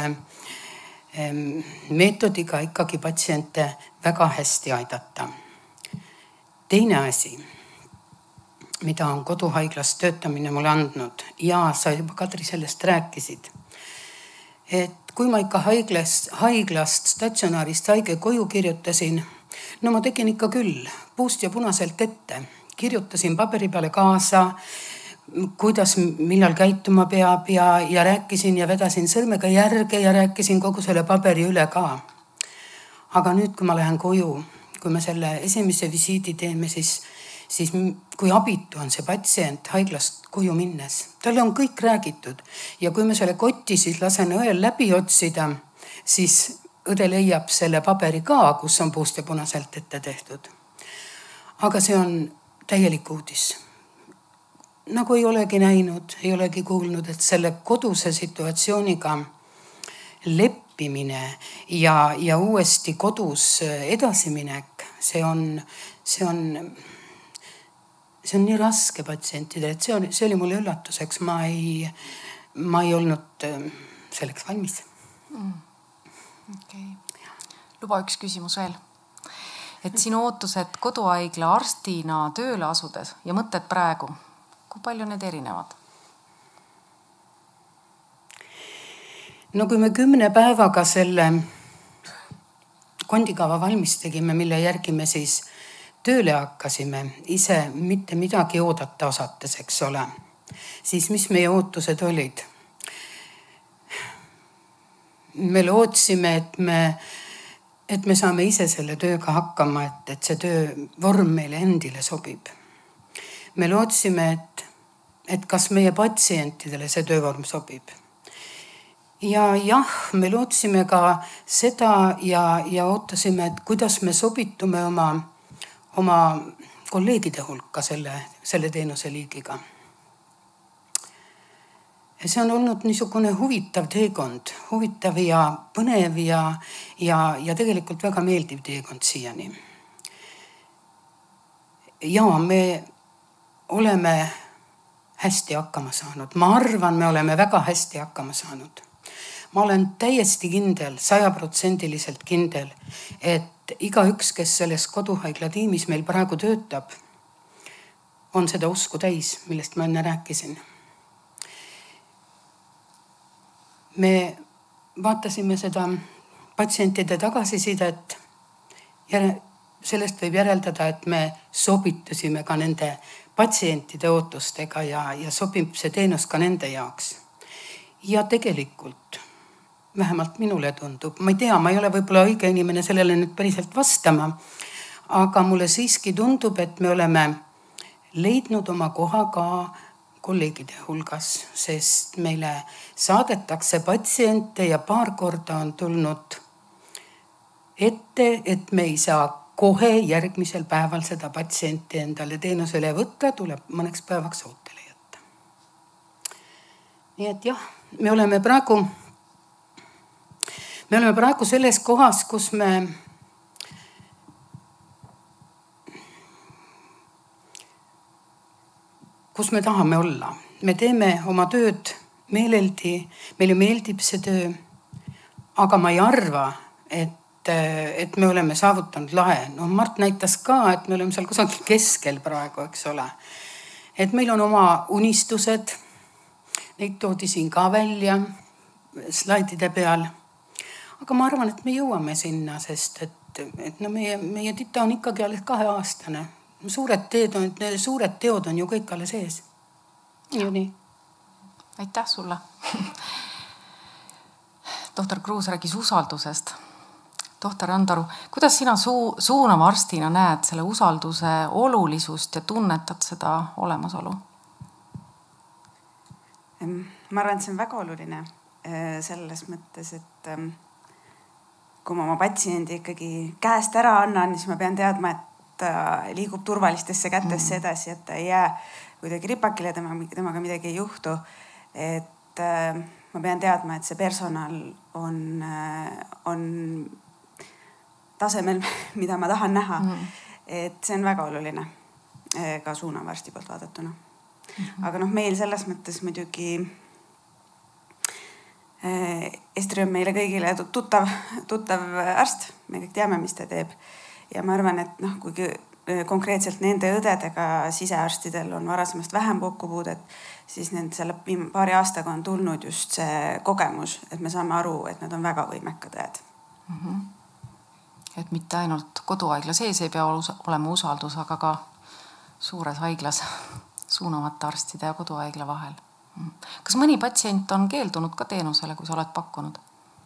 meetodiga ikkagi patsiente väga hästi aidata. Teine asi, mida on koduhaiglas töötamine mulle andnud, ja sa juba Kadri sellest rääkisid, et kui ma ikka haiglast, haiglast statsionaarist haige koju kirjutasin, no ma tegin ikka küll puust ja punaselt ette, kirjutasin paberi peale kaasa, kuidas, millal käituma peab ja, ja rääkisin ja vedasin sõrmega järge ja rääkisin kogu selle paberi üle ka. Aga nüüd, kui ma lähen koju, kui me selle esimese visiidi teeme, siis, siis kui abitu on see patsient haiglast koju minnes. Talle on kõik räägitud ja kui me selle kotti siis lasen õel läbi otsida, siis õde leiab selle paberi ka, kus on puust ja punaselt ette tehtud. Aga see on täielik uudis. Nagu ei olegi näinud, ei olegi kuulnud, et selle koduse situatsiooniga leppimine ja, ja uuesti kodus edasiminek, see on, see on, see on nii raske patsientidele, et see oli, see oli mulle üllatuseks. Ma ei, ma ei olnud selleks valmis. Mm. Okay. Luba üks küsimus veel. Et sinu ootused koduhaigla arstina tööle asudes ja mõtted praegu, kui palju need erinevad? No kui me kümne päevaga selle kondikava valmis tegime, mille järgi me siis tööle hakkasime, ise mitte midagi oodata osates, eks ole, siis mis meie ootused olid? Me lootsime, et me, et me saame ise selle tööga hakkama, et, et see töövorm meile endile sobib. Me lootsime, et, et kas meie patsientidele see töövorm sobib. ja jah, me lootsime ka seda ja, ja ootasime, et kuidas me sobitume oma, oma kolleegide hulka selle, selle teenuse liigiga. See on olnud niisugune huvitav teekond, huvitav ja põnev ja, ja, ja tegelikult väga meeldiv teekond siiani. Ja me oleme hästi hakkama saanud. Ma arvan, me oleme väga hästi hakkama saanud. Ma olen täiesti kindel, sajaprotsendiliselt kindel, et igaüks, kes selles koduhaigla tiimis meil praegu töötab, on seda usku täis, millest ma enne rääkisin. Me vaatasime seda patsientide tagasisidet ja sellest võib järeldada, et me sobitusime ka nende patsientide ootustega ja, ja sobib see teenus ka nende jaoks. Ja tegelikult, vähemalt minule tundub, ma ei tea, ma ei ole võib-olla õige inimene sellele nüüd päriselt vastama, aga mulle siiski tundub, et me oleme leidnud oma koha ka kolleegide hulgas, sest meile saadetakse patsiente ja paar korda on tulnud ette, et me ei saa kohe järgmisel päeval seda patsienti endale teenusele võtta, tuleb mõneks päevaks ootele jätta. Nii et jah, me oleme praegu, me oleme praegu selles kohas, kus me kus me tahame olla. Me teeme oma tööd meeleldi, meile meeldib see töö, aga ma ei arva, et, et me oleme saavutanud lahe. No Mart näitas ka, et me oleme seal kusagil keskel praegu, eks ole. Et meil on oma unistused, neid toodi siin ka välja slaidide peal. Aga ma arvan, et me jõuame sinna, sest et, et no meie, meie tita on ikkagi alles kaheaastane. Suured teed on, suured teod on ju kõik alles ees. Ju nii. Aitäh sulle. Tohtor Kruus rääkis usaldusest. Tohtor Randaru, kuidas sina suu, suunava arstina näed selle usalduse olulisust ja tunnetad seda olemasolu? Ma arvan, et see on väga oluline selles mõttes, et kui ma oma patsiendi ikkagi käest ära annan, siis ma pean teadma, et ta liigub turvalistesse kätesse edasi, et ta ei jää kuidagi ripakile, temaga midagi ei juhtu. Et ma pean teadma, et see personal on, on tasemel, mida ma tahan näha. Mm. Et see on väga oluline ka suunava arsti poolt vaadatuna. Mm-hmm. Aga noh, meil selles mõttes muidugi Estri on meile kõigile tuttav, tuttav arst. Me kõik teame, mis ta teeb. Ja ma arvan, et noh, kuigi konkreetselt nende õdedega sisearstidel on varasemast vähem kokkupuudet, siis nende selle paari aastaga on tulnud just see kogemus, et me saame aru, et nad on väga võimekad õed. Mm-hmm. Et mitte ainult koduhaigla sees ei pea olema usaldus, aga ka suures haiglas suunavate arstide ja koduhaigla vahel. Kas mõni patsient on keeldunud ka teenusele, kui sa oled pakkunud?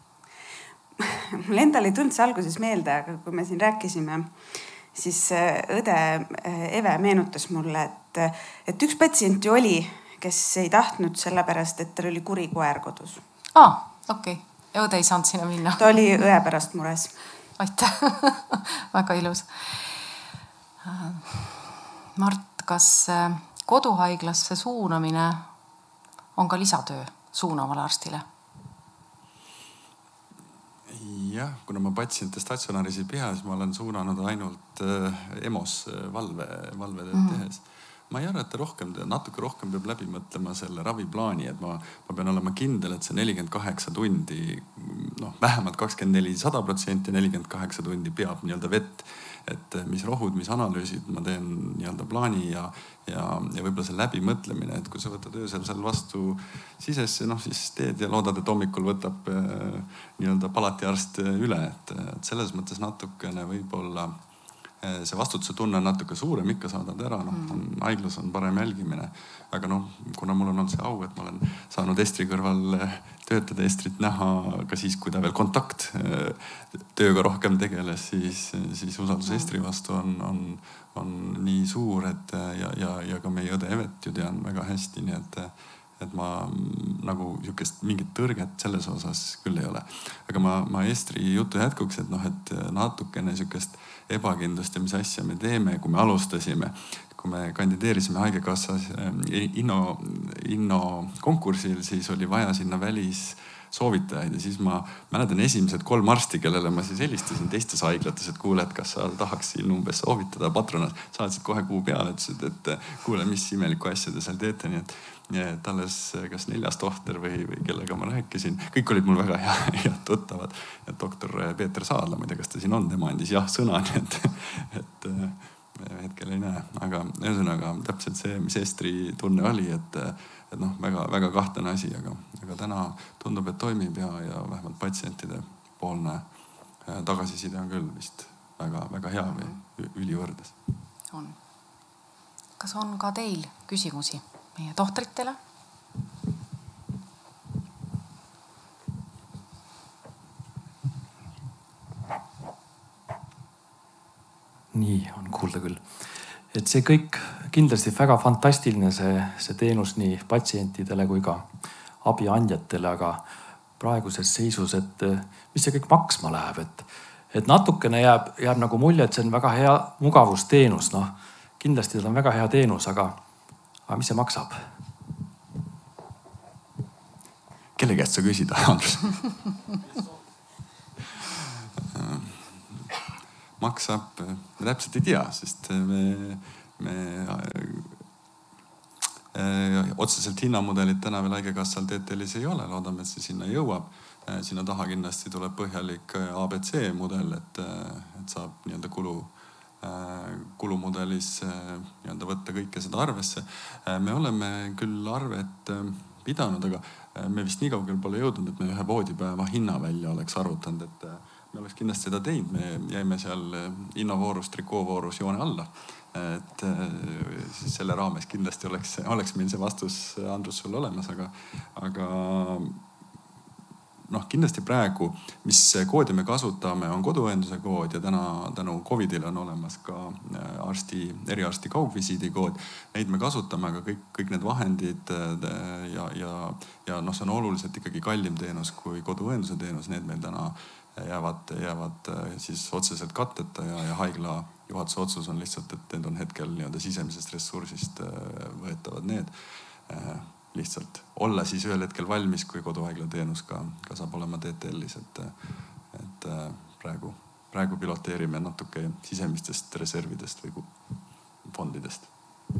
Mul endal ei tulnud see alguses meelde, aga kui me siin rääkisime, siis õde Eve meenutas mulle, et, et üks patsient ju oli, kes ei tahtnud sellepärast, et tal oli kuri koer kodus. Aa, okei. Okay. Ja õde ei saanud sinna minna. Ta oli õe pärast mures. Aitäh. Väga ilus. Mart, kas koduhaiglasse suunamine on ka lisatöö suunavale arstile? Jah, kuna ma patsiente statsionaaris ei pea, siis ma olen suunanud ainult E M O-s valve, valvetööd mm. tehes. Ma ei arva, et rohkem, natuke rohkem peab läbi mõtlema selle raviplaani, et ma, ma pean olema kindel, et see nelikümmend kaheksa tundi, noh, vähemalt kakskümmend neli, sada protsenti nelikümmend kaheksa tundi peab nii-öelda vett, et mis rohud, mis analüüsid, ma teen nii-öelda plaani ja, ja, ja võib-olla see läbimõtlemine, et kui sa võtad öösel seal vastu sisesse, noh siis teed ja loodad, et hommikul võtab eh, nii-öelda palatiarst üle, et, et selles mõttes natukene võib-olla see vastutuse tunne on natuke suurem, ikka saadad ära, noh, on, haiglas on parem jälgimine. Aga noh, kuna mul on olnud see au, et ma olen saanud Estri kõrval töötada, Estrit näha ka siis, kui ta veel kontakt tööga rohkem tegeles, siis, siis usaldus Estri vastu on, on, on nii suur, et ja, ja, ja ka meie õde Evet ju tean väga hästi, nii et, et ma nagu niisugust mingit tõrget selles osas küll ei ole. Aga ma, ma Estri jutu jätkuks, et noh, et natukene niisugust ebakindlust ja mis asja me teeme, kui me alustasime, kui me kandideerisime Haigekassas Inno, Inno konkursil, siis oli vaja sinna välis soovitajaid ja siis ma mäletan esimesed kolm arsti, kellele ma siis helistasin teistes haiglates, et kuule, et kas sa tahaks siin umbes soovitada patronas. Saatsid kohe kuu peale, ütlesid, et kuule, mis imelikku asja te seal teete. Nii et, et alles kas neljas tohter või, või kellega ma rääkisin, kõik olid mul väga hea, head tuttavad. Et doktor Peeter Saadla, ma ei tea, kas ta siin on, tema andis jah sõna, nii et, et hetkel ei näe. Aga ühesõnaga täpselt see, mis Estri tunne oli, et et noh, väga, väga kahtlane asi, aga, aga täna tundub, et toimib ja, ja vähemalt patsientide poolne tagasiside on küll vist väga, väga hea või ülivõrdes. On. Kas on ka teil küsimusi meie tohtritele? Nii on kuulda küll. Et see kõik kindlasti väga fantastiline see, see teenus nii patsientidele kui ka abiandjatele, aga praeguses seisus, et mis see kõik maksma läheb, et, et natukene jääb, jääb nagu mulje, et see on väga hea mugavusteenus. Noh, kindlasti see on väga hea teenus, aga, aga mis see maksab? Kelle käest sa küsida, Andrus? Maksab, me täpselt ei tea, sest me, me äh, otseselt hinnamudelit täna veel Haigekassal T T L-is ei ole, loodame, et see sinna jõuab. Äh, sinna taha kindlasti tuleb põhjalik A B C mudel, et, et saab nii-öelda kulu, äh, kulumudelis äh, nii-öelda võtta kõike seda arvesse. Äh, me oleme küll arvet äh, pidanud, aga äh, me vist nii kaugel pole jõudnud, et me ühe voodipäeva hinna välja oleks arvutanud, et äh, me oleks kindlasti seda teinud, me jäime seal innovoorus, trikoovoorus joone alla. Et siis selle raames kindlasti oleks, oleks meil see vastus, Andrus, sul olemas, aga, aga noh, kindlasti praegu, mis koodi me kasutame, on koduõenduse kood ja täna tänu Covidile on olemas ka arsti, eriarsti kaugvisiidi kood. Neid me kasutame, aga kõik, kõik need vahendid ja, ja, ja noh, see on oluliselt ikkagi kallim teenus kui koduõenduse teenus, need meil täna jäävad, jäävad siis otseselt katteta ja, ja haigla juhatuse otsus on lihtsalt, et need on hetkel nii-öelda sisemisest ressursist võetavad need. Lihtsalt olla siis ühel hetkel valmis, kui koduhaigla teenus ka, ka saab olema T T L-is, et, et praegu, praegu piloteerime natuke sisemistest reservidest või fondidest.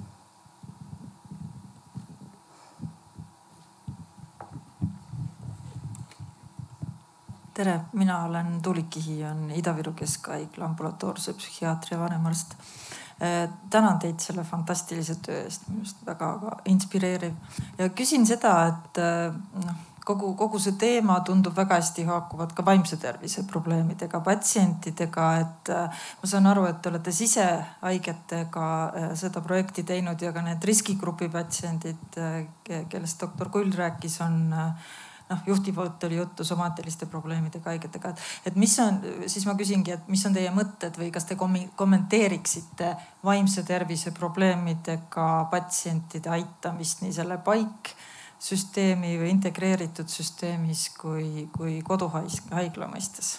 Tere, mina olen Tuulik Kihi, on Ida-Viru Keskhaigla ambulatoorse psühhiaatria vanemarst. Tänan teid selle fantastilise töö eest, minust väga inspireeriv. Ja küsin seda, et noh, kogu, kogu see teema tundub väga hästi haakuvad ka vaimse tervise probleemidega, patsientidega, et ma saan aru, et te olete sisehaigetega seda projekti teinud ja ka need riskigrupi patsiendid, kellest doktor Kull rääkis, on noh, juhtivalt oli juttu somaatiliste probleemidega, haigetega. Et mis on, siis ma küsingi, et mis on teie mõtted või kas te kommenteeriksite vaimse tervise probleemidega patsientide aitamist nii selle paiksüsteemi või integreeritud süsteemis kui, kui koduhaigla mõistes?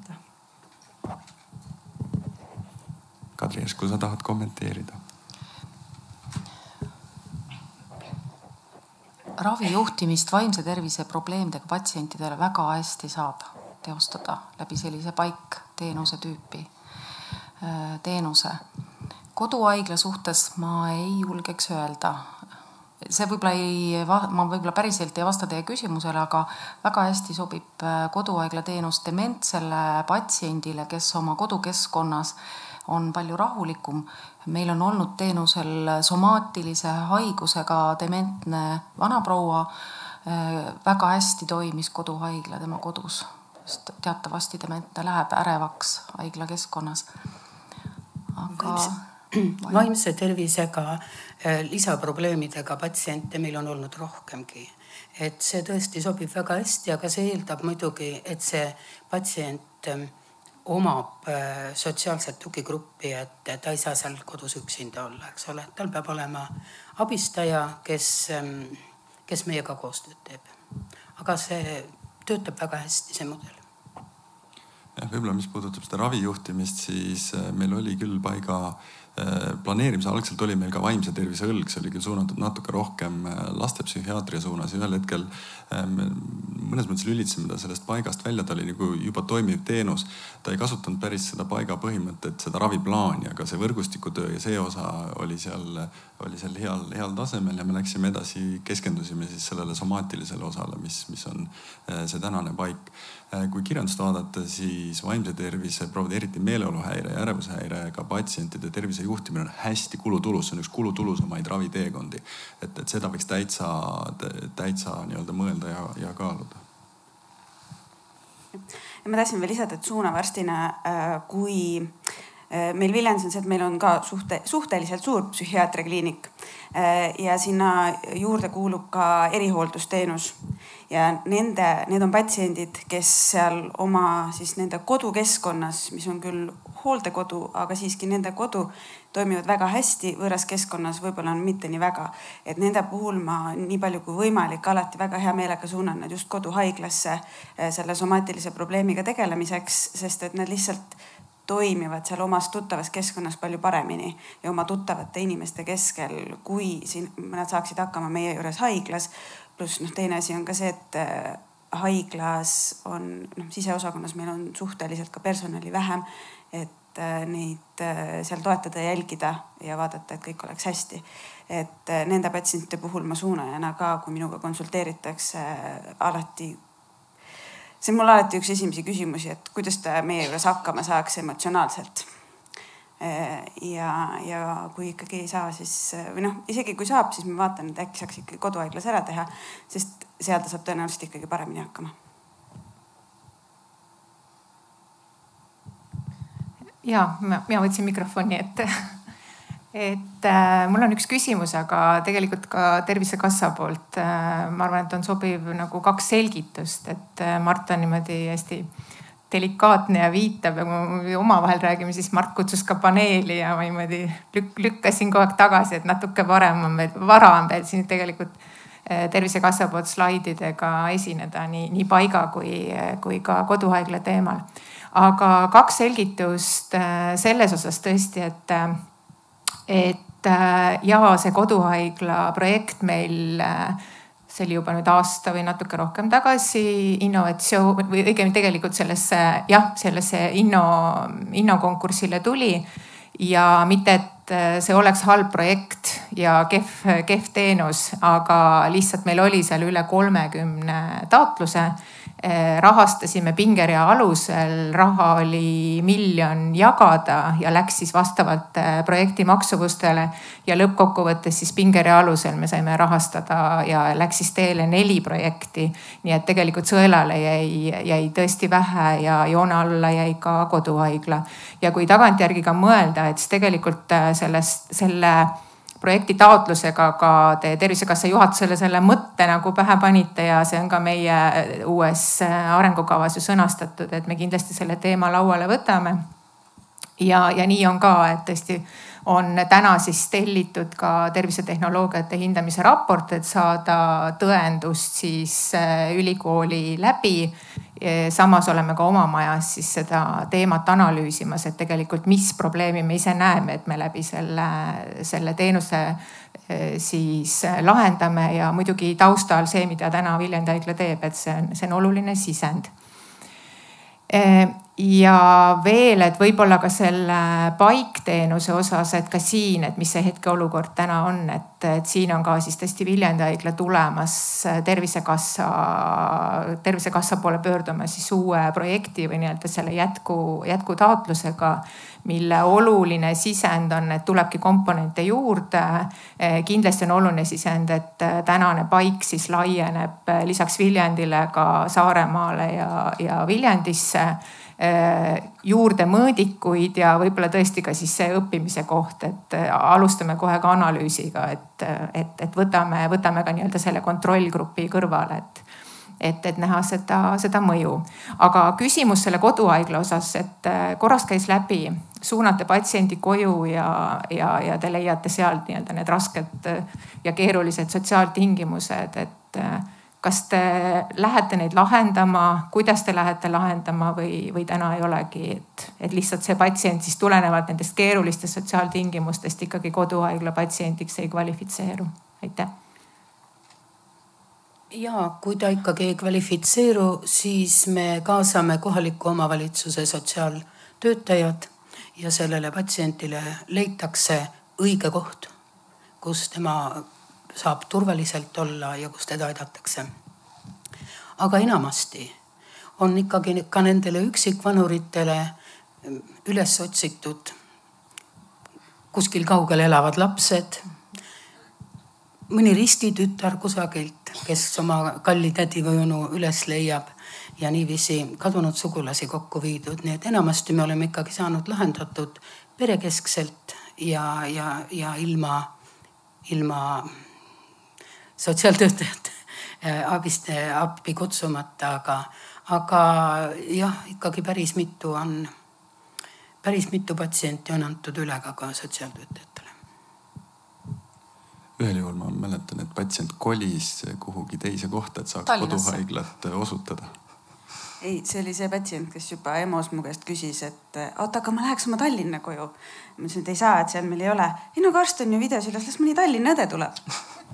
Kadri, kui sa tahad kommenteerida? Ravijuhtimist vaimse tervise probleemidega patsientidele väga hästi saab teostada läbi sellise paikteenuse tüüpi teenuse. Koduhaigla suhtes ma ei julgeks öelda. See võib-olla ei, ma võib-olla päriselt ei vasta teie küsimusele, aga väga hästi sobib koduhaigla teenus dementsele patsiendile, kes oma kodukeskkonnas on palju rahulikum. Meil on olnud teenusel somaatilise haigusega dementne vanaproua. Väga hästi toimis koduhaigla tema kodus. Teatavasti dementne läheb ärevaks haigla keskkonnas. Aga vaimse tervisega lisaprobleemidega patsiente meil on olnud rohkemgi. Et see tõesti sobib väga hästi, aga see eeldab muidugi, et see patsient omab sotsiaalset tugigruppi, et ta ei saa seal kodus üksinda olla, eks ole. Tal peab olema abistaja, kes, kes meiega koostööd teeb. Aga see töötab väga hästi, see mudel. Ja, võib-olla mis puudutab seda ravijuhtimist, siis meil oli küll paiga planeerimise algselt oli meil ka vaimse tervise õlg, see oli küll suunatud natuke rohkem lastepsühhiaatria suunas ja ühel hetkel mõnes mõttes lülitasime ta sellest paigast välja, ta oli nagu juba toimiv teenus. Ta ei kasutanud päris seda paiga põhimõtet, seda raviplaani, aga see võrgustikutöö ja see osa oli seal, oli seal heal, heal tasemel ja me läksime edasi, keskendusime siis sellele somaatilisele osale, mis, mis on see tänane paik. Kui kirjandust vaadata, siis vaimse tervise, proovida eriti meeleoluhäire ja ärevushäirega patsientide tervise juhtimine on hästi kulutulus, see on üks kulutulusamaid raviteekondi. Et, et seda võiks täitsa, täitsa nii-öelda mõelda ja, ja kaaluda. Ja ma tahtsin veel lisada, et suunavarstina, kui meil Viljandis on see, et meil on ka suhte, suhteliselt suur psühhiaatriakliinik ja sinna juurde kuulub ka erihooldusteenus. Ja nende, need on patsiendid, kes seal oma siis nende kodukeskkonnas, mis on küll hooldekodu, aga siiski nende kodu toimivad väga hästi, võõras keskkonnas võib-olla on mitte nii väga. Et nende puhul ma nii palju kui võimalik alati väga hea meelega suunan nad just koduhaiglasse selle somaatilise probleemiga tegelemiseks, sest et nad lihtsalt toimivad seal omas tuttavas keskkonnas palju paremini ja oma tuttavate inimeste keskel, kui siin nad saaksid hakkama meie juures haiglas. Plus noh, teine asi on ka see, et haiglas on, noh, siseosakonnas meil on suhteliselt ka personali vähem, et neid seal toetada ja jälgida ja vaadata, et kõik oleks hästi. Et nende patsientide puhul ma suunajana ka, kui minuga konsulteeritakse alati, see on mul alati üks esimesi küsimusi, et kuidas ta meie juures hakkama saaks emotsionaalselt. Ja, ja kui ikkagi ei saa, siis, või noh, isegi kui saab, siis ma vaatan, et äkki saaks ikkagi koduhaiglas ära teha, sest seal ta saab tõenäoliselt ikkagi paremini hakkama. Ja, mina võtsin mikrofoni ette. Et äh, mul on üks küsimus, aga tegelikult ka Tervisekassa poolt. Äh, ma arvan, et on sobiv nagu kaks selgitust, et äh, Mart on niimoodi hästi delikaatne ja viitab ja kui omavahel räägime, siis Mart kutsus ka paneeli ja ma niimoodi lük- lükkasin kogu aeg tagasi, et natuke varem on veel, vara on veel siin tegelikult Tervisekassa poolt slaididega esineda nii, nii paiga kui, kui ka koduhaigla teemal. Aga kaks selgitust selles osas tõesti, et, et ja see koduhaigla projekt meil see oli juba nüüd aasta või natuke rohkem tagasi innovatsioon või õigemini tegelikult sellesse, jah, sellesse inno, innokonkursile tuli ja mitte, et see oleks halb projekt ja kehv, kehv teenus, aga lihtsalt meil oli seal üle kolmekümne taotluse. Rahastasime pingerea alusel, raha oli miljon jagada ja läks siis vastavalt projekti maksuvustele ja lõppkokkuvõttes siis pingerea alusel me saime rahastada ja läks siis teele neli projekti. Nii et tegelikult sõelale jäi, jäi tõesti vähe ja joone alla jäi ka koduhaigla. Ja kui tagantjärgi ka mõelda, et siis tegelikult sellest, selle projekti taotlusega ka te Tervisekassa juhatusele selle mõtte nagu pähe panite ja see on ka meie uues arengukavas ju sõnastatud, et me kindlasti selle teema lauale võtame. Ja, ja nii on ka, et tõesti on täna siis tellitud ka tervisetehnoloogiate hindamise raport, et saada tõendust siis ülikooli läbi. Samas oleme ka oma majas siis seda teemat analüüsimas, et tegelikult mis probleemi me ise näeme, et me läbi selle, selle teenuse siis lahendame ja muidugi taustal see, mida täna Viljandi haigla teeb, et see on, see on oluline sisend. Ja veel, et võib-olla ka selle paikteenuse osas, et ka siin, et mis see hetkeolukord täna on, et, et siin on ka siis tõesti Viljandi haigla tulemas Tervisekassa, Tervisekassa poole pöörduma siis uue projekti või nii-öelda selle jätku, jätkutaotlusega, mille oluline sisend on, et tulebki komponente juurde. Kindlasti on oluline sisend, et tänane paik siis laieneb lisaks Viljandile ka Saaremaale ja, ja Viljandisse juurde mõõdikuid ja võib-olla tõesti ka siis see õppimise koht, et alustame kohe ka analüüsiga, et, et, et võtame, võtame ka nii-öelda selle kontrollgrupi kõrvale, et, et, et näha seda, seda mõju. aga küsimus selle koduhaigla osas, et korraks käis läbi, suunate patsiendi koju ja, ja, ja te leiate seal nii-öelda need rasked ja keerulised sotsiaaltingimused, et kas te lähete neid lahendama, kuidas te lähete lahendama või, või täna ei olegi, et, et lihtsalt see patsient siis tulenevalt nendest keerulistest sotsiaaltingimustest ikkagi koduhaigla patsiendiks ei kvalifitseeru? Aitäh. Ja kui ta ikkagi ei kvalifitseeru, siis me kaasame kohaliku omavalitsuse sotsiaaltöötajad ja sellele patsientile leitakse õige koht, kus tema saab turvaliselt olla ja kus teda aidatakse. Aga enamasti on ikkagi ka nendele üksikvanuritele üles otsitud kuskil kaugel elavad lapsed, mõni ristitütar kusagilt, kes oma kalli tädi või onu üles leiab ja niiviisi kadunud sugulasi kokku viidud. Nii et enamasti me oleme ikkagi saanud lahendatud perekeskselt ja, ja, ja ilma, ilma sotsiaaltöötajate abist, appi kutsumata, aga, aga jah, ikkagi päris mitu on, päris mitu patsienti on antud üle ka, ka sotsiaaltöötajatele. Ühel juhul ma mäletan, et patsient kolis kuhugi teise kohta, et saaks Tallinnasse koduhaiglat osutada. Ei, see oli see patsient, kes juba EMO-s mu käest küsis, et oota, aga ma läheks oma Tallinna koju. Ma ütlesin, et ei saa, et seal meil ei ole. Ei no karst on ju videos üles, las mõni Tallinna õde tuleb.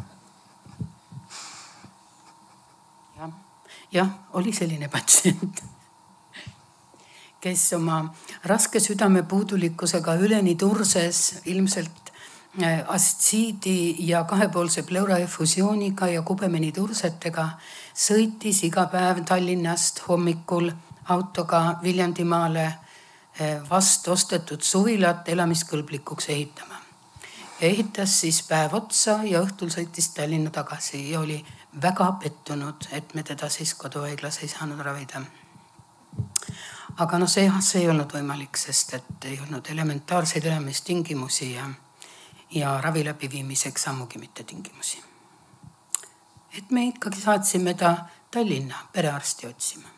jah, jah, oli selline patsient, kes oma raske südamepuudulikkusega üleni turses ilmselt astsiidi ja kahepoolse pleuraefusiooniga ja kubemenitursetega sõitis iga päev Tallinnast hommikul autoga Viljandimaale vast ostetud suvilat elamiskõlblikuks ehitama. Ehitas siis päev otsa ja õhtul sõitis Tallinna tagasi ja oli väga pettunud, et me teda siis koduhaiglas ei saanud ravida. Aga no see, see ei olnud võimalik, sest et ei olnud elementaarseid elamistingimusi ja ja ravi läbiviimiseks sammugi mitte tingimusi. Et me ikkagi saatsime ta Tallinna perearsti otsima.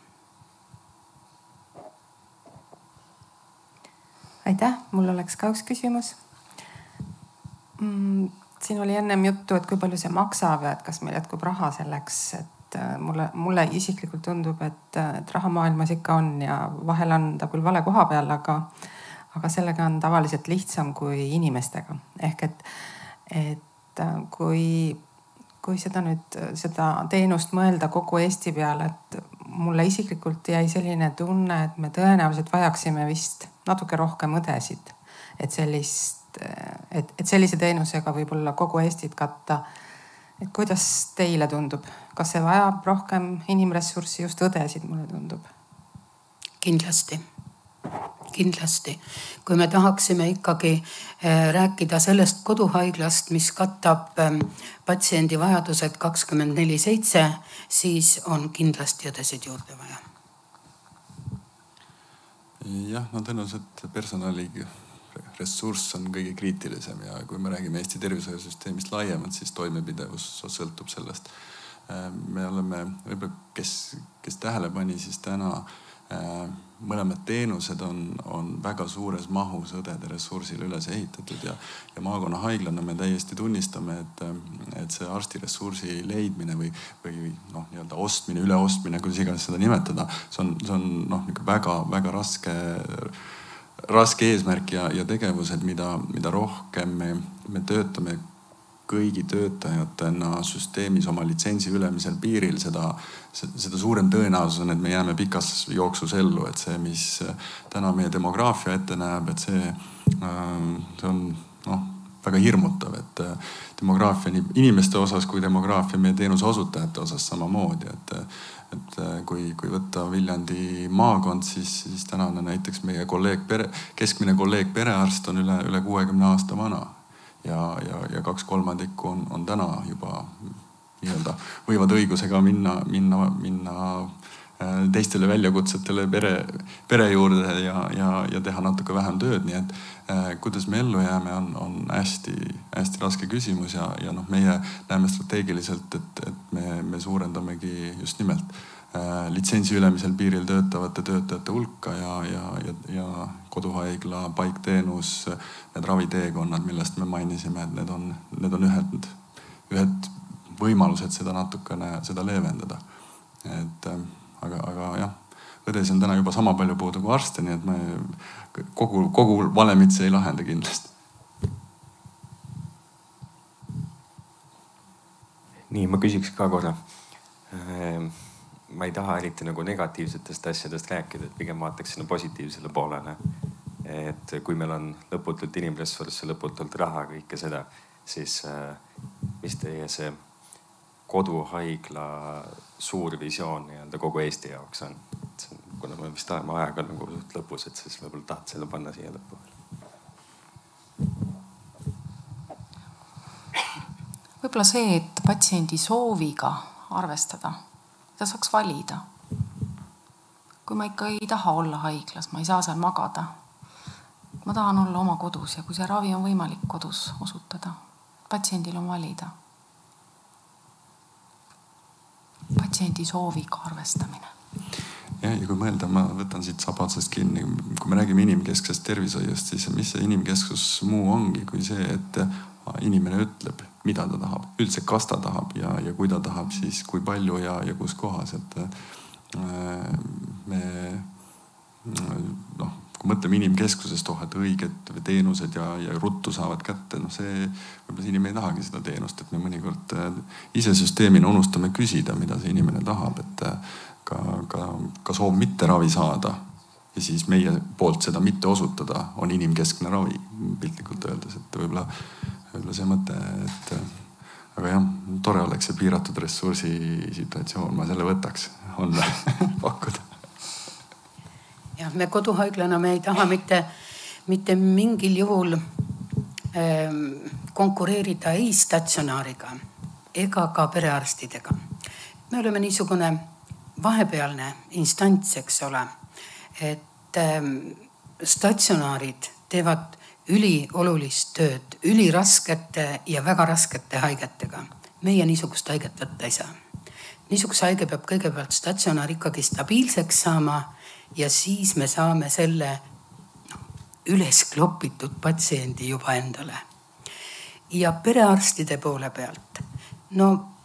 Aitäh, mul oleks ka üks küsimus. Siin oli ennem juttu, et kui palju see maksab ja et kas meil jätkub raha selleks, et mulle, mulle isiklikult tundub, et, et raha maailmas ikka on ja vahel on ta küll vale koha peal, aga aga sellega on tavaliselt lihtsam kui inimestega. Ehk et, et kui, kui seda nüüd, seda teenust mõelda kogu Eesti peale, et mulle isiklikult jäi selline tunne, et me tõenäoliselt vajaksime vist natuke rohkem õdesid. Et, sellist, et, et sellise teenusega võib-olla kogu Eestit katta. Et kuidas teile tundub? Kas see vajab rohkem inimressurssi, just õdesid, mulle tundub? Kindlasti. Kindlasti. Kui me tahaksime ikkagi rääkida sellest koduhaiglast, mis katab patsiendi vajadused kakskümmend neli seitse, siis on kindlasti õdesid juurde vaja. Jah, no tõenäoliselt personali ressurss on kõige kriitilisem ja kui me räägime Eesti tervishoiusüsteemist laiemalt, siis toimepidevus sõltub sellest. Me oleme, võib-olla kes, kes tähele pani, siis täna mõlemad teenused on, on väga suures mahus õdede ressursil üles ehitatud ja, ja maakonna haiglana me täiesti tunnistame, et, et see arstiressursi leidmine või, või noh, nii-öelda ostmine, üleostmine, kuidas iganes seda nimetada, see on, see on noh, väga, väga raske, raske eesmärk ja, ja tegevused, mida, mida rohkem me, me töötame kõigi töötajatena süsteemis oma litsentsi ülemisel piiril, seda, seda suurem tõenäosus on, et me jääme pikas jooksus ellu. Et see, mis täna meie demograafia ette näeb, et see, see on noh, väga hirmutav, et demograafia nii inimeste osas kui demograafia meie teenuse osutajate osas samamoodi. Et, et kui, kui võtta Viljandi maakond, siis, siis tänane näiteks meie kolleeg, pere, keskmine kolleeg perearst on üle, üle kuuekümne aasta vana. Ja, ja, ja kaks kolmandikku on, on täna juba nii-öelda võivad õigusega minna, minna, minna teistele väljakutsetele pere, pere juurde ja, ja, ja teha natuke vähem tööd, nii et äh, kuidas me ellu jääme, on, on hästi, hästi raske küsimus ja, ja noh, meie näeme strateegiliselt, et, et me, me suurendamegi just nimelt äh, litsentsi ülemisel piiril töötavate töötajate hulka ja, ja, ja, ja koduhaigla, paikteenus, need raviteekonnad, millest me mainisime, et need on, need on ühed, ühed võimalused seda natukene, seda leevendada. Et äh, Aga, aga jah, õdesi on täna juba sama palju puudu kui arste, nii et me kogu, kogu valemit see ei lahenda kindlasti. Nii, ma küsiks ka korra. Ma ei taha eriti nagu negatiivsetest asjadest rääkida, et pigem vaataks sinna positiivsele poolele. Et kui meil on lõputult inimressursse, lõputult raha, kõike seda, siis mis teie see koduhaigla suur visioon nii-öelda kogu Eesti jaoks on? Kuna me vist oleme ajaga nagu lõpus, et siis võib-olla tahad selle panna siia lõppu. Võib-olla see, et patsiendi sooviga arvestada, ta saaks valida. Kui ma ikka ei taha olla haiglas, ma ei saa seal magada. Ma tahan olla oma kodus ja kui see ravi on võimalik kodus osutada, patsiendil on valida. Patsiendi sooviga arvestamine. Ja, ja kui mõelda, ma võtan siit saba otsast kinni, kui me räägime inimkesksest tervishoiust, siis mis see inimkesksus muu ongi kui see, et inimene ütleb, mida ta tahab, üldse kas ta tahab ja, ja kui ta tahab, siis kui palju ja, ja kus kohas, et me noh, kui mõtleme inimkeskusest, oh, et õiged teenused ja, ja ruttu saavad kätte, noh see, võib-olla see inimene ei tahagi seda teenust, et me mõnikord ise süsteemina unustame küsida, mida see inimene tahab, et ka, ka, ka soov mitte ravi saada ja siis meie poolt seda mitte osutada on inimkeskne ravi, piltlikult öeldes, et võib-olla, võib-olla see mõte, et aga jah, tore oleks see piiratud ressursi situatsioon, ma selle võtaks, on pakkuda. Ja me koduhaiglana me ei taha mitte, mitte mingil juhul ähm, konkureerida ei statsionaariga ega ka perearstidega. Me oleme niisugune vahepealne instants, eks ole, et ähm, statsionaarid teevad üliolulist tööd, üliraskete ja väga raskete haigetega. Meie niisugust haiget võtta ei saa. Niisuguse haige peab kõigepealt statsionaar ikkagi stabiilseks saama ja siis me saame selle üles klopitud patsiendi juba endale. Ja perearstide poole pealt. No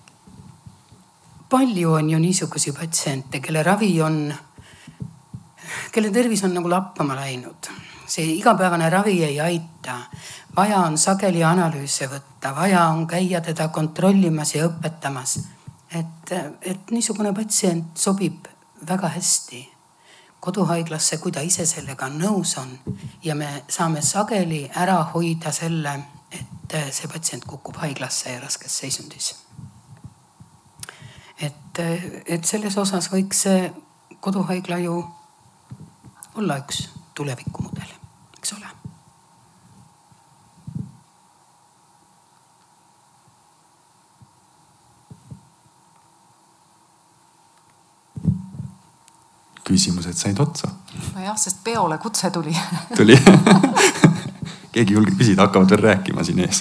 palju on ju niisugusi patsiente, kelle ravi on, kelle tervis on nagu lappama läinud. See igapäevane ravi ei aita. Vaja on sageli analüüse võtta, vaja on käia teda kontrollimas ja õpetamas. Et, et niisugune patsient sobib väga hästi koduhaiglasse, kui ta ise sellega nõus on ja me saame sageli ära hoida selle, et see patsient kukub haiglasse ja raskes seisundis. Et, et selles osas võiks see koduhaigla ju olla üks tulevikumudel, eks ole. Küsimused said otsa. No jah, sest peole kutse tuli. Tuli. Keegi julge küsida, hakkavad veel rääkima siin ees.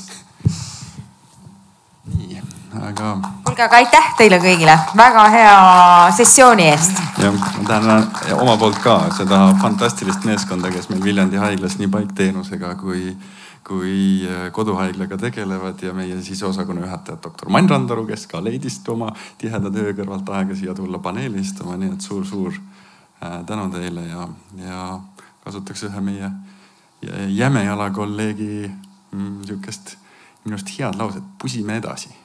Nii, aga... Olge, aga aitäh teile kõigile. Väga hea sessiooni eest. Ja ma tänan oma poolt ka seda fantastilist meeskonda, kes meil Viljandi haiglas nii paikteenusega kui, kui koduhaiglaga tegelevad ja meie siseosakonna juhataja doktor Mann Randaru, kes ka leidis oma tiheda töö kõrvalt aega siia tulla paneeli istuma, nii et suur-suur tänu teile ja, ja kasutaks ühe meie jämejala kolleegi niisugust minust head lauset, pusime edasi.